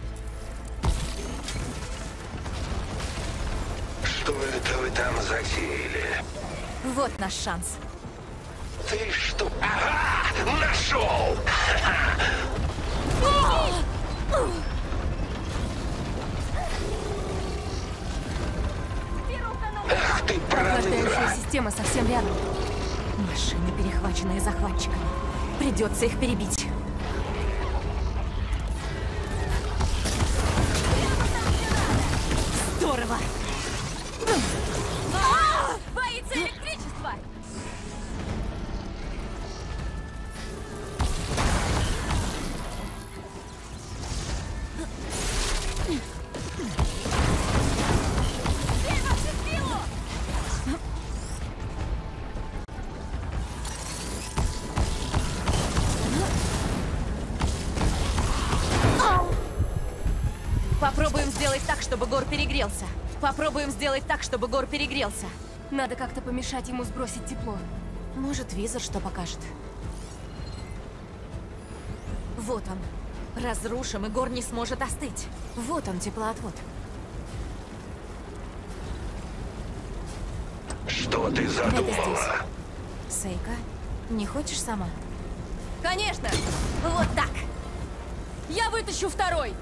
Что это вы там затеяли? Вот наш шанс. Ты что? Ага! Нашел! Ах ты, Охлаждающая система совсем рядом. Машины, перехваченные захватчиками. Придется их перебить. Здорово! А! Боится электричества! Попробуем сделать так, чтобы Гор перегрелся. Попробуем сделать так, чтобы Гор перегрелся. Надо как-то помешать ему сбросить тепло. Может, визор что покажет. Вот он. Разрушим, и Гор не сможет остыть. Вот он, теплоотвод. Что ты задумала? Это здесь. Сейка, не хочешь сама? Конечно! Вот так! Я вытащу второй!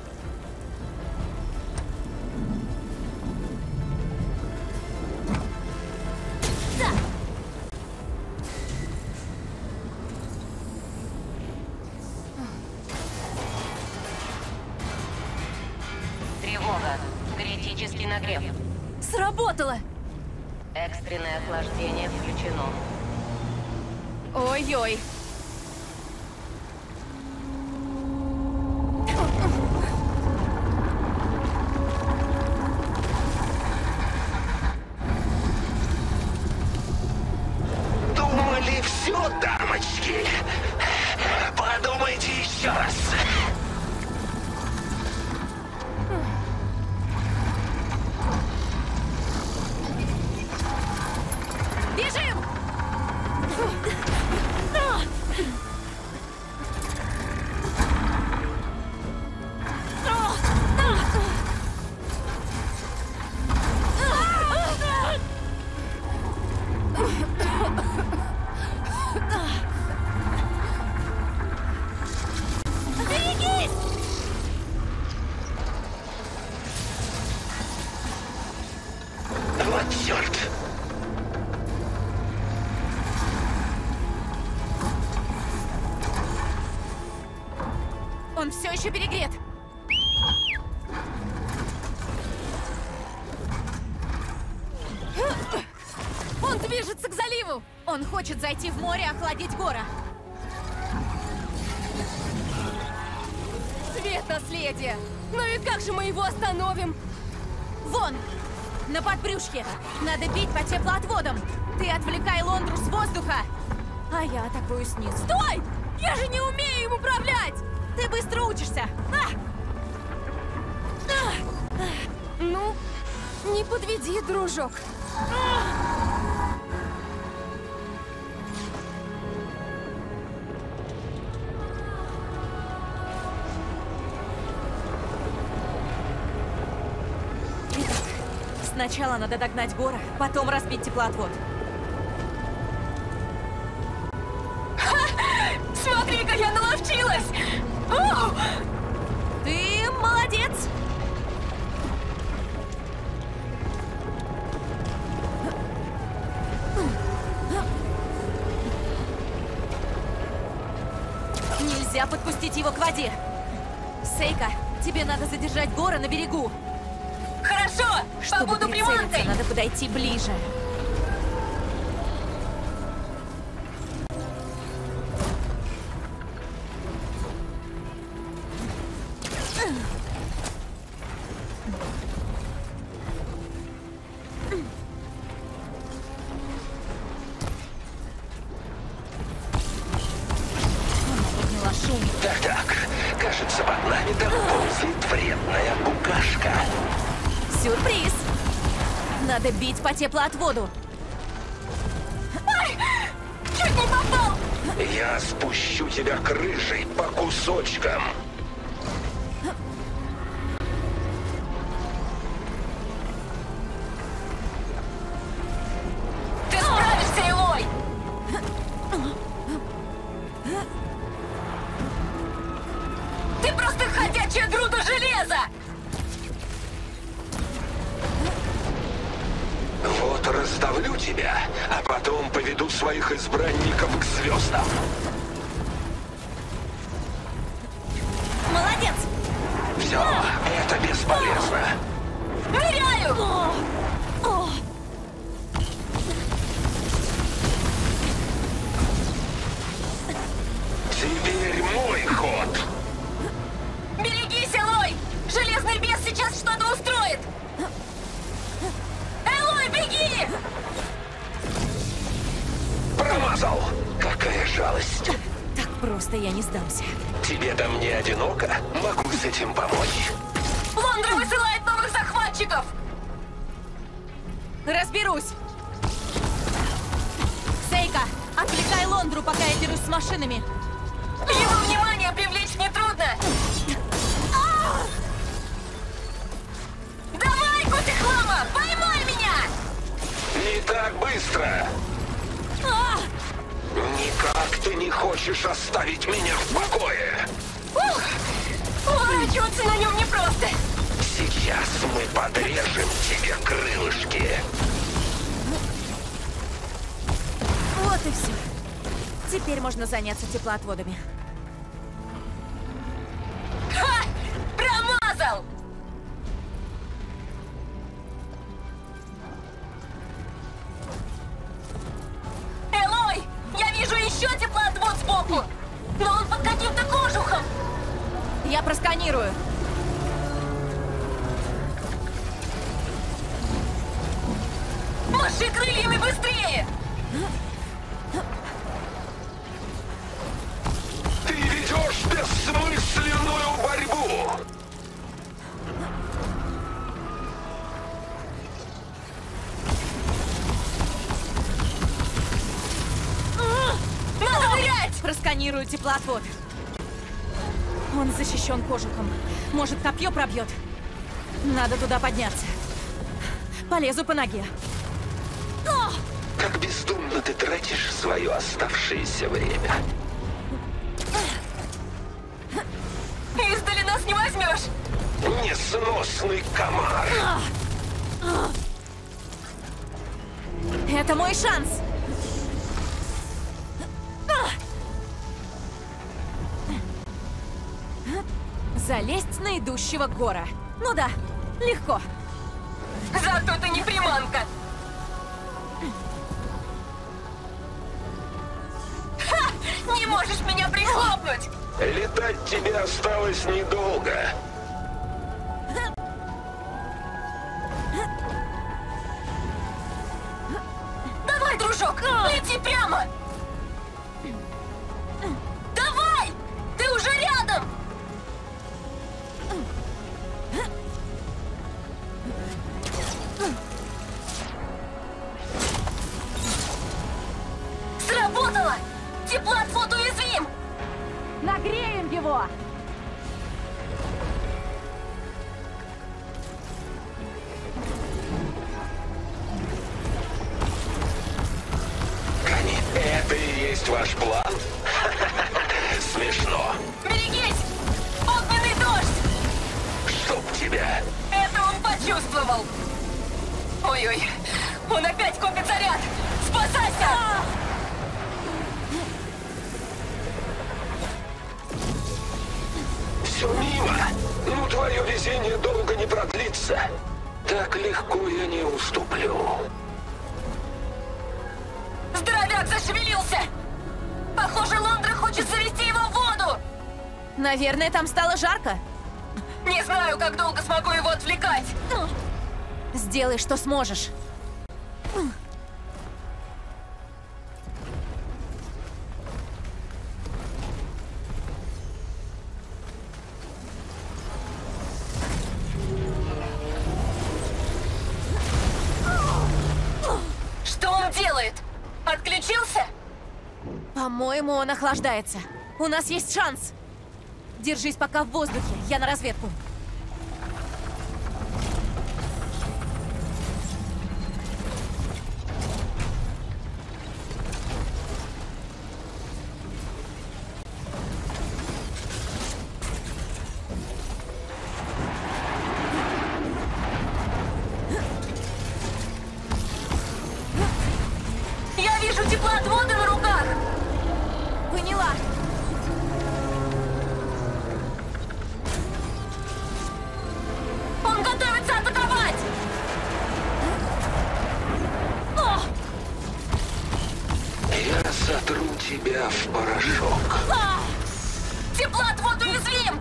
Тревога. Критический нагрев. Сработало! Экстренное охлаждение включено. Ой-ой. Думали все, дамочки? Подумайте еще раз. Бежим! Берегись! Вот черт! Он все еще перегрет. Он движется к заливу! Он хочет зайти в море и охладить Гора. Свет наследия! Ну и как же мы его остановим? Вон! На подбрюшье! Надо бить по теплоотводам! Ты отвлекай Лондру с воздуха! А я атакую снизу. Стой! Я же не умею им управлять! Ты быстро учишься! А! Ну, не подведи, дружок. Сначала надо догнать Гора, потом разбить теплоотвод. Смотри-ка, я наловчилась! О! Ты молодец! Нельзя подпустить его к воде. Сейка, тебе надо задержать Гора на берегу. Хорошо! Чтобы побуду прицелиться, приманкой! надо подойти ближе. Так-так, кажется, под нами там ползает вредная букашка. Сюрприз! Надо бить по теплоотводу. Ай! Чуть не попал! Я спущу тебя крышей по кусочкам. Ты справишься, Элой! Ты просто ходячая груда железа! Вот раздавлю тебя, а потом поведу своих избранников к звездам. Молодец! Все, это бесполезно. Ныряю! Теперь мой ход. Берегись, Элой! Железный бес сейчас что-то устроит! Элой, беги! Промазал. Какая жалость. Так просто я не сдамся. Тебе там не одиноко? Могу с этим помочь. Лондра высылает новых захватчиков! Разберусь! Сейка, отвлекай Лондру, пока я дерусь с машинами. Его внимание привлечь нетрудно! А! Давай, коты хлама, поймай меня! Не так быстро. А! Никак ты не хочешь оставить меня в покое. Ух! Уворачиваться на нем непросто! Сейчас мы подрежем тебе крылышки. Вот и все. Теперь можно заняться теплоотводами. Ха! Промазал! Элой! Я вижу еще теплоотвод сбоку! Но он под каким-то кожухом! Я просканирую. Маши крыльями быстрее! Ты ведешь бессмысленную борьбу. Надо нырять! Просканирую теплоотвод. Он защищен кожухом. Может, копье пробьет? Надо туда подняться. Полезу по ноге. Как бездумно ты тратишь свое оставшееся время. Издали нас не возьмешь! Несносный комар. Это мой шанс! Залезть на идущего Гора. Ну да, легко. Зато ты не приманка! Ха! Не можешь меня прихлопнуть! Летать тебе осталось недолго. Давай, дружок, лети прямо! Давай! Ты уже рядом! Сработало! Теплоотвод уязвим! Нагреем его! есть ваш план? Смешно. Берегись! Огненный дождь! Чтоб тебя! Это он почувствовал! Ой-ой, он опять копит заряд! Спасайся! Все мимо! Ну, твое везение долго не продлится. Так легко я не уступлю. Здоровяк зашевелился! Похоже, Лондра хочет завести его в воду! Наверное, там стало жарко. Не знаю, как долго смогу его отвлекать. Сделай, что сможешь. Что он делает? Отключился? По-моему, он охлаждается. У нас есть шанс. Держись пока в воздухе. Я на разведку. Я вижу теплоотводы на руках! Поняла. Он готовится атаковать! О! Я сотру тебя в порошок. А! Теплоотвод уязвим!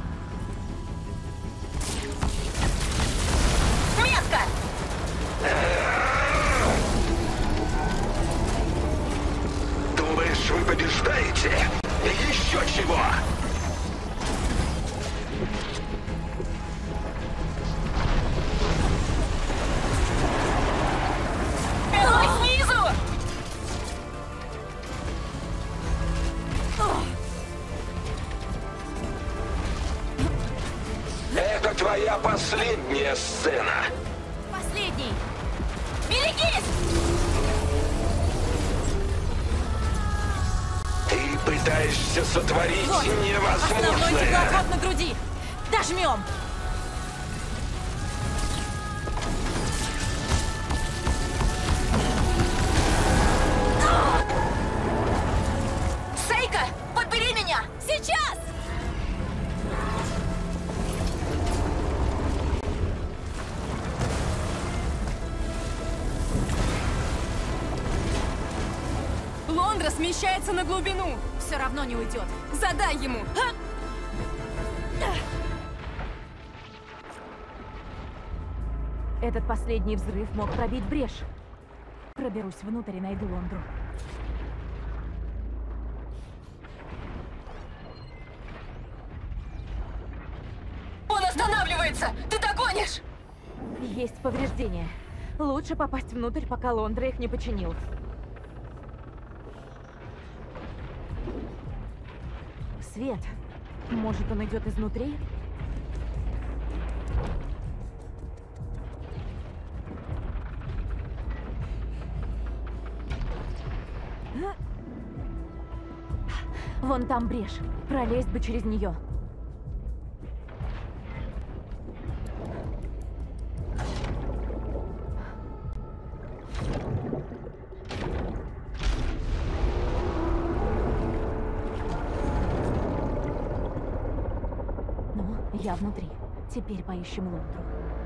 Метка! Думаешь, вы побеждаете? Еще чего? Элой, снизу! Это твоя последняя сцена. Последний. Берегись! Ты пытаешься сотворить Вот. Основной невозможное. теплоотвод на груди. Дожмем. Сейка, подбери меня! Сейчас! Лондра смещается на глубину. Все равно не уйдет. Задай ему. Этот последний взрыв мог пробить брешь. Проберусь внутрь и найду Лондру. Он останавливается! Ты догонишь! Есть повреждения. Лучше попасть внутрь, пока Лондра их не починил. Свет. Может, он идет изнутри? Вон там брешь. Пролезть бы через нее. Ну, я внутри. Теперь поищем Лондру.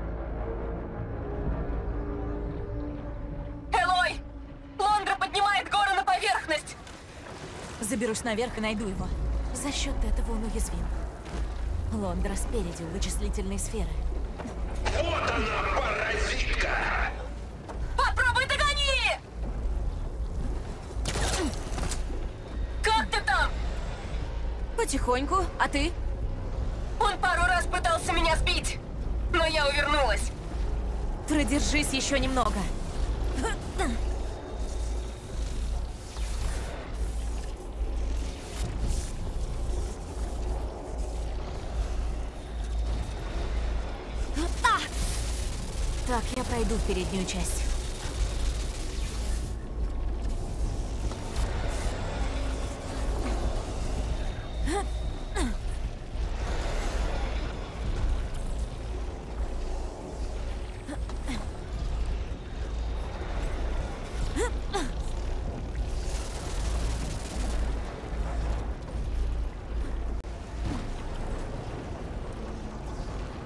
Элой! Лондра поднимает горы на поверхность! Заберусь наверх и найду его. За счет этого он уязвим. Лондра спереди у вычислительной сферы. Вот она, паразитка! Попробуй догони! Как ты там? Потихоньку. А ты? Он пару раз пытался меня сбить, но я увернулась. Продержись еще немного. Так, я пройду в переднюю часть.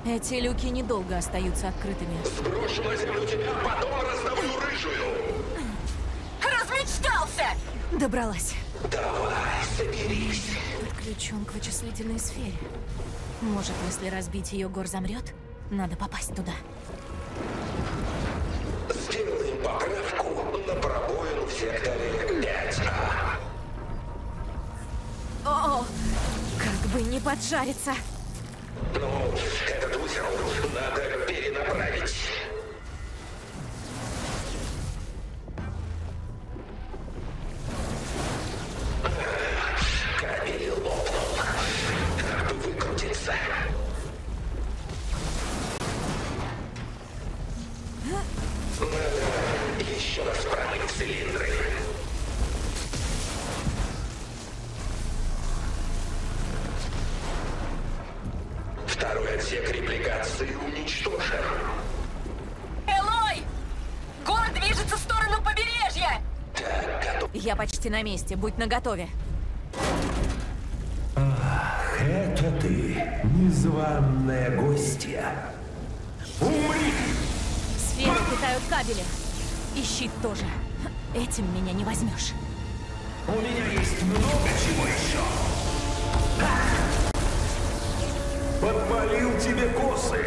Эти люки недолго остаются открытыми. Сброшу на землю тебя, потом раздавлю рыжую. Размечтался! Добралась. Давай, соберись. Подключен к вычислительной сфере. Может, если разбить ее, Гор замрет? Надо попасть туда. Сделаем поправку на пробоину в секторе пять А. О, как бы не поджариться. Ну, этот узел надо перенаправить. Кабель лопнул. Как бы выкрутиться. Надо еще раз промыть цилиндры. Второй отсек репликации уничтожен. Элой! Гор движется в сторону побережья! Я почти на месте, будь наготове. Ах, это ты, незваная гостья. Умри! Сферы питают кабели. И щит тоже. Этим меня не возьмешь. У меня есть много чего еще. Подпалил тебе косы.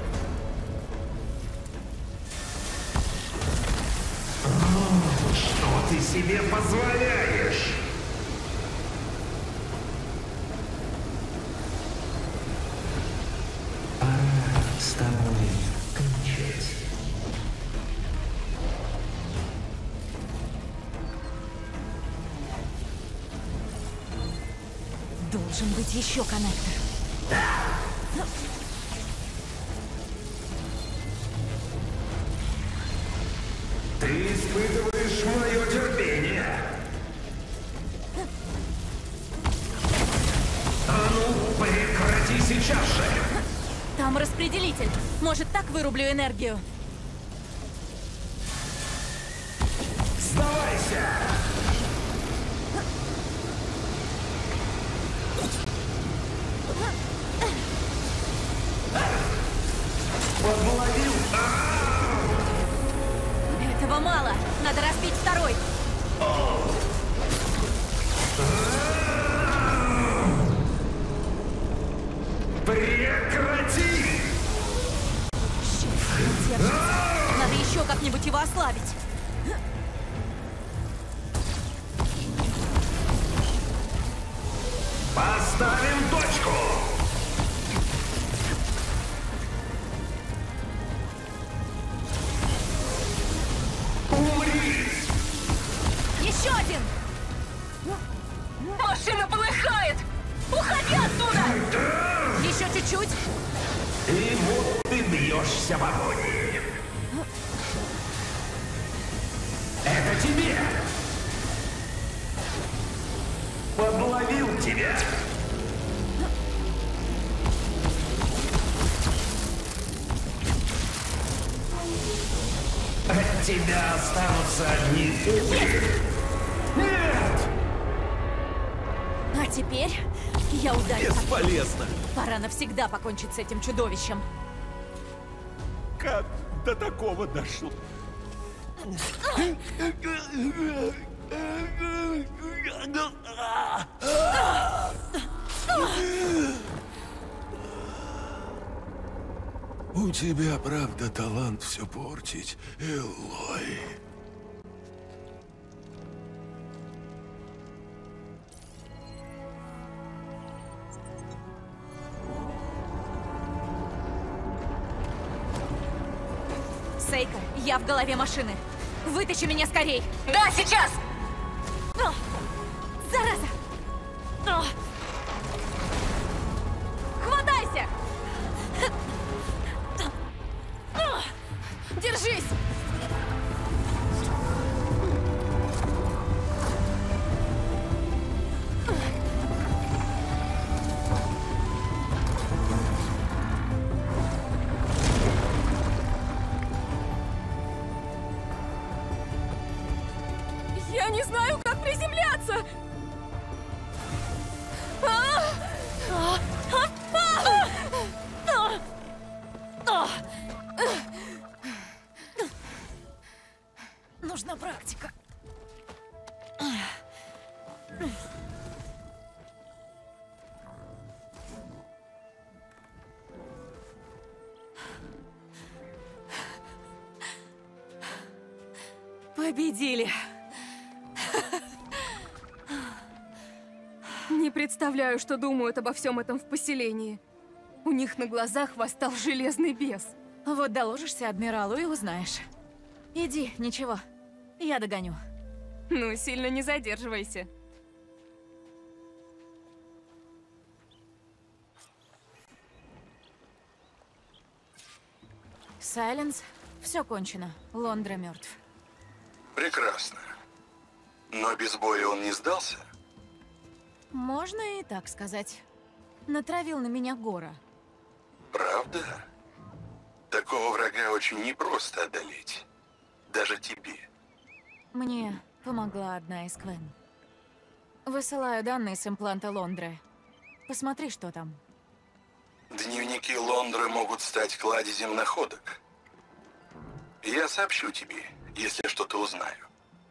О, что ты себе позволяешь? Пора с тобой кончать. Должен быть еще коннектор. Ты испытываешь мое терпение. А ну, прекрати сейчас же. Там распределитель. Может, так вырублю энергию? Сдавайся! Подловил! Этого мало. Надо разбить второй. Прекрати! Щит держится. Надо еще как-нибудь его ослабить. Поставим точку! Умри! Еще один! Машина полыхает! Уходи оттуда! Еще чуть-чуть. И вот ты бьешься в агонии. Это тебе! Подловил тебя! От тебя останутся одни угли. Нет! А теперь я ударю. Бесполезно. Пора навсегда покончить с этим чудовищем. Как до такого дошло? У тебя, правда, талант все портить, Элой. Сейка, я в голове машины. Вытащи меня скорей. Да, сейчас! О, зараза! О. Хватайся! О, держись! Я не знаю, как приземляться! нужна практика. Победили. Не представляю, что думают обо всем этом в поселении. У них на глазах восстал железный бес. Вот доложишься адмиралу и узнаешь. Иди, ничего, я догоню. Ну, сильно не задерживайся. Сайленс, все кончено. Лондра мертв. Прекрасно. Но без боя он не сдался? Можно и так сказать. Натравил на меня Гора. Правда? Такого врага очень непросто одолеть. Даже тебе. Мне помогла одна из Квен. Высылаю данные с импланта Лондры. Посмотри, что там. Дневники Лондры могут стать кладезем находок. Я сообщу тебе, если что-то узнаю.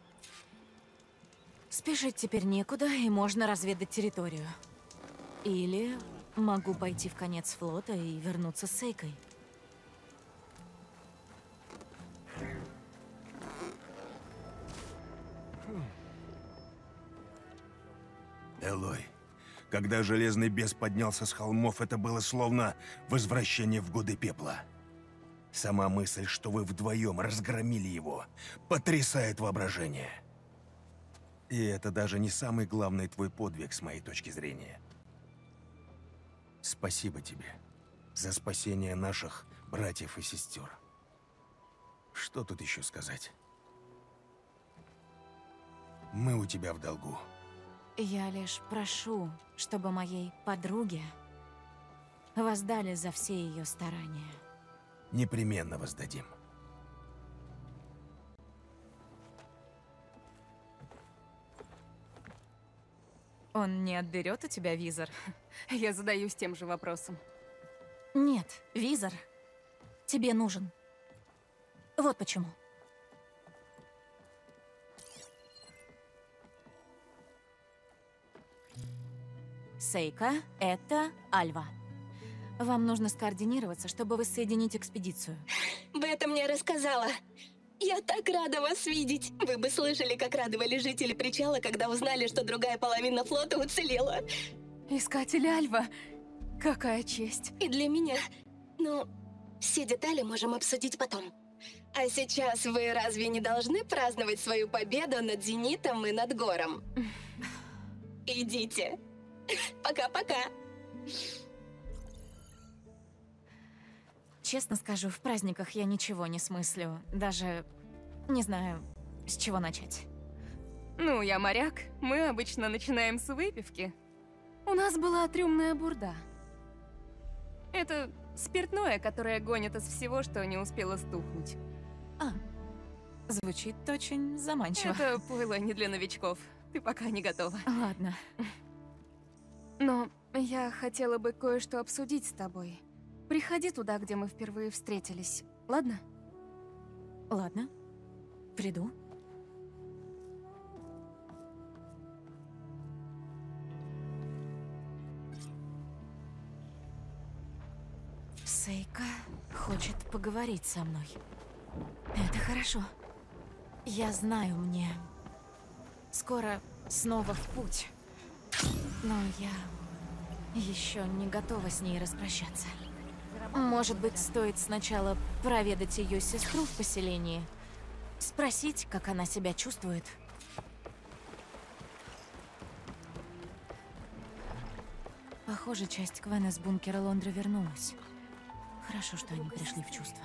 Спешить теперь некуда, и можно разведать территорию. Или могу пойти в конец флота и вернуться с Сейкой. Элой, когда Железный Бес поднялся с холмов, это было словно возвращение в годы пепла. Сама мысль, что вы вдвоем разгромили его, потрясает воображение. И это даже не самый главный твой подвиг, с моей точки зрения. Спасибо тебе за спасение наших братьев и сестер. Что тут еще сказать? Мы у тебя в долгу. Я лишь прошу, чтобы моей подруге воздали за все ее старания. Непременно воздадим. Он не отберет у тебя визор? Я задаюсь тем же вопросом. Нет, визор тебе нужен. Вот почему. Сейка, это Альва. Вам нужно скоординироваться, чтобы воссоединить экспедицию. Бета мне рассказала. Я так рада вас видеть. Вы бы слышали, как радовали жители причала, когда узнали, что другая половина флота уцелела. Искатель Альва. Какая честь. И для меня. Ну, все детали можем обсудить потом. А сейчас вы разве не должны праздновать свою победу над Зенитом и над Гором? Идите. Пока-пока. Честно скажу, в праздниках я ничего не смыслю. Даже не знаю, с чего начать. Ну, я моряк. Мы обычно начинаем с выпивки. У нас была трюмная бурда. Это спиртное, которое гонит из всего, что не успело стухнуть. А, звучит очень заманчиво. Это пойло не для новичков. Ты пока не готова. Ладно. Но я хотела бы кое-что обсудить с тобой. Приходи туда, где мы впервые встретились, ладно? Ладно. Приду. Сейка хочет поговорить со мной. Это хорошо. Я знаю, мне скоро снова в путь. Но я еще не готова с ней распрощаться. Может быть, стоит сначала проведать ее сестру в поселении, спросить, как она себя чувствует. Похоже, часть Квен из бункера Лондры вернулась. Хорошо, что они пришли в чувство.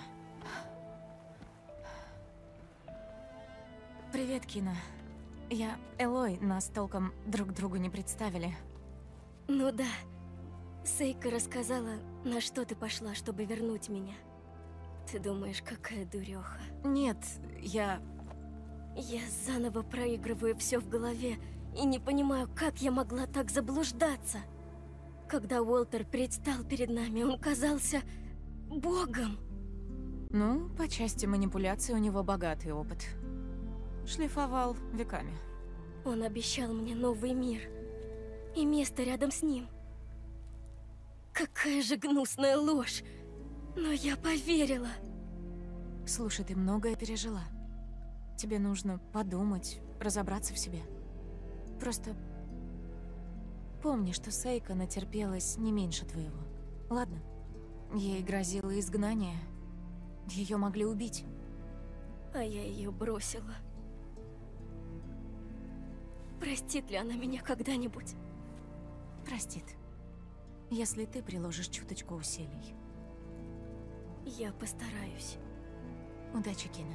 Привет, Кина. Я Элой, нас толком друг другу не представили. Ну да. Сейка рассказала, на что ты пошла, чтобы вернуть меня. Ты думаешь, какая дуреха? Нет, я... Я заново проигрываю все в голове и не понимаю, как я могла так заблуждаться. Когда Уолтер предстал перед нами, он казался богом. Ну, по части манипуляции у него богатый опыт. Шлифовал веками. Он обещал мне новый мир и место рядом с ним. Какая же гнусная ложь! Но я поверила. Слушай, ты многое пережила. Тебе нужно подумать, разобраться в себе. Просто помни, что Сейка натерпелась не меньше твоего. Ладно? Ей грозило изгнание. Ее могли убить. А я ее бросила. Простит ли она меня когда-нибудь? Простит. Если ты приложишь чуточку усилий. Я постараюсь. Удачи, Кина.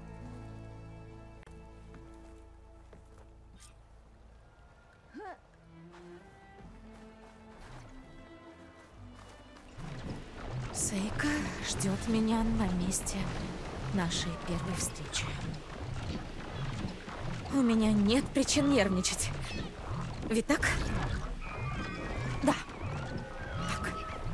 Сейка ждет меня на месте нашей первой встречи. У меня нет причин нервничать. Ведь так? Да. Так.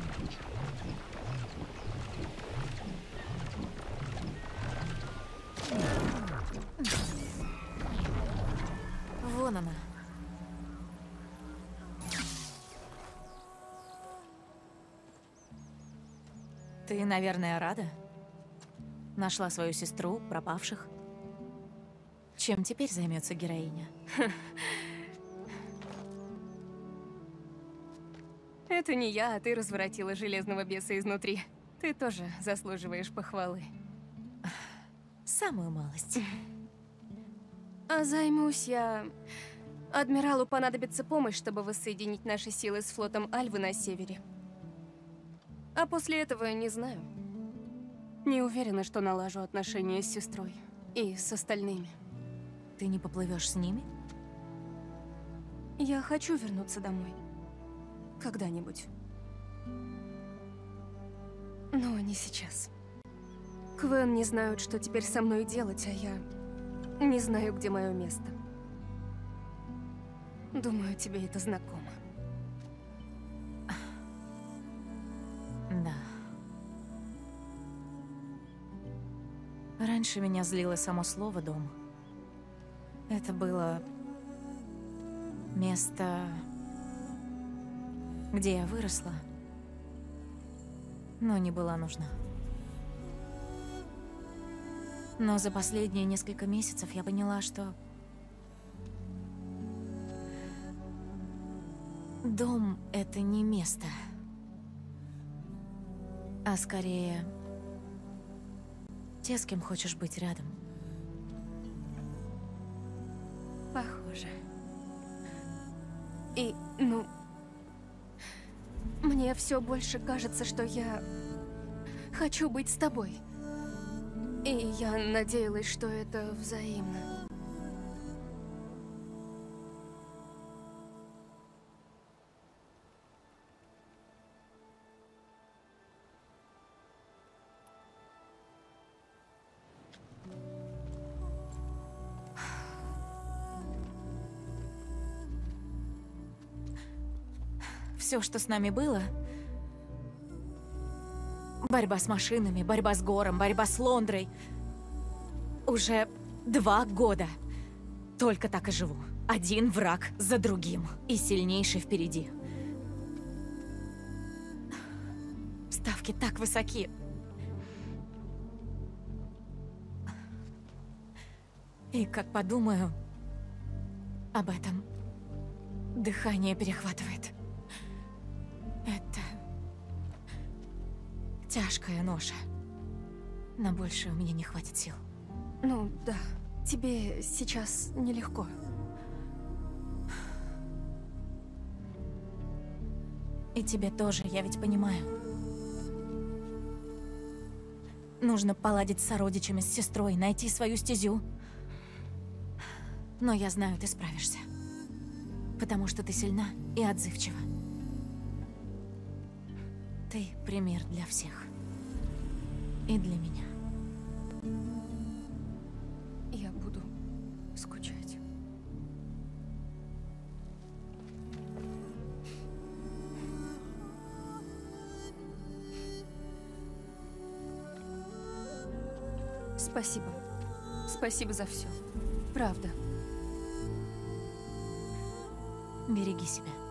Вон она. Ты, наверное, рада? Нашла свою сестру, пропавших. Чем теперь займется героиня? Это не я, а ты разворотила железного беса изнутри. Ты тоже заслуживаешь похвалы. Самую малость. А займусь я... Адмиралу понадобится помощь, чтобы воссоединить наши силы с флотом Альвы на севере. А после этого не знаю. Не уверена, что налажу отношения с сестрой и с остальными. Ты не поплывешь с ними? Я хочу вернуться домой. Когда-нибудь. Но не сейчас. Квен не знают, что теперь со мной делать, а я не знаю, где мое место. Думаю, тебе это знакомо. Да. Раньше меня злило само слово «дом». Это было место, где я выросла, но не была нужна. Но за последние несколько месяцев я поняла, что дом — это не место, а скорее те, с кем хочешь быть рядом. Похоже. И, ну... Мне все больше кажется, что я хочу быть с тобой. И я надеялась, что это взаимно. Все, что с нами было... Борьба с машинами, борьба с Гором, борьба с Лондрой. Уже два года. Только так и живу. Один враг за другим. И сильнейший впереди. Ставки так высоки. И как подумаю об этом, дыхание перехватывает. Это тяжкая ноша. На больше у меня не хватит сил. Ну, да. Тебе сейчас нелегко. И тебе тоже, я ведь понимаю. Нужно поладить с сородичами, с сестрой, найти свою стезю. Но я знаю, ты справишься. Потому что ты сильна и отзывчива. Ты пример для всех. И для меня. Я буду скучать. Спасибо. Спасибо за все. Правда. Береги себя.